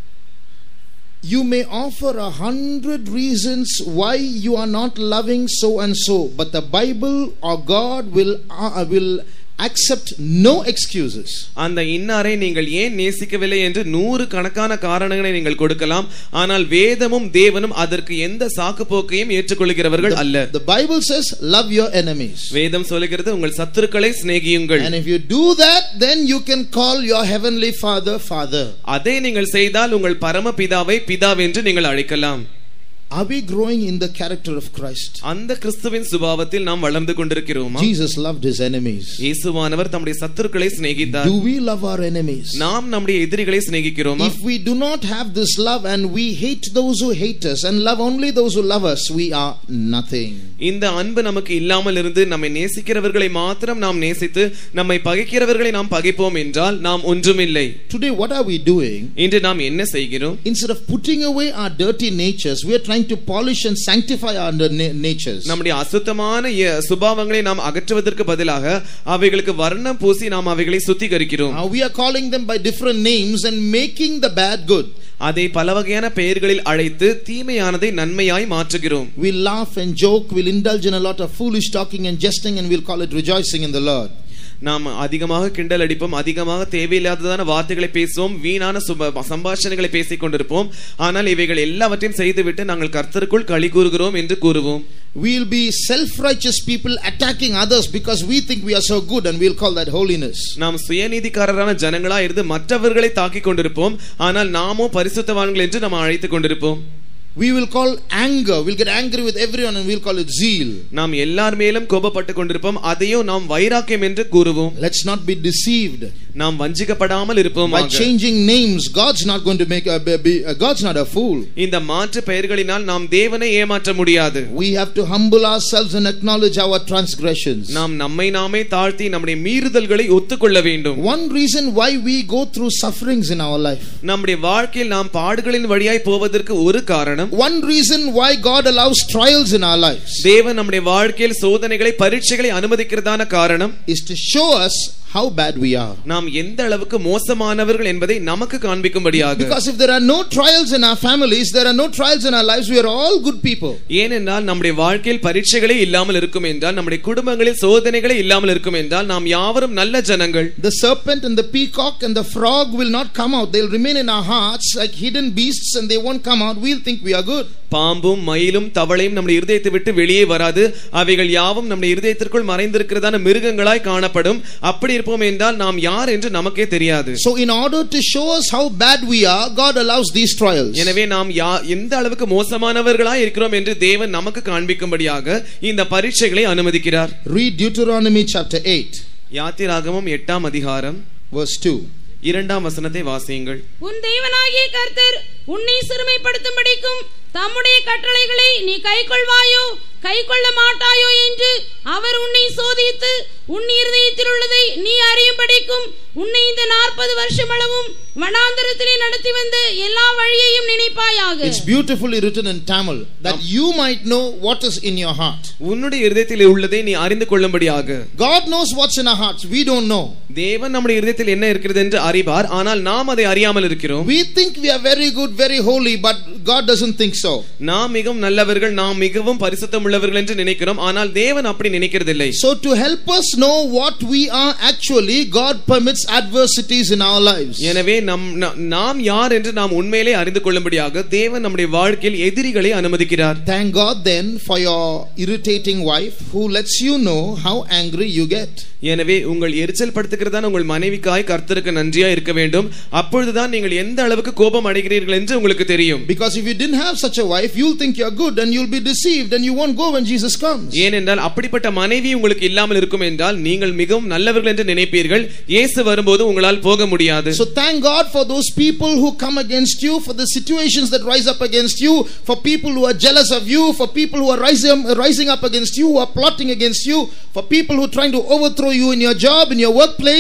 Speaker 1: You may offer a hundred reasons why you are not loving so and so, but the Bible or God will uh, will accept no excuses.
Speaker 2: அந்த இன்னாரை நீங்கள் ஏன் நேசிக்கவில்லை என்று நூறு கணக்கான காரணங்களை நீங்கள் கொடுக்கலாம், ஆனால் வேதமும் தேவனும் அதற்கு எந்த சாக்கு போக்கையும் ஏற்றுக்கொள்கிறவர்கள் அல்ல.
Speaker 1: The Bible says love your enemies.
Speaker 2: வேதம் சொல்கிறது உங்கள் சத்துருக்களை சிநேகியுங்கள்.
Speaker 1: And if you do that, then you can call your heavenly Father Father.
Speaker 2: அதை நீங்கள் செய்தால் உங்கள் பரமபிதாவை பிதாவென்று நீங்கள் அழைக்கலாம்.
Speaker 1: Are we growing in the character of Christ?
Speaker 2: அந்த கிறிஸ்துவின் சுபாவத்தில் நாம் வளர்ந்து கொண்டிருக்கிறோமா?
Speaker 1: Jesus loved his enemies.
Speaker 2: இயேசுவானவர் தம்முடைய சத்துருக்களை சிநேகித்தார்.
Speaker 1: Do we love our enemies?
Speaker 2: நாம் நம்முடைய எதிரிகளை சிநேகிக்கிறோமா?
Speaker 1: If we do not have this love and we hate those who hate us and love only those who love us, we are nothing.
Speaker 2: இந்த அன்பு நமக்கு இல்லாமல் இருந்து நம்மை நேசிக்கிறவர்களை மாத்திரம் நாம் நேசித்து நம்மை பகைக்கிறவர்களை நாம் பகைப்போம் என்றால் நாம் ஒன்றுமில்லை.
Speaker 1: Today what are we doing?
Speaker 2: இன்று நாம் என்ன செய்கிறோம்?
Speaker 1: Instead of putting away our dirty natures, we are trying to polish and sanctify our natures.
Speaker 2: நம்முடைய அசுத்தமான சுபாவங்களை நாம் அகற்றுவதற்கு பதிலாக அவைகளுக்கு வர்ணம் பூசி நாம் அவைகளை சுத்திகரிக்கிறோம்.
Speaker 1: Now we are calling them by different names and making the bad good.
Speaker 2: அதை பல வகையான பெயர்களில் அழைத்து தீமையானதை நன்மையாய் மாற்றுகிறோம்.
Speaker 1: We laugh and joke, we'll indulge in a lot of foolish talking and jesting, and we'll call it rejoicing in the Lord.
Speaker 2: நாம் அதிகமாக கிண்டல் அடிப்போம், அதிகமாக தேவையில்லாததான வார்த்தைகளை பேசுவோம், வீணான சம்பாஷணைகளை பேசிக் கொண்டிருப்போம். ஆனால் இவைகள் எல்லாவற்றையும் செய்துவிட்டு நாங்கள் கர்த்தருக்குள் களி கூறுகிறோம் என்று கூறுவோம்.
Speaker 1: We'll be self-righteous people attacking others because we think we are so good, and we'll call that holiness.
Speaker 2: நாம் சுயநீதிக்காரரான ஜனங்களா இருந்து மற்றவர்களை தாக்கிக் கொண்டிருப்போம், ஆனால் நாமோ பரிசுத்தவான்கள் என்று நாம் அழைத்துக் கொண்டிருப்போம்.
Speaker 1: We will call anger, we'll get angry with everyone and we'll call it zeal.
Speaker 2: நாம் எல்லார் மேலும் கோபப்பட்டு கொண்டிருப்போம், அதையோ நாம் வைராக்கியம் என்று கூறுவோம்.
Speaker 1: Let's not be deceived.
Speaker 2: நாம் வஞ்சிக்கப்படாமல் இருப்போம்.
Speaker 1: By changing names, God's not going to make a be, uh, God's not a fool.
Speaker 2: இந்த மாற்று பெயர்களினால் நாம் தேவனை ஏமாற்ற முடியாது.
Speaker 1: We have to humble ourselves and acknowledge our transgressions.
Speaker 2: நாம் நம்மை நாமே தாழ்த்தி நம்முடைய மீறுதல்களை ஒத்துக்கொள்ள வேண்டும்.
Speaker 1: One reason why we go through sufferings in our life,
Speaker 2: நம்முடைய வாழ்க்கையில் நாம் பாடுகளின் வழியாய் போவதற்கு ஒரு காரணம்,
Speaker 1: one reason why God allows trials in our lives,
Speaker 2: தேவன் நம்முடைய வாழ்க்கையில் சோதனைகளை பரீட்சைகளை அனுமதிக்கிறதான காரணம்,
Speaker 1: is to show us how bad we are.
Speaker 2: நாம் எந்த அளவுக்கு மோசமானவர்கள் என்பதை நமக்கு காண்பிக்கும்படியாக.
Speaker 1: Because if there are no trials in our families, there are no trials in our lives, we are all good people.
Speaker 2: ஏனென்றால் நம்முடைய வாழ்க்கையில் பரீட்சைகளே இல்லாமல் இருக்கும் என்றால், நம்முடைய குடும்பங்களில் சோதனைகளே இல்லாமல் இருக்கும் என்றால் நாம் யாவரும் நல்ல ஜனங்கள்.
Speaker 1: The serpent and the peacock and the frog will not come out. They'll remain in our hearts like hidden beasts and they won't come out. We'll think we are good.
Speaker 2: பாம்பும் மயிலும் தவளையும் நம்முடைய இருதயத்தை விட்டு வெளியே வராது. அவைகள் யாவும் நம்முடைய இருதயத்திற்குள் மறைந்திருக்கிறதான மிருகங்களாய் காணப்படும். அப்படி இருப்போம் என்றால் நாம் யார் என்று நமக்கே தெரியாது.
Speaker 1: So in order to show us how bad we are, God allows these trials.
Speaker 2: எனவே நாம் எந்த அளவுக்கு மோசமானவர்களாய் இருக்கிறோம் என்று தேவன் நமக்கு காண்பிக்கும்படியாக இந்த பரீட்சைகளை அனுமதிக்கிறார்.
Speaker 1: Read Deuteronomy chapter eight.
Speaker 2: யாத்திராகமம் எட்டாம் அதிகாரம்
Speaker 1: verse two.
Speaker 2: இரண்டாம் வசனத்தை வாசியுங்கள்.
Speaker 3: உன் தேவனாகிய கர்த்தர் உன்னை சிறுமைப்படுத்தும்படிக்கும் தம்முடைய கட்டளைகளை நீ கைக்கொள்வாயோ கைக்கொள்ள மாட்டாயோ என்று அவர் உன்னை சோதித்து உன் இருதயத்தில் உள்ளதை நீ அறியும்படிக்கும் உன்னை இந்த நாற்பது வருஷம் அளவும் வனாந்தரத்திலே நடத்தி வந்த எல்லா வழியையும் நினைப்பாயாக.
Speaker 1: It's beautifully written in Tamil that you might know what is in your heart.
Speaker 2: உன்னுடைய இருதயத்தில் உள்ளதை நீ அறிந்து கொள்ளும்படியாக.
Speaker 1: God knows what's in our hearts, we don't know.
Speaker 2: தேவன் நம்முடைய இருதயத்தில் என்ன இருக்கிறது என்று அறிவார், ஆனால் நாம் அதை அறியாமல் இருக்கிறோம்.
Speaker 1: We think we are very good, very holy, but God doesn't think so.
Speaker 2: நாம் மிகவும் நல்லவர்கள், நாம் மிகவும் பரிசுத்தம் உள்ளவர்கள் என்று நினைக்கிறோம், ஆனால் தேவன் அப்படி நினைக்கிறதில்லை.
Speaker 1: So to help us know what we are actually, God permits adversities in our lives.
Speaker 2: எனவே நம் நாம் யார் என்று நாம் உண்மையிலே அறிந்து கொள்ளும்படியாக தேவன் நம்முடைய வாழ்க்கையில் எதிரிகளை அனுமதிக்கிறார்.
Speaker 1: Thank God then for your irritating wife who lets you know how angry you get.
Speaker 2: எனவே உங்கள் எரிச்சல் படுத்துகிறதான உங்கள் மனைவிக்காய் கர்த்தருக்கு நன்றியா இருக்க வேண்டும். அப்பொழுதுதான் நீங்கள் எந்த அளவுக்கு கோபம் அடைகிறீர்கள் என்று உங்களுக்கு தெரியும்.
Speaker 1: Because if you didn't have such a wife, you'll think you're good and you'll be deceived and you won't go when Jesus comes.
Speaker 2: ஏனென்றால் அப்படிப்பட்ட மனைவி உங்களுக்கு இல்லாமல் இருக்கும் என்றால் நீங்கள் மிகவும் நல்லவர்கள் என்று நினைப்பீர்கள். இயேசு வரும்போது உங்களால் போக முடியாது.
Speaker 1: So thank God for those people who come against you, for the situations that rise up against you, for people who are jealous of you, for people who are rising rising up against you, who are plotting against you, for people who are trying to overthrow you in your job, in your workplace.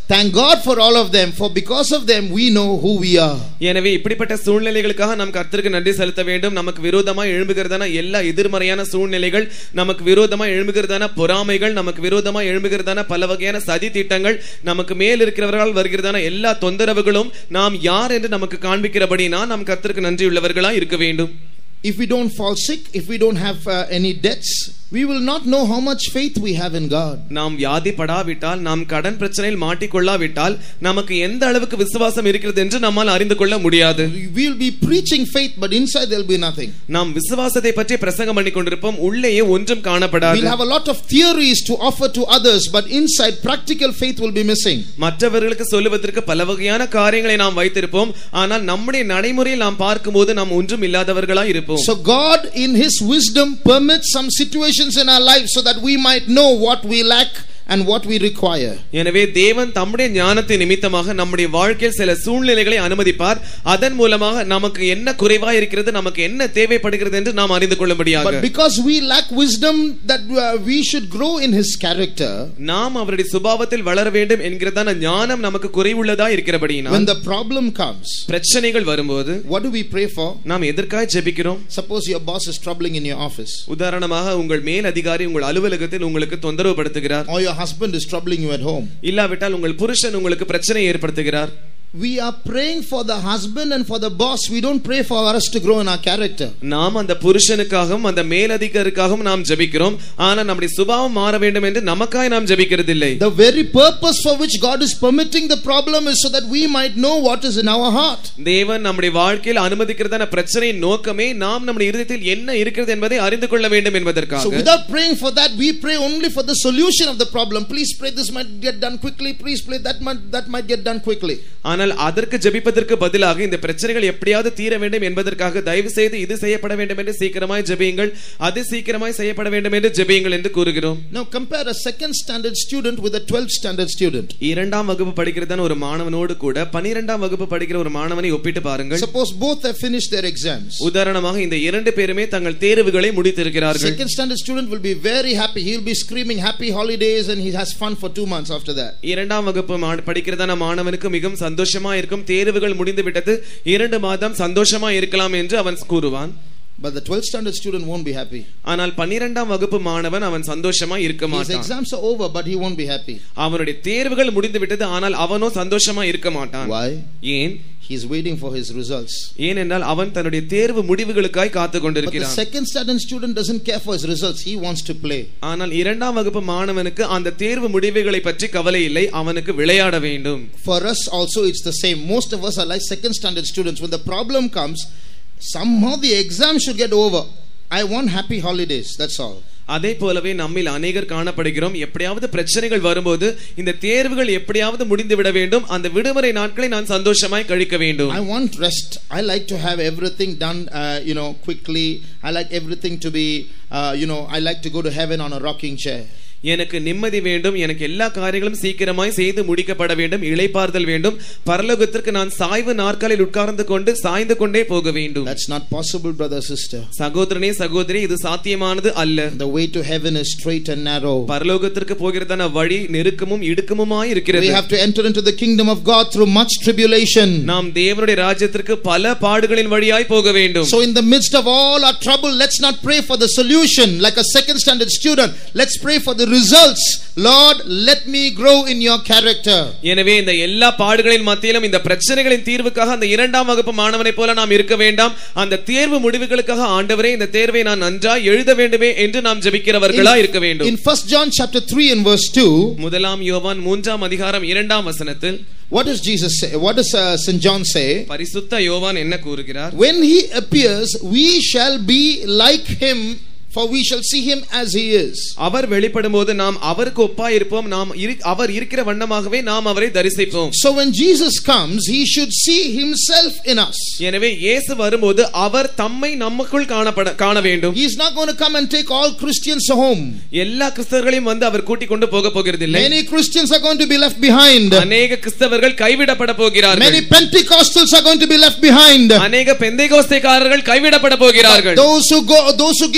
Speaker 1: thank God for all of them, for because of them we know who we are.
Speaker 2: எனவே இப்படிப்பட்ட சூழ்நிலைகளுக்காக நாம் கர்த்தருக்கு நன்றி செலுத்த வேண்டும். நமக்கு விரோதமாய் எழும்புகிறதான எல்லா எதிர்மறையான சூழ்நிலைகள், நமக்கு விரோதமாய் எழும்புகிறதான பொறாமைகள், நமக்கு விரோதமாய் எழும்புகிறதான பல வகையான சதி திட்டங்கள், நமக்கு மேல் இருக்கிறவர்களால் வருகிறதான எல்லா தொந்தரவுகளும் நாம் யார் என்று நமக்கு காண்பிக்கிறபடினா நாம் கர்த்தருக்கு நன்றி உள்ளவர்களாய் இருக்க வேண்டும்.
Speaker 1: If we don't fall sick, if we don't have uh, any debts, we will not know how much faith we have in God.
Speaker 2: நாம் வியாதிப்படாவிட்டால், நாம் கடன் பிரச்சனையில் மாட்டிக்கொள்ளாவிட்டால் நமக்கு எந்த அளவுக்கு விசுவாசம் இருக்கிறது என்று நம்மால் அறிந்து கொள்ள முடியாது.
Speaker 1: We will be preaching faith, but inside there will be nothing.
Speaker 2: நாம் விசுவாசத்தை பற்றி பிரசங்கம் பண்ணிக் கொண்டிருப்போம், உள்ளேயே ஒன்றும் காணப்படாது.
Speaker 1: We'll have a lot of theories to offer to others, but inside practical faith will be missing.
Speaker 2: மற்றவர்களுக்கு சொல்லுவதற்கு பல வகையான காரியங்களை நாம் வைத்திருப்போம், ஆனால் நம்முடைய நடைமுறையில் நாம் பார்க்கும்போது நாம் ஒன்றும் இல்லாதவர்களாய் இருப்போம்.
Speaker 1: So God in his wisdom permits some situations in our life so that we might know what we lack and what we require.
Speaker 2: எனவே தேவன் தம்முடைய ஞானத்தின் நிமித்தமாக நம்முடைய வாழ்க்கையில் சில சூழ்நிலைகளை அனுமதிப்பார். அதன் மூலமாக நமக்கு என்ன குறைவாய் இருக்கிறது, நமக்கு என்ன தேவைப்படுகிறது என்று நாம் அறிந்து கொள்ளும்படியாக.
Speaker 1: But because we lack wisdom, that uh, we should grow in his character.
Speaker 2: நாம் அவருடைய சுபாவத்தில் வளர வேண்டும் என்கிறதான ஞானம் நமக்கு குறைவுள்ளதா இருக்கிறபடியினால்
Speaker 1: when the problem comes,
Speaker 2: பிரச்சனைகள் வரும்போது
Speaker 1: what do we pray for?
Speaker 2: நாம் எதற்காக ஜெபிக்கிறோம்?
Speaker 1: Suppose your boss is troubling in your office.
Speaker 2: உதாரணமாக உங்கள் மேல் அதிகாரி உங்கள் அலுவலகத்தில் உங்களுக்கு தொந்தரவு படுத்துகிறார்.
Speaker 1: Or your husband is troubling you at home.
Speaker 2: இல்லாவிட்டால் உங்கள் புருஷன் உங்களுக்கு பிரச்சனை ஏற்படுத்துகிறார்.
Speaker 1: We are praying for the husband and for the boss. We don't pray for us to grow in our character.
Speaker 2: நாம் அந்த புருஷனுக்காகவும் அந்த மேலதிகாரிக்காகவும் நாம் ஜெபிக்கிறோம், ஆனால் நம்முடைய சுபாவம் மாற வேண்டும் என்று நமக்காய் நாம் ஜெபிக்கிறதில்லை.
Speaker 1: The very purpose for which God is permitting the problem is so that we might know what is in our heart.
Speaker 2: தேவன் நம்முடைய வாழ்க்கையில் அனுமதிக்கிறதான பிரச்சனையின் நோக்கமே நாம் நம்முடைய இதயத்தில் என்ன இருக்கிறது என்பதை அறிந்து கொள்ள வேண்டும் என்பதற்காக.
Speaker 1: So without praying for that, we pray only for the solution of the problem. Please pray this might get done quickly. Please pray that might that might get done quickly.
Speaker 2: ஆனால் அதற்கு ஜெபிப்பதற்கு பதிலாக இந்த பிரச்சனைகள் எப்படியாவது தீர வேண்டும் என்பதற்காக தயவு செய்து இது செய்யப்பட வேண்டும் என்று சீக்கிரமாய் ஜெபியுங்கள், அது சீக்கிரமாய் செய்யப்பட வேண்டும் என்று ஜெபியுங்கள் என்று கூறுகிறோம்.
Speaker 1: Now compare a second standard student with a twelfth standard student.
Speaker 2: இரண்டாம் வகுப்பு படிக்கிறதான ஒரு மாணவனோடு கூட பன்னிரண்டாம் வகுப்பு படிக்கிற ஒரு மாணவனை ஒப்பிட்டு பாருங்கள்.
Speaker 1: Suppose both have finished their exams.
Speaker 2: உதாரணமாக இந்த இரண்டு பேருமே தங்கள் தேர்வுகளை முடித்திருக்கிறார்கள்.
Speaker 1: Second standard student will be very happy. He will be screaming happy holidays and he has fun for two months after that.
Speaker 2: இரண்டாம் வகுப்பு படிக்கிறதான மாணவனுக்கு மிகவும் சந்தோஷமா இருக்கும், தேர்வுகள் முடிந்து விட்டது, இரண்டு மாதம் சந்தோஷமா இருக்கலாம் என்று அவன் கூறுவான்.
Speaker 1: But the twelfth standard student won't be happy.
Speaker 2: ஆனால் பன்னிரண்டாம் வகுப்பு மாணவன் அவன் சந்தோஷமா இருக்க மாட்டான்.
Speaker 1: His exams are over but he won't be happy.
Speaker 2: அவனுடைய தேர்வுகள் முடிந்து விட்டது, ஆனால் அவனோ சந்தோஷமா இருக்க மாட்டான்.
Speaker 1: Why?
Speaker 2: ஏன்?
Speaker 1: He is waiting for his results.
Speaker 2: ஏனென்றால் அவன் தன்னுடைய தேர்வு முடிவுகளுக்காய் காத்து கொண்டிருக்கிறான்.
Speaker 1: But the second standard student doesn't care for his results. He wants to play.
Speaker 2: ஆனால் இரண்டாம் வகுப்பு மாணவனுக்கு அந்த தேர்வு முடிவுகளை பற்றி கவலை இல்லை, அவனுக்கு விளையாட வேண்டும்.
Speaker 1: For us also it's the same. Most of us are like second standard students. When the problem comes, somehow the exam should get over. I want happy holidays, that's all.
Speaker 2: அதே போலவே நம்மில் அநேகர் காணப்படுகிறோம். எப்படியாவது பிரச்சனைகள் வரும்போது இந்த தேர்வுகள் எப்படியாவது முடிந்து விட வேண்டும், அந்த விடுமுறை நாட்களை நான் சந்தோஷமாய் கழிக்க வேண்டும்.
Speaker 1: I want rest. I like to have everything done uh, you know quickly. I like everything to be uh, you know I like to go to heaven on a rocking chair.
Speaker 2: எனக்கு நிம்மதி வேண்டும், எனக்கு எல்லா காரியங்களும் சீக்கிரமாய் செய்து முடிக்கப்பட வேண்டும், இளைப்பாறுதல் வேண்டும், பரலோகத்திற்கு நான் சாய்வு நாற்காலில் உட்கார்ந்து கொண்டு சாய்ந்து கொண்டே போக வேண்டும்.
Speaker 1: That's not possible, brother, sister.
Speaker 2: சகோதரனே சகோதரி, இது சாத்தியமானது அல்ல.
Speaker 1: The way to heaven is straight and narrow.
Speaker 2: பரலோகத்திற்கு போகிறதான வழி நெருக்கமும் இடுக்கமுமாய் இருக்கிறது.
Speaker 1: We have to enter into the kingdom of God through much tribulation.
Speaker 2: நாம் தேவனுடைய ராஜ்யத்திற்கு பல பாடுகளின் வழியாய் போக வேண்டும்.
Speaker 1: So in the midst of all our trouble, let's not pray for the solution like a second standard student. Let's pray for the results. Lord, let me grow in your character.
Speaker 2: எனவே இந்த எல்லா பாடுகளின் மத்தியிலும் இந்த பிரச்சனைகளின் தீர்வுக்காக அந்த இரண்டாம் வகுப்பு மாணவனை போல நாம் இருக்க வேண்டாம். அந்த தேர்வு முடிவுகளுக்காக ஆண்டவரே இந்த தேர்வை நான் நன்றாய் எழுத வேண்டுமே என்று நாம் ஜெபிக்கிறவர்களா இருக்க வேண்டும்.
Speaker 1: In First John chapter three and verse two,
Speaker 2: முதலாம் யோவான் மூன்றாம் அதிகாரம் இரண்டாம் வசனத்தில்
Speaker 1: what does Jesus say? What does uh, Saint John say?
Speaker 2: பரிசுத்த யோவான் என்ன கூறுகிறார்?
Speaker 1: When he appears, we shall be like him, for we shall see him as he is.
Speaker 2: அவர் வெளிப்படும்போது நாம் அவருக்கு ஒப்பாய் இருப்போம், நாம் அவர் இருக்கிற வண்ணமாகவே நாம் அவரை தரிசிப்போம்.
Speaker 1: So when Jesus comes, he should see himself in us.
Speaker 2: எனவே இயேசு வரும்போது அவர் தம்மை நமக்குள் காணப்பட காண வேண்டும்.
Speaker 1: He is not going to come and take all Christians home.
Speaker 2: எல்லா கிறிஸ்தவர்களையும் வந்து அவர் கூட்டி கொண்டு போக போகிறதில்லை.
Speaker 1: Many Christians are going to be left behind.
Speaker 2: அநேக கிறிஸ்தவர்கள் கைவிடப்பட போகிறார்கள்.
Speaker 1: Many Pentecostals are going to be left behind.
Speaker 2: அநேக பெந்தேகோஸ்தேக்காரர்கள் கைவிடப்பட போகிறார்கள்.
Speaker 1: Those who go those who give importance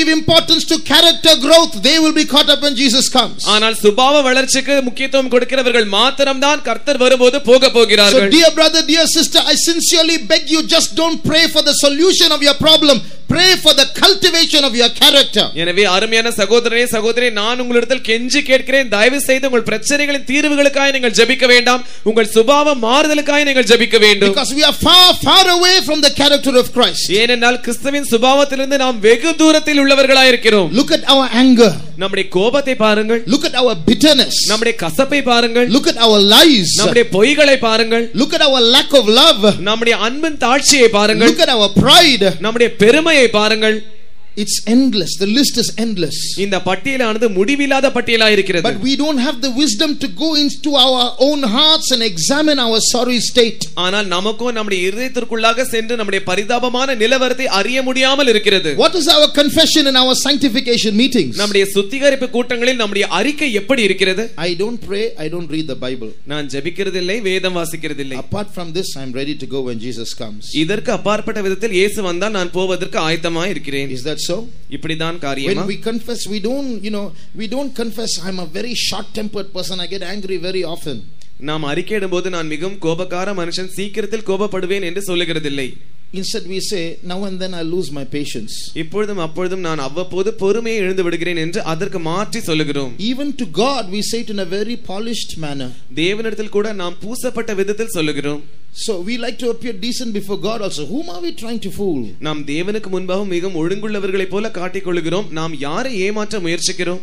Speaker 1: importance to character growth, they will be caught up when Jesus comes.
Speaker 2: ஆனால் சுபாவ வளர்ச்சிக்கு முக்கியத்துவம் கொடுக்கிறவர்கள் மாத்திரம்தான் கர்த்தர் வரும்போது போக போகிறார்கள்.
Speaker 1: So dear brother, dear sister, I sincerely beg you, just don't pray for the solution of your problem. Pray for the cultivation of your character.
Speaker 2: எனவே அருமையான சகோதரனே சகோதரி, நான் உங்களிடத்தில் கெஞ்சி கேட்கிறேன், தயவு செய்து உங்கள் பிரச்சனைகளின் தீர்வுகளுக்காக நீங்கள் ஜெபிக்க வேண்டாம், உங்கள் சுபாவ மாறுதலுக்காக நீங்கள் ஜெபிக்க வேண்டும்.
Speaker 1: Because we are far far away from the character of Christ.
Speaker 2: ஏனென்றால் கிறிஸ்துவின் சுபாவத்திலிருந்து நாம் வெகு தூரத்தில் உள்ளவர்களாய் இருக்கிறோம்.
Speaker 1: Look at our anger.
Speaker 2: நம்முடைய கோபத்தை பாருங்கள்.
Speaker 1: Look at our bitterness.
Speaker 2: நம்முடைய கசப்பை பாருங்கள்.
Speaker 1: Look at our lies.
Speaker 2: நம்முடைய பொய்களை பாருங்கள்.
Speaker 1: Look at our lack of love.
Speaker 2: நம்முடைய அன்பின் தாழ்ச்சியை பாருங்கள்.
Speaker 1: Look at our pride.
Speaker 2: நம்முடைய பெருமையை பாருங்கள்.
Speaker 1: It's endless. The list is endless.
Speaker 2: இந்த பட்டியலானது முடிவில்லாத பட்டியலா இருக்கிறது.
Speaker 1: But we don't have the wisdom to go into our own hearts and examine our sorry state.
Speaker 2: ஆனால் நமக்கோ நம்முடைய இதயத்திற்குள்ளாக சென்று நம்முடைய பரிதாபமான நிலவரத்தை அறிய முடியாமல் இருக்கிறது.
Speaker 1: What is our confession in our sanctification meetings?
Speaker 2: நம்முடைய சுத்திகரிப்பு கூட்டங்களில் நம்முடைய அறிக்கை எப்படி இருக்கிறது?
Speaker 1: I don't pray, I don't read the Bible.
Speaker 2: நான் ஜெபிக்கிறதில்லை, வேதம் வாசிக்கிறதில்லை.
Speaker 1: Apart from this, I am ready to go when Jesus comes.
Speaker 2: இதற்கு அப்பாற்பட்ட விதத்தில் இயேசு வந்தால் நான் போவதற்கு ஆயத்தமாக இருக்கிறேன்.
Speaker 1: Is that so?
Speaker 2: இப்படிதான் காரியமா?
Speaker 1: When we confess, we don't, you know, we don't confess I'm a very short-tempered person, I get angry very often.
Speaker 2: நாம் அறிக்கையிடும்போது நான் மிகவும் கோபக்கார மனுஷன், சீக்கிரத்தில் கோபப்படுவேன் என்று சொல்லுகிறதில்லை.
Speaker 1: Instead we say, now and then I lose my patience.
Speaker 2: இப்பொழுதும் அப்பொழுதும் நான் அவ்வப்போது பொறுமையை இழந்து விடுகிறேன் என்று அதற்கு மாற்றி சொல்லுகிறோம்.
Speaker 1: Even to God we say it in a very polished manner.
Speaker 2: தேவனிடத்தில் கூட நாம் பூசப்பட்ட விதத்தில் சொல்லுகிறோம்.
Speaker 1: So we like to appear decent before God also. Whom are we trying to fool?
Speaker 2: நாம் தேவனுக்கு முன்பாக மிகவும் ஒழுங்குள்ளவர்களைப் போல காட்டிக் கொள்கிறோம். நாம் யாரை ஏமாற்ற முயற்சிக்கிறோம்?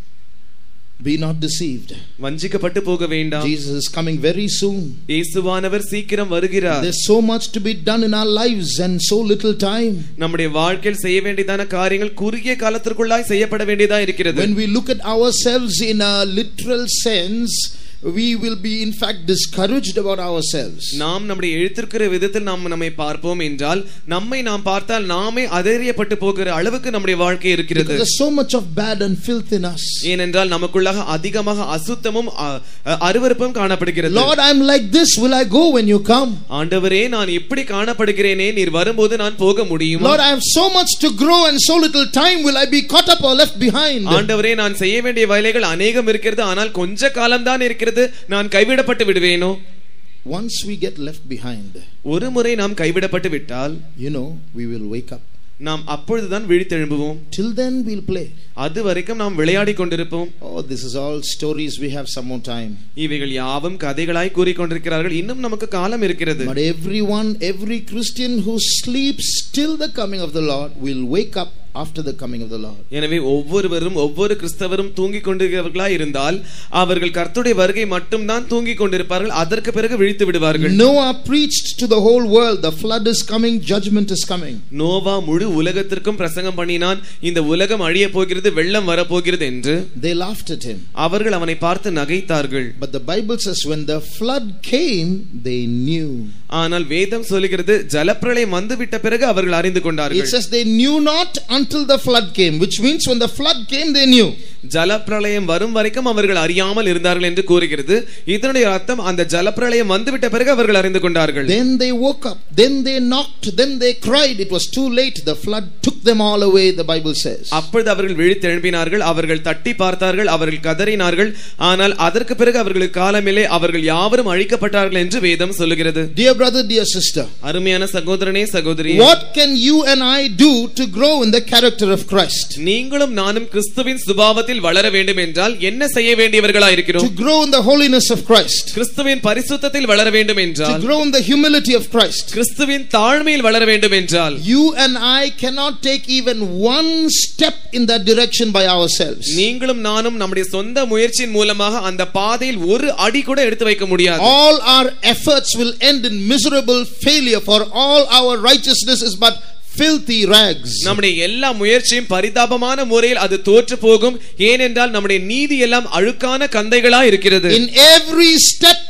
Speaker 1: Be not deceived.
Speaker 2: வஞ்சிக்கப்பட்டு போக வேண்டாம்.
Speaker 1: Jesus is coming very soon.
Speaker 2: இயேசுவானவர் சீக்கிரம் வருகிறார்.
Speaker 1: There's so much to be done in our lives and so little time.
Speaker 2: நம்முடைய வாழ்க்கையில் செய்ய வேண்டியதான காரியங்கள் குறுகிய காலத்திற்குள்ளாய் செய்யப்பட வேண்டியதா இருக்கிறது.
Speaker 1: When we look at ourselves in a literal sense, we will be in fact discouraged about ourselves.
Speaker 2: நாம் நம்முடைய எழுத்திருக்கிற விதத்தில் நாம் நம்மை பார்ப்போம் என்றால் நம்மை நாம் பார்த்தால் நாமே அதறியப்பட்டு போகிற அளவுக்கு நம்முடைய வாழ்க்கை இருக்கிறது.
Speaker 1: There's so much of bad and filth in us.
Speaker 2: ஏனென்றால் நமக்குள்ளாக அதிகமாக அசுத்தமும் அருவருப்பும் காணப்படுகிறது.
Speaker 1: Lord, I'm like this, will I go when you come?
Speaker 2: ஆண்டவரே, நான் இப்படி காணப்படுகிறேனே, நீர் வரும்போது நான் போக முடியுமா?
Speaker 1: Lord, I have so much to grow and so little time, will I be caught up or left behind?
Speaker 2: ஆண்டவரே, நான் செய்ய வேண்டிய வேலைகள் அநேகம் இருக்கிறது, ஆனால் கொஞ்ச காலம் தான் இருக்கிறது, நான் கைவிடப்பட்டு விடுவேனோ?
Speaker 1: Once we get left behind,
Speaker 2: ஒரு முறை நாம் கைவிடப்பட்டு விட்டால்,
Speaker 1: you know, we will wake up.
Speaker 2: நாம் அப்பொழுதுதான் விழித்தெழும்புவோம்.
Speaker 1: Till then we'll play.
Speaker 2: அது வரைக்கும் நாம் விளையாடி கொண்டிருப்போம்.
Speaker 1: Oh, this is all stories, we have some more time.
Speaker 2: இவைகள் யாவும் கதைகளாய் கூறிக்கொண்டிருக்கிறார்கள், இன்னும் நமக்கு காலம் இருக்கிறது.
Speaker 1: But everyone, every Christian who sleeps till the coming of the Lord will wake up after the coming of the Lord.
Speaker 2: எனவே ஒவ்வொருவரும் ஒவ்வொரு கிறிஸ்தவரும் தூங்கிக் கொண்டிருக்கிறவர்களாய் இருந்தால் அவர்கள் கர்த்தருடைய வருகை மட்டும் தான் தூங்கிக் கொண்டிருப்பார்கள், அதற்கு பிறகு விழித்து விடுவார்கள்.
Speaker 1: Noah preached to the whole world, the flood is coming, judgment is coming.
Speaker 2: Noah முழு உலகத்திற்கும் பிரசங்கம் பண்ணினான், இந்த உலகம் அழிய போகிறது, வெள்ளம் வர போகிறது என்று.
Speaker 1: They laughed at him.
Speaker 2: அவர்கள் அவனை பார்த்து நகைத்தார்கள்.
Speaker 1: But the Bible says when the flood came, they knew.
Speaker 2: ஆனால் வேதம் சொல்கிறது ஜலப்பிரளயம் வந்துவிட்ட பிறகு அவர்கள் அறிந்து கொண்டார்கள்.
Speaker 1: It says they knew not until the flood came, which means when the flood came they knew.
Speaker 2: ஜலப்பிரளயம் வரும் வரைக்கும் அவர்கள் அறியாமல் இருந்தார்கள் என்று கூறுகிறது. இதனுடைய அர்த்தம் அந்த ஜலப்பிரளயம் வந்துவிட்ட பிறகு அவர்கள் அறிந்து கொண்டார்கள்.
Speaker 1: Then they woke up, then they knocked, then they cried. It was too late. The flood took them all away, the Bible says.
Speaker 2: அப்பொழுது அவர்கள் விழித்தெழும்பினார்கள், அவர்கள் தட்டி பார்த்தார்கள், அவர்கள் கதறினார்கள். ஆனால் அதற்கு பிறகு அவர்களுக்கு காலமில்லை, அவர்கள் யாவரும் அழிக்கப்பட்டார்கள் என்று வேதம் சொல்லுகிறது.
Speaker 1: Dear brother, dear sister,
Speaker 2: அருமையான சகோதரனே சகோதரி,
Speaker 1: what can you and I do to grow in the character of Christ?
Speaker 2: நீங்களும் நானும் கிறிஸ்துவின் சுபாவத்தில் வளர வேண்டும் என்றால் என்ன செய்ய வேண்டியவர்களாய் இருக்கிறோம்?
Speaker 1: To grow in the holiness of Christ.
Speaker 2: கிறிஸ்துவின் பரிசுத்தத்தில் வளர வேண்டும் என்றால்,
Speaker 1: to grow in the humility of Christ.
Speaker 2: கிறிஸ்துவின் தாழ்மையில் வளர வேண்டும் என்றால்,
Speaker 1: you and I cannot take even one step in that direction by ourselves.
Speaker 2: நீங்களும் நானும் நம்முடைய சொந்த முயற்சியின் மூலமாக அந்த பாதையில் ஒரு அடி கூட எடுத்து வைக்க முடியாது.
Speaker 1: All our efforts will end in miserable failure, for all our righteousness is but filthy rags.
Speaker 2: நம்முடைய எல்லா முயற்சியும் பரிதாபமான முறையில் அது தோற்று போகும். ஏனென்றால் நம்முடைய நீதி எல்லாம் அழுக்கான கந்தைகளா இருக்கிறது.
Speaker 1: In every step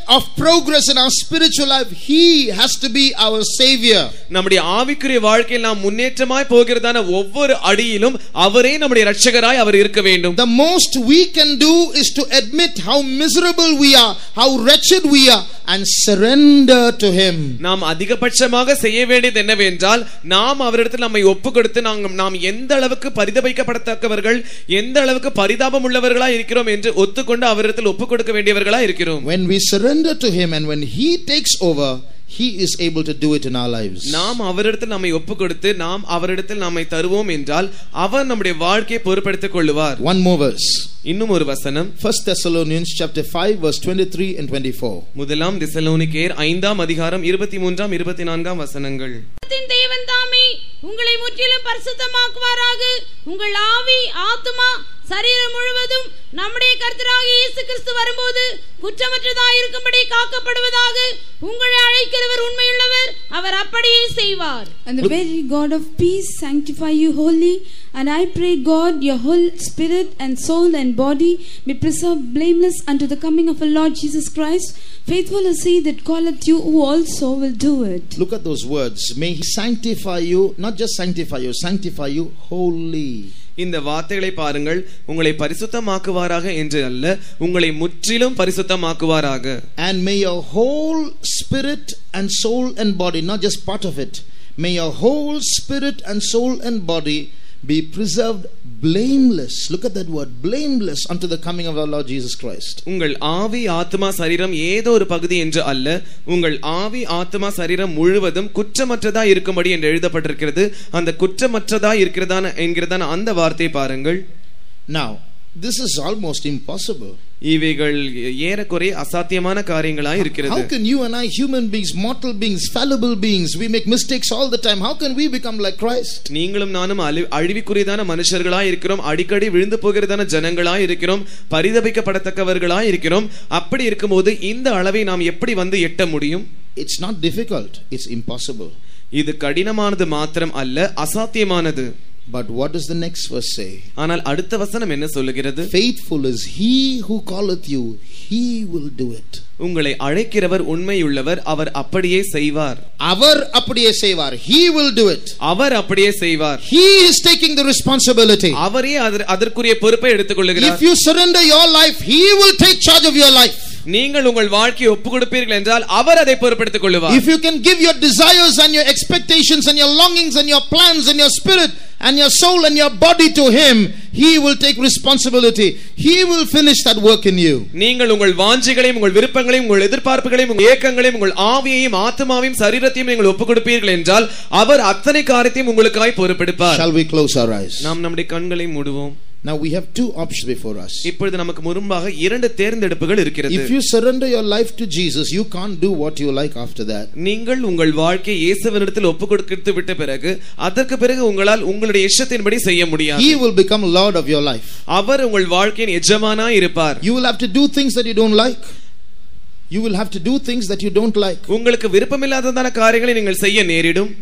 Speaker 1: of progress in our spiritual life, He has to be our Savior.
Speaker 2: நம்முடைய ஆவிக்குரிய வாழ்க்கையில் நாம் முன்னேற்றமாய் போகிறதான ஒவ்வொரு அடியிலும் அவரே நம்முடைய இரட்சகராய் அவர் இருக்க வேண்டும்.
Speaker 1: The most we can do is to admit how miserable we are, how wretched we are, and surrender to Him.
Speaker 2: நாம் அதிகபட்சமாக செய்ய வேண்டியது என்னவென்றால் நாம் அவரிடத்தில் நம்மை ஒப்பு கொடுத்து நாம் நாம் எந்த அளவுக்கு பரிதபிக்கப்படத்தக்கவர்கள், எந்த அளவுக்கு பரிதாபம் உள்ளவர்களாய் இருக்கிறோம் என்று ஒத்துக்கொண்டு அவரிடத்தில் ஒப்பு கொடுக்க வேண்டியவர்களாய் இருக்கிறோம்.
Speaker 1: When we surrender to Him and when He takes over, He is able to do it in our lives.
Speaker 2: நாம் அவரிடத்தில் நம்மை ஒப்பு கொடுத்து நாம் அவரிடத்தில் நம்மை தருவோம் என்றால் அவர் நம்முடைய வாழ்க்கையை பொறுப்பெடுத்துக் கொள்வார்.
Speaker 1: One more verse.
Speaker 2: இன்னும் ஒரு வசனம்.
Speaker 1: First Thessalonians chapter five verse twenty-three and twenty-four.
Speaker 2: முதலாம் தெசலோனிக்கேயர் ஐந்தாம் அதிகாரம் இருபத்தி மூன்றாம் இருபத்தி நான்காம் வசனங்கள்.
Speaker 3: தேவன் தாமே உங்களை முற்றிலும் பரிசுத்தமாக்குவாராக. உங்கள் ஆவி, ஆத்துமா, சரீரம் முழுவதும் நம்முடைய கர்த்தராகிய இயேசு கிறிஸ்து வரும்போது குற்றமற்றதாய் இருக்கும்படி காக்கப்படுவதாக. உங்களை அழைக்கிறவர் உண்மையுள்ளவர், அவர் அப்படியே செய்வார்.
Speaker 4: And the very God of peace sanctify you wholly, and I pray God your whole spirit and soul and body be preserved blameless unto the coming of our Lord Jesus Christ. Faithful is He that calleth you, who also will do it.
Speaker 1: Look at those words. May He sanctify you, not just sanctify you, sanctify you wholly.
Speaker 2: இந்த வார்த்தைகளை பாருங்கள். உங்களை பரிசுத்தமாக்குவாராக என்று அல்ல, உங்களை முற்றிலும் பரிசுத்தமாக்குவாராக.
Speaker 1: And may your whole spirit and soul and body, not just part of it, may your whole spirit and soul and body be preserved blameless. Look at that word, blameless, unto the coming of our Lord Jesus Christ.
Speaker 2: உங்கள் ஆவி, ஆத்மா, சரீரம் ஏதோ ஒரு பகுதி என்று அல்ல, உங்கள் ஆவி, ஆத்மா, சரீரம் முழுவதும் குற்றமற்றதா இருக்கும்படி என்று எழுதப்பட்டிருக்கிறது. அந்த குற்றமற்றதா இருக்கிறதான என்கிறதான அந்த வார்த்தையை பாருங்கள்.
Speaker 1: Now, this is almost impossible.
Speaker 2: இவைகள் ஏறக்குறைய அசாத்தியமான காரியங்களாய் இருக்கிறது.
Speaker 1: How can you and I, human beings, mortal beings, fallible beings, we make mistakes all the time, how can we become like Christ?
Speaker 2: நீங்களும் நானும் அழிவுக்குரியதான மனுஷர்களாய் இருக்கிறோம், அடிக்கடி விழுந்து போகிறதான ஜனங்களாய் இருக்கிறோம், பரிதபிக்கப்படத்தக்கவர்களாய் இருக்கிறோம். அப்படி இருக்கும்போது இந்த அளவை நாம் எப்படி வந்து எட்ட முடியும்?
Speaker 1: It's not difficult, it's impossible.
Speaker 2: இது கடினமானது மாத்திரம் அல்ல, அசாத்தியமானது.
Speaker 1: But what does the next verse say?
Speaker 2: ஆனால் அடுத்த வசனம் என்ன சொல்லுகிறது?
Speaker 1: Faithful is He who calleth you, He will do it.
Speaker 2: உங்களை அழைக்கிறவர் உண்மையுள்ளவர், அவர் அப்படியே செய்வார்.
Speaker 1: அவர் அப்படியே செய்வார். He will do it.
Speaker 2: அவர் அப்படியே செய்வார்.
Speaker 1: He is taking the responsibility.
Speaker 2: அவரே அதற்குரிய பொறுப்பை எடுத்துக்கொள்கிறார்.
Speaker 1: If you surrender your life, He will take charge of your life.
Speaker 2: நீங்கள் உங்கள் வாழ்க்கையை ஒப்புக் கொடுப்பீர்கள் என்றால் அவர் அதை பொறுப்பெடுத்துக் கொள்வார்.
Speaker 1: If you can give your desires and your expectations and your longings and your plans and your spirit and your soul and your body to Him, He will take responsibility. He will finish that work in you.
Speaker 2: நீங்கள் உங்கள் வாஞ்சைகளையும் உங்கள் விருப்பங்களையும் உங்கள் எதிர்பார்ப்புகளையும் உங்கள் ஏக்கங்களையும் உங்கள் ஆவியையும் ஆத்மாவையும் சரீரத்தையும் நீங்கள் ஒப்புக் கொடுப்பீர்கள் என்றால் அவர் அத்தனை காரியத்தையும் உங்களுக்காய் பொறுப்பெடுப்பார்.
Speaker 1: Shall we close our eyes?
Speaker 2: நாம் நம்முடைய கண்களை மூடுவோம்.
Speaker 1: Now we have two options before us.
Speaker 2: இப்பொழுது நமக்கு முன்பாக இரண்டு தேர்ந்தெடுப்புகள் இருக்கிறது.
Speaker 1: If you surrender your life to Jesus, you can't do what you like after that.
Speaker 2: நீங்கள் உங்கள் வாழ்க்கையை இயேசுவினிடத்தில் ஒப்புக் கொடுத்து விட்ட பிறகு அதற்கு பிறகு உங்களால் உங்களுடைய இஷ்டத்தின்படி செய்ய முடியாது.
Speaker 1: He will become Lord of your life.
Speaker 2: அவர் உங்கள் வாழ்க்கையின் எஜமானாய் இருப்பார்.
Speaker 1: You will have to do things that you don't like. You will have to do things that you don't like.
Speaker 2: உங்களுக்கு விருப்பமில்லாததான காரியங்களை நீங்கள் செய்ய நேரிடும்.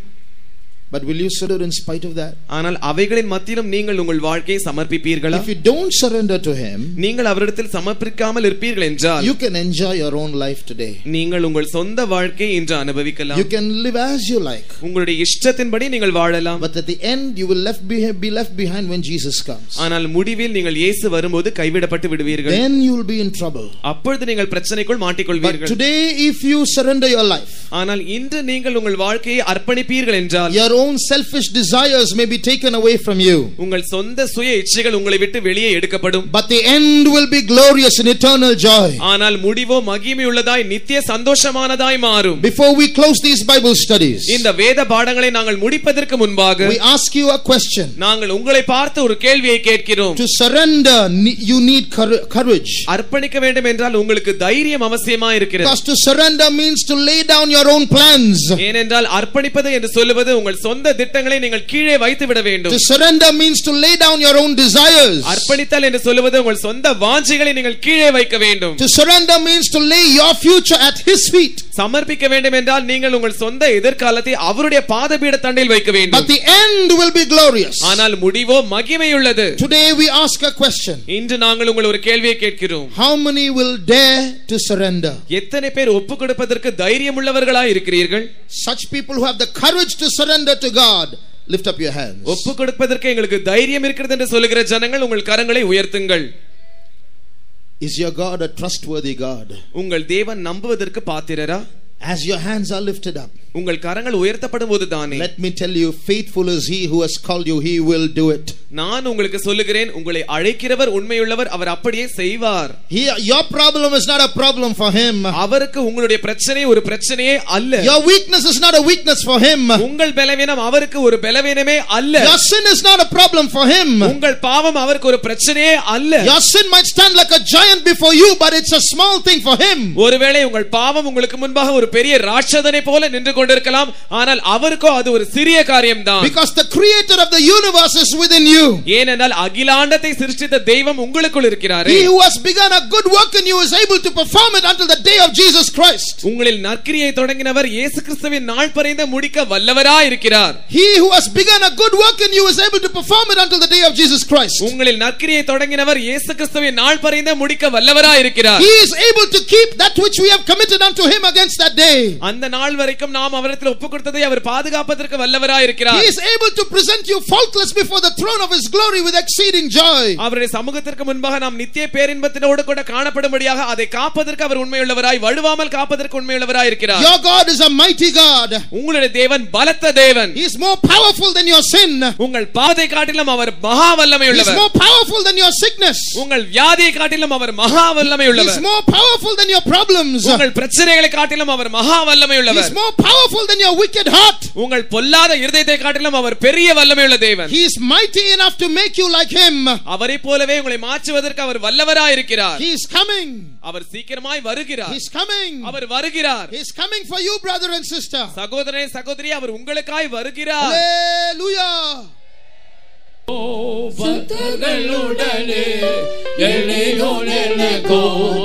Speaker 1: But will you surrender in spite of that?
Speaker 2: ஆனால் அவைகளின் மத்தியிலும் நீங்கள் உங்கள் வாழ்க்கையை சமர்ப்பிப்பீர்களா?
Speaker 1: If you don't surrender to Him,
Speaker 2: நீங்கள் அவரிடத்தில் சமர்ப்பிக்காமல் இருப்பீர்கள் என்றால்
Speaker 1: you can enjoy your own life today.
Speaker 2: நீங்கள் உங்கள் சொந்த வாழ்க்கையை இன்று அனுபவிக்கலாம்.
Speaker 1: You can live as you like.
Speaker 2: உங்களுடைய இஷ்டத்தின்படி நீங்கள் வாழலாம்.
Speaker 1: But at the end you will left be, be left behind when Jesus comes.
Speaker 2: ஆனால் முடிவில் நீங்கள் இயேசு வரும்போது கைவிடப்பட்டு விடுவீர்கள்.
Speaker 1: Then you will be in trouble.
Speaker 2: அப்பொழுது நீங்கள் பிரச்சனைக்குள் மாட்டிக்கொள்வீர்கள்.
Speaker 1: But today if you surrender your life,
Speaker 2: ஆனால் இன்று நீங்கள் உங்கள் வாழ்க்கையை அர்ப்பணிப்பீர்கள் என்றால்
Speaker 1: your own selfish desires may be taken away from you.
Speaker 2: உங்கள் சொந்த சுய இச்சைகள் உங்களை விட்டு வெளியே எடுக்கப்படும்.
Speaker 1: But the end will be glorious and eternal joy.
Speaker 2: ஆனால் முடிவோ மகிமையுள்ளதாய் நித்திய சந்தோஷமானதாய் மாறும்.
Speaker 1: Before we close these Bible studies,
Speaker 2: இந்த வேத பாடங்களை நாங்கள் முடிப்பதற்கு முன்பாக
Speaker 1: we ask you a question.
Speaker 2: நாங்கள் உங்களை பார்த்து ஒரு கேள்வியை கேட்கிறோம்.
Speaker 1: To surrender you need courage.
Speaker 2: அர்ப்பணிக்க வேண்டும் என்றால் உங்களுக்கு தைரியம் அவசியமா இருக்கிறது.
Speaker 1: Because to surrender means to lay down your own plans.
Speaker 2: ஏனென்றால் அர்ப்பணிப்பது என்று சொல்லுவது உங்கள் சொந்த திட்டங்களை நீங்கள் கீழே வைத்து விட வேண்டும்.
Speaker 1: To surrender means to lay down your own desires.
Speaker 2: அர்ப்பணித்தல் என்று சொல்வது உங்கள் சொந்த வாஞ்சைகளை நீங்கள் கீழே வைக்க வேண்டும்.
Speaker 1: To surrender means to lay your future at his feet.
Speaker 2: சமர்ப்பிக்க வேண்டும் என்றால் நீங்கள் உங்கள் சொந்த எதிர்காலத்தை அவருடைய பாதபீட தண்டையில் வைக்க வேண்டும்.
Speaker 1: But the end will be glorious.
Speaker 2: ஆனால் முடிவோ மகிமையுள்ளது.
Speaker 1: Today we ask a question.
Speaker 2: இன்று நாங்கள் உங்களை ஒரு கேள்வியை கேட்கிறோம்.
Speaker 1: How many will dare to surrender?
Speaker 2: எத்தனை பேர் ஒப்பு கொடுப்பதற்கு தைரியம் உள்ளவர்களாய் இருக்கிறீர்கள்?
Speaker 1: Such people who have the courage to surrender to God, lift up your hands.
Speaker 2: ஒப்பு கொடுப்பதற்கு எங்களுக்கு தைரியம் இருக்கிறது என்று சொல்லுகிற ஜனங்கள் உங்கள் கரங்களை உயர்த்துங்கள்.
Speaker 1: Is your God a trustworthy God?
Speaker 2: உங்கள் தேவன் நம்புவதற்கு பாத்திரரா?
Speaker 1: As your hands are lifted up,
Speaker 2: உங்கள் கரங்கள் உயர்த்தப்படும் போது தானே,
Speaker 1: let me tell you, faithful is he who has called you, he will do it.
Speaker 2: நான் உங்களுக்கு சொல்லுகிறேன், உங்களை அழைக்கிறவர் உண்மையுள்ளவர், அவர் அப்படியே செய்வார்.
Speaker 1: He, your problem is not a problem for him.
Speaker 2: அவருக்கு உங்களுடைய பிரச்சனை ஒரு பிரச்சனையே அல்ல.
Speaker 1: Your weakness is not a weakness for him.
Speaker 2: உங்கள் பலவீனம் அவருக்கு ஒரு பலவீனமே அல்ல.
Speaker 1: Your sin is not a problem for him.
Speaker 2: உங்கள் பாவம் அவருக்கு ஒரு பிரச்சனையே அல்ல.
Speaker 1: Your sin might stand like a giant before you, but it's a small thing for him.
Speaker 2: ஒருவேளை உங்கள் பாவம் உங்களுக்கு முன்பாக ஒரு பெரிய ராட்சதனை போல நின்று கொண்டிருக்கலாம், ஆனால் அவருக்கோ அது ஒரு சிறிய காரியம்தான்.
Speaker 1: Because the creator of the universe is within you.
Speaker 2: ஏனென்றால் அகிலாண்டத்தை சிருஷ்டித்த தெய்வம் உங்களுக்குள் இருக்கிறார்.
Speaker 1: He who has begun a good work in you is able to perform it until the day of Jesus Christ.
Speaker 2: உங்களில் நற்கிரியை தொடங்கினவர் இயேசு கிறிஸ்துவின் நாள் பரியந்த முடிக்க வல்லவராய் இருக்கிறார்.
Speaker 1: He who has begun a good work in you is able to perform it until the day of Jesus Christ.
Speaker 2: உங்களில் நற்கிரியை தொடங்கினவர் இயேசு கிறிஸ்துவின் நாள் பரியந்த முடிக்க வல்லவராய் இருக்கிறார்.
Speaker 1: He is able to keep that which we have committed unto him against that day.
Speaker 2: அந்த நாள் வரைக்கும் நாம் அவரிடத்தில் ஒப்பு கொடுத்ததை அவர் பாதுகாப்பதற்கு வல்லவராய் இருக்கிறார்.
Speaker 1: He is able to present you faultless before the throne of his glory with exceeding joy.
Speaker 2: அவருடைய சமூகத்திற்கு முன்பாக நாம் நித்திய பேரின்பத்தினோடு கூட காணப்படும்படியாக அதை காப்பதற்கு அவர் உண்மையுள்ளவராய், வழுவாமல் காப்பதற்கு உண்மையுள்ளவராய் இருக்கிறார்.
Speaker 1: Your God is a mighty God.
Speaker 2: உங்களுடைய தேவன் பலத்த தேவன்.
Speaker 1: He is more powerful than your sin.
Speaker 2: உங்கள் பாவத்தை காட்டிலும் அவர் மகா வல்லமை உள்ளவர்.
Speaker 1: He is more powerful than your sickness.
Speaker 2: உங்கள் வியாதியை காட்டிலும் அவர் மகா வல்லமை உள்ளவர்.
Speaker 1: He is more powerful than your problems.
Speaker 2: உங்கள் பிரச்சனைகளை காட்டிலும் அவர் மகா வல்லமை உள்ளவர்.
Speaker 1: He is more powerful than your wicked heart.
Speaker 2: உங்கள் பொல்லாத இருதயத்தை காட்டிலும் அவர் பெரிய வல்லமை உள்ள தேவன்.
Speaker 1: He is mighty enough to make you like him.
Speaker 2: அவரைப் போலவே உங்களை மாற்றுவதற்கு அவர் வல்லவராய் இருக்கிறார்.
Speaker 1: He is coming.
Speaker 2: அவர் சீக்கிரமாய் வருகிறார்.
Speaker 1: He is coming.
Speaker 2: அவர் வருகிறார்.
Speaker 1: He is coming for you, brother and sister.
Speaker 2: சகோதரனே சகோதரி, அவர் உங்களுக்காய் வருகிறார்.
Speaker 1: Hallelujah.
Speaker 5: சுத்தர்களுடனே எளியோனெனக்கோ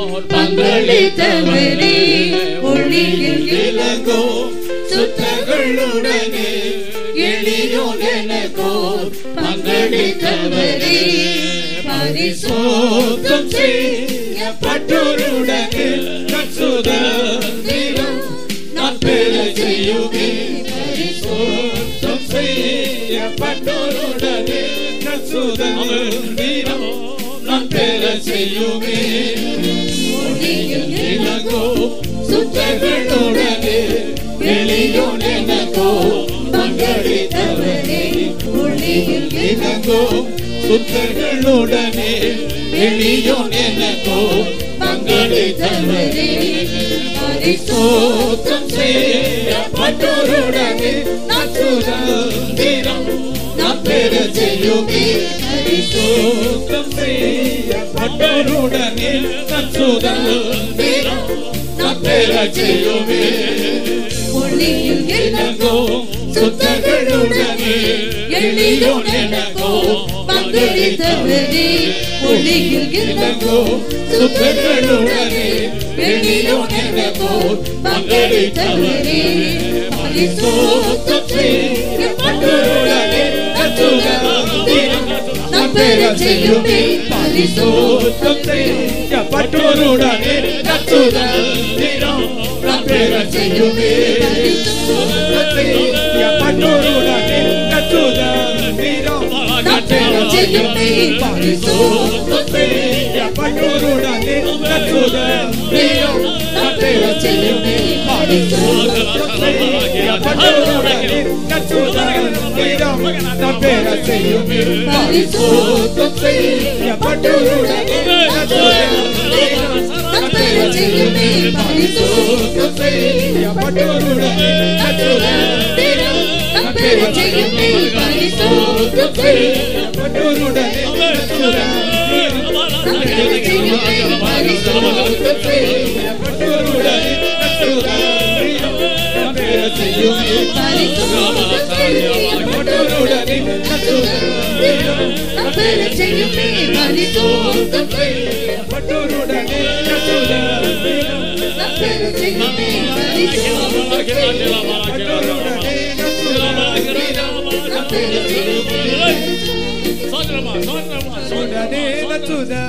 Speaker 5: பங்களித்தவரே ஒளியில் விளங்கோ. சுத்தர்களுடனே எளியோனெனக்கோ பங்களித்தவரே பரிசுத்தம் செய்யப்பட்டோருடனே சுதந்திரம் நான் பெற செய்யுமே. பரிசுத்தம் செய்யப்பட்டோருடனே சுதந்திரம் நான் பெற செய்யுமே. ஒளியில் விளங்கோ சுத்தர்களுடனே எளியோனெனக்கோ பங்களித்தவரே ஒளியில் விளங்கோ. சுத்தர்களுடனே எளியோனெனக்கோ பங்களித்தவரே பரிசுத்தம் செய்யப்பட்டோருடனே நான் சுதந்திரம் நான் பெற செய்யுமே. பரிசுத்தம் செய்யப்பட்டோருடனே நான் சுதந்திரம் நான் பெற செய்யுமே. ஒளியில் விளங்கோ சுத்தர்களுடனே எளியோனெனக்கோ பங்களித்தவரே ஒளியில் விளங்கோ. சுத்தர்களுடனே எளியோனெனக்கோ பங்களித்தவரே பரிசுத்தம் செய்யப்பட்டோருடனே நான் சுதந்திரம் நான் பெற செய்யுமே. பரிசுத்தம் செய்யப்பட்டோருடனே நான் சுதந்திரம் நான் பெற செய்யுமே. பரிசுத்தம் செய்யப்பட்டோருடனே நான் சுதந்திரம் நான் பெற செய்யுமே. பரிசுத்தம் செய்யப்பட்டோருடனே நான் சுதந்திரம் நான் பெற செய்யுமே. பரிசுத்தம் செய்யப்பட்டோருடனே நான் சுதந்திரம் நான் பெற செய்யுமே. பரிசுத்தம் செய்யப்பட்டோருடனே நான் சுதந்திரம் நான் பெற செய்யுமே. பரிசுத்தம் செய்யப்பட்டோருடனே நான் சுதந்திரம் நான் பெற செய்யுமே. பரிசுத்தம் செய்யப்பட்டோருடனே நான் சுதந்திரம் நான் பெற செய்யுமே. பரிசுத்தம் செய்யப்பட்டோருடனே நான் சுதந்திரம் நான் பெற செய்யுமே பட்டோருடனே நம்பெற செய்யுமே பரிசுத்தம் பட்டோருடனே நம்பெற செய்யுமே பரிசுத்தம் பட்டோருடனே நம்பெற செய்யுமே சோதரமா சோதரமா சோதரே நச்சுதா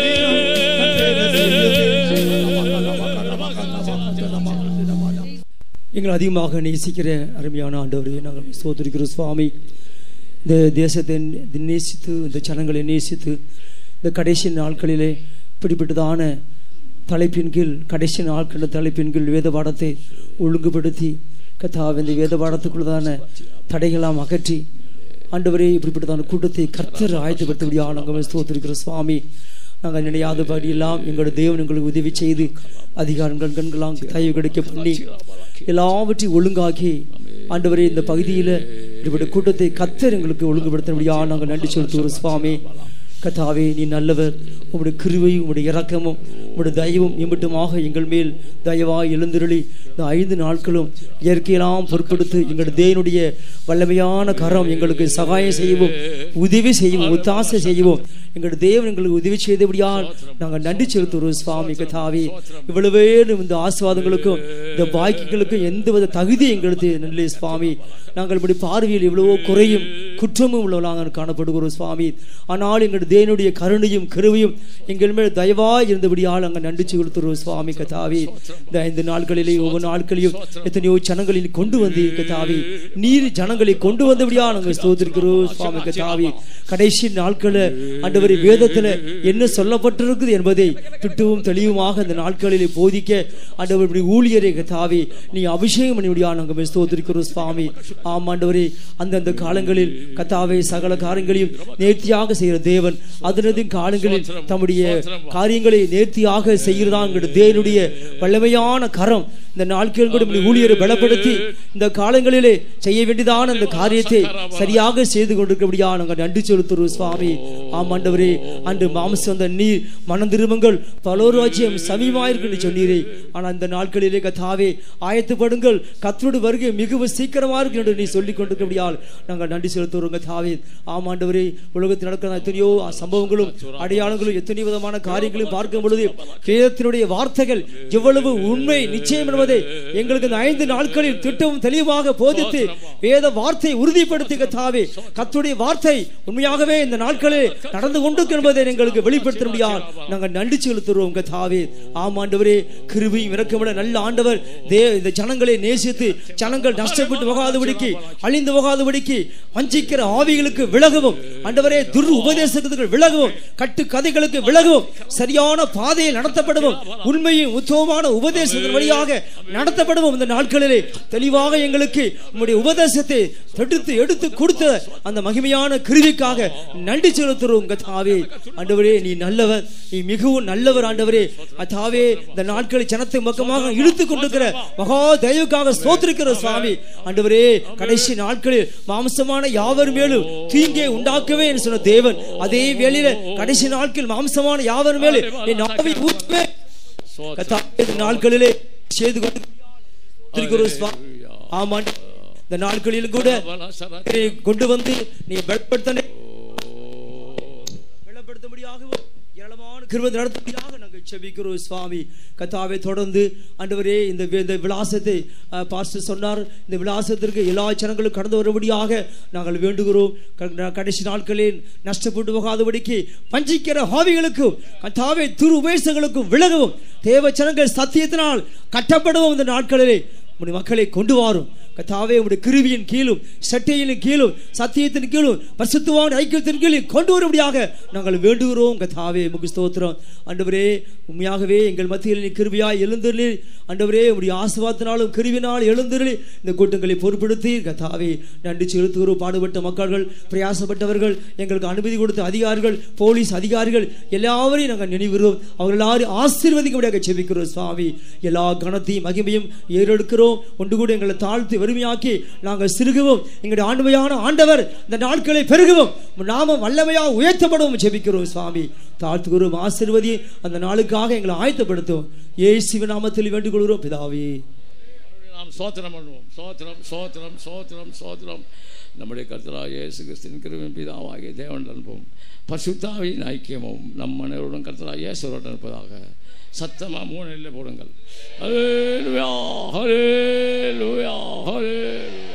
Speaker 6: எங்களை அதிகமாக நேசிக்கிற அருமையான ஆண்டவரே நாங்கள் ஸ்தோத்திரிக்கிறோம் சுவாமி. இந்த தேசத்தை நேசித்து இந்த ஜனங்களை நேசித்து இந்த கடைசி நாட்களிலே இப்படிப்பட்டதான தலைப்பின் கீழ் கடைசி நாட்கள் தலைப்பின் கீழ் வேத பாடத்தை ஒழுங்குபடுத்தி கத்தாவை இந்த வேத பாடத்துக்குள்ளதான தடைகளாம் அகற்றி ஆண்டவரே இப்படிப்பட்டதான கூட்டத்தை கர்த்தர் ஆயத்தப்படுத்தபடியாக நாங்கள் ஸ்தோத்திரிக்கிறோம் சுவாமி. நாங்கள் நினையாதபடியெல்லாம் எங்களோட தேவன் எங்களுக்கு உதவி செய்து அதிகாரங்கள் கண்களாம் தயவு கிடைக்க பண்ணி எல்லாவற்றையும் ஒழுங்காக்கி ஆண்டவரே இந்த பகுதியில் இப்படிப்பட்ட கூட்டத்தை கர்த்தர் எங்களுக்கு ஒழுங்குபடுத்தபடியாக நாங்கள் நன்றி செலுத்துகிறோம் சுவாமி. கர்த்தாவே நீ நல்லவர், உங்களுடைய கிருபையும் உங்களுடைய இரக்கமும் உங்களுடைய தயவும் இம்பட்டுமாக எங்கள் மேல் தயவாய் எழுந்திருளி இந்த ஐந்து நாட்களும் இயற்கையெல்லாம் பொருட்படுத்து எங்களுடைய தேவனுடைய வல்லமையான கரம் எங்களுக்கு சகாயம் செய்யவும் உதவி செய்யவும் ஒத்தாசை செய்யவும் எங்களுடைய தேவன் எங்களுக்கு உதவி செய்தபடியால் நாங்கள் நன்றி செலுத்துகிறோம் சுவாமி. கர்த்தாவே இவ்வளவே இந்த ஆசீர்வாதங்களுக்கும் இந்த பாக்கியங்களுக்கும் எந்தவித தகுதி எங்களுக்கு நல்ல சுவாமி. நாங்கள் இப்படி பார்வையில் எவ்வளவோ குறையும் குற்றமும் உள்ளவர்களாக காணப்படுகிறோம் சுவாமி. ஆனால் எங்களுடைய தேவனுடைய கருணையும் கிருபையும் எங்கள் மேல் தயவாய் இருந்தபடியால் நாங்கள் நன்றி செலுத்துகிறோம் சுவாமி. கர்த்தாவே இந்த ஐந்து நாட்களிலே ஒவ்வொரு நாட்களையும் எத்தனையோ ஜனங்களில் கொண்டு வந்து கர்த்தாவே நீர் ஜனங்களை கொண்டு வந்தபடியால் நாங்கள் ஸ்தோத்திரிக்கிறோம் சுவாமி. கர்த்தாவே கடைசி நாட்களில் ஆண்டவரே வேதத்துல என்ன சொல்லப்பட்டிருக்குது என்பதை திட்டவும் தெளிவுமாக இந்த நாட்களிலே போதிக்க ஆண்டவருடைய ஊழியரை கர்த்தாவே நீ அபிஷேகம் பண்ணிவிடியா நாங்கள் ஸ்தோத்திரிக்கிறோம் சுவாமி. ஆம் ஆண்டவரே அந்தந்த காலங்களில் கர்த்தாவே சகல காரியங்களையும் நேர்த்தியாக செய்கிற தேவன் அதனதின் காலங்களில் தம்முடைய காரியங்களை நேர்த்தியாக செய்கிறதா எங்களுடைய தேவனுடைய வல்லமையான கரம் இந்த நாட்கள் கூட ஊழியரை பலப்படுத்தி இந்த காலங்களிலே செய்ய வேண்டியதான அந்த காரியத்தை சரியாக செய்து கொண்டிருக்கபடியா நாங்கள் நன்றி செலுத்துகிறோம் சுவாமி. ஆம் ஆண்டவரே அன்று மாம்சம் அந்த நீர் மனம் திரும்புங்கள் பலோராஜ்யம் சமீபமாயிருக்கு சொன்னீரே. ஆனால் இந்த நாட்களிலே கர்த்தாவே ஆயத்தப்படுங்கள் கர்த்தருடைய வருகை மிகவும் சீக்கிரமா இருக்கு என்று நீ சொல்லிக் கொண்டிருக்கபடியால் நாங்கள் நன்றி செலுத்துகிறோம் கர்த்தாவே. ஆம் ஆண்டவரே உலகத்தில் நடக்கிற எத்தனையோ சம்பவங்களும் அடையாளங்களும் எத்தனை விதமான காரியங்களும் பார்க்கும் பொழுது வேதத்தினுடைய வார்த்தைகள் எவ்வளவு உண்மை நிச்சயம் என்பதை எங்களுக்கு இந்த ஐந்து நாட்களில் திட்டமும் தெளிவாக போதித்து வேத வார்த்தை உறுதிப்படுத்தி கர்த்தாவே கர்த்தருடைய வார்த்தை உண்மையாகவே இந்த நாட்களில் நடந்து கொண்டு என்பதை எங்களுக்கு வெளிப்படுத்த முடியாது நாங்கள் நன்றி செலுத்துகிறோம் கர்த்தாவே. ஆம் ஆண்டவரே கிருபையும் இரக்கமுள்ள நல்ல ஆண்டவர் இந்த ஜனங்களை நேசித்து ஜனங்கள் நஷ்டப்பட்டு போகாதபடிக்கு அழிந்து போகாதபடிக்கு வஞ்சிக்கிற ஆவிகளுக்கு விலகவும் ஆண்டவரே துர் உபதேசத்துக்கு விலகவும் கட்டு கதைகளுக்கு விலகவும் சரியான பாதையில் நடத்தப்படவும் உண்மையும் உத்தமமான உபதேசத்தின் வழியாக நடத்தப்படவும் இந்த நாட்களிலே தெளிவாக எங்களுக்கு உம்முடைய உபதேசத்தை எடுத்து எடுத்து கொடுத்த அந்த மகிமையான கிருபைக்காக நன்றி செலுத்துகிறோம் கர்த்தாவே. ஆண்டவரே நீ நல்லவர், நீ மிகவும் நல்லவர் ஆண்டவரே. கர்த்தாவே இந்த நாட்களை ஜனத்தை பக்கமாக இழுத்து கொண்டிருக்கிற மகா தயவுக்காக ஸ்தோத்திரிக்கிற சுவாமி. ஆண்டவரே கடைசி நாட்களில் மாம்சமான யாவர் மேலும் தீங்கை உண்டாக்கவே என்று சொன்ன தேவன் அதே வேளையில கடைசி நாட்களில் மாம்சமான யாவர் மேலும் என் ஆவி ஊற்றுவே கர்த்தாவே நாட்களிலே செய்து கொண்டு ஆமாம் இந்த நாட்களிலும் கூட கொண்டு வந்து நீ பலப்படுத்த பலப்படுத்தும்படியாகவும் ஏராளமான கிருபை நடத்தும்படியாக நாங்கள் ஜெபிக்கிறோம் சுவாமி. கர்த்தாவே தொடர்ந்து ஆண்டவரே இந்த இந்த விலாசத்தை பாஸ்டர் சொன்னார், இந்த விலாசத்திற்கு எல்லா ஜனங்களும் கடந்து வரும்படியாக நாங்கள் வேண்டுகிறோம். கடைசி நாட்களில் நஷ்டப்பட்டு போகாதபடிக்கு பஞ்சிக்கிற ஆவிகளுக்கும் கர்த்தாவே துரு உபதேசங்களுக்கும் விலகவும் தேவ ஜனங்கள் சத்தியத்தினால் கட்டப்படவும் இந்த நாட்களிலே உம்முடைய மக்களை கொண்டு வாரும் கர்த்தாவே. உம்முடைய கிருபையின் கீழும் சட்டையின் கீழும் சத்தியத்தின் கீழும் பரிசுத்தமான ஐக்கியத்தின் கீழும் கொண்டு வரும்படியாக நாங்கள் வேண்டுகிறோம் கர்த்தாவே. உமக்கு ஸ்தோத்திரம் ஆண்டவரே. உண்மையாகவே எங்கள் மத்தியில் நீ கிருபையாய் எழுந்தருளி ஆண்டவரே உம்முடைய ஆசீர்வாதத்தினாலும் கிருபையினால் எழுந்தருளி இந்த கூட்டங்களை பொறுப்படுத்தி கர்த்தாவே நன்றி செலுத்துகிறோம். பாடுபட்ட மக்கள் பிரயாசப்பட்டவர்கள் எங்களுக்கு அனுமதி கொடுத்த அதிகாரிகள் போலீஸ் அதிகாரிகள் எல்லாவரையும் நாங்கள் நினைவுகிறோம். அவர்கள் எல்லாரும் ஆசீர்வதிக்கும்படியாக ஜெபிக்கிறோம் சுவாமி. எல்லா கனத்தையும் மகிமையும் ஏறெடுக்கிறோம். ஒன்று கூட எங்களை தாழ்த்தி வறுமையாக்கி நாங்கள் சிறுகவும் எங்களுடைய ஆண்மையான ஆண்டவர் இந்த நாட்களை பெருகவும் நாம வல்லமையா உயர்த்தப்படவும் ஜெபிக்கிறோம் சுவாமி. தாழ்த்துகிறோம் ஆசீர்வதி அந்த நாளுக்காக எங்களை ஆயத்தப்படுத்தும். இயேசுவின் நாமத்தில் வேண்டிக் கொள்கிறோம் பிதாவே.
Speaker 5: நாம் சோத்திரம் பண்ணுவோம். சோத்திரம் சோத்திரம் சோத்திரம் சோத்திரம். நம்முடைய கர்த்தராகிய இயேசு கிறிஸ்துவின் கிருபையும் பிதாவாகிய தேவனுடைய அன்பும் பரிசுத்தாவியின் ஐக்கியமும் நம் அனைவருடன் கர்த்தராகிய இயேசுவுடன் இருப்பதாக. சத்தமாக மூணு இல்லை போடுங்கள். ஹல்லேலூயா ஹல்லேலூயா ஹல்லேலூயா.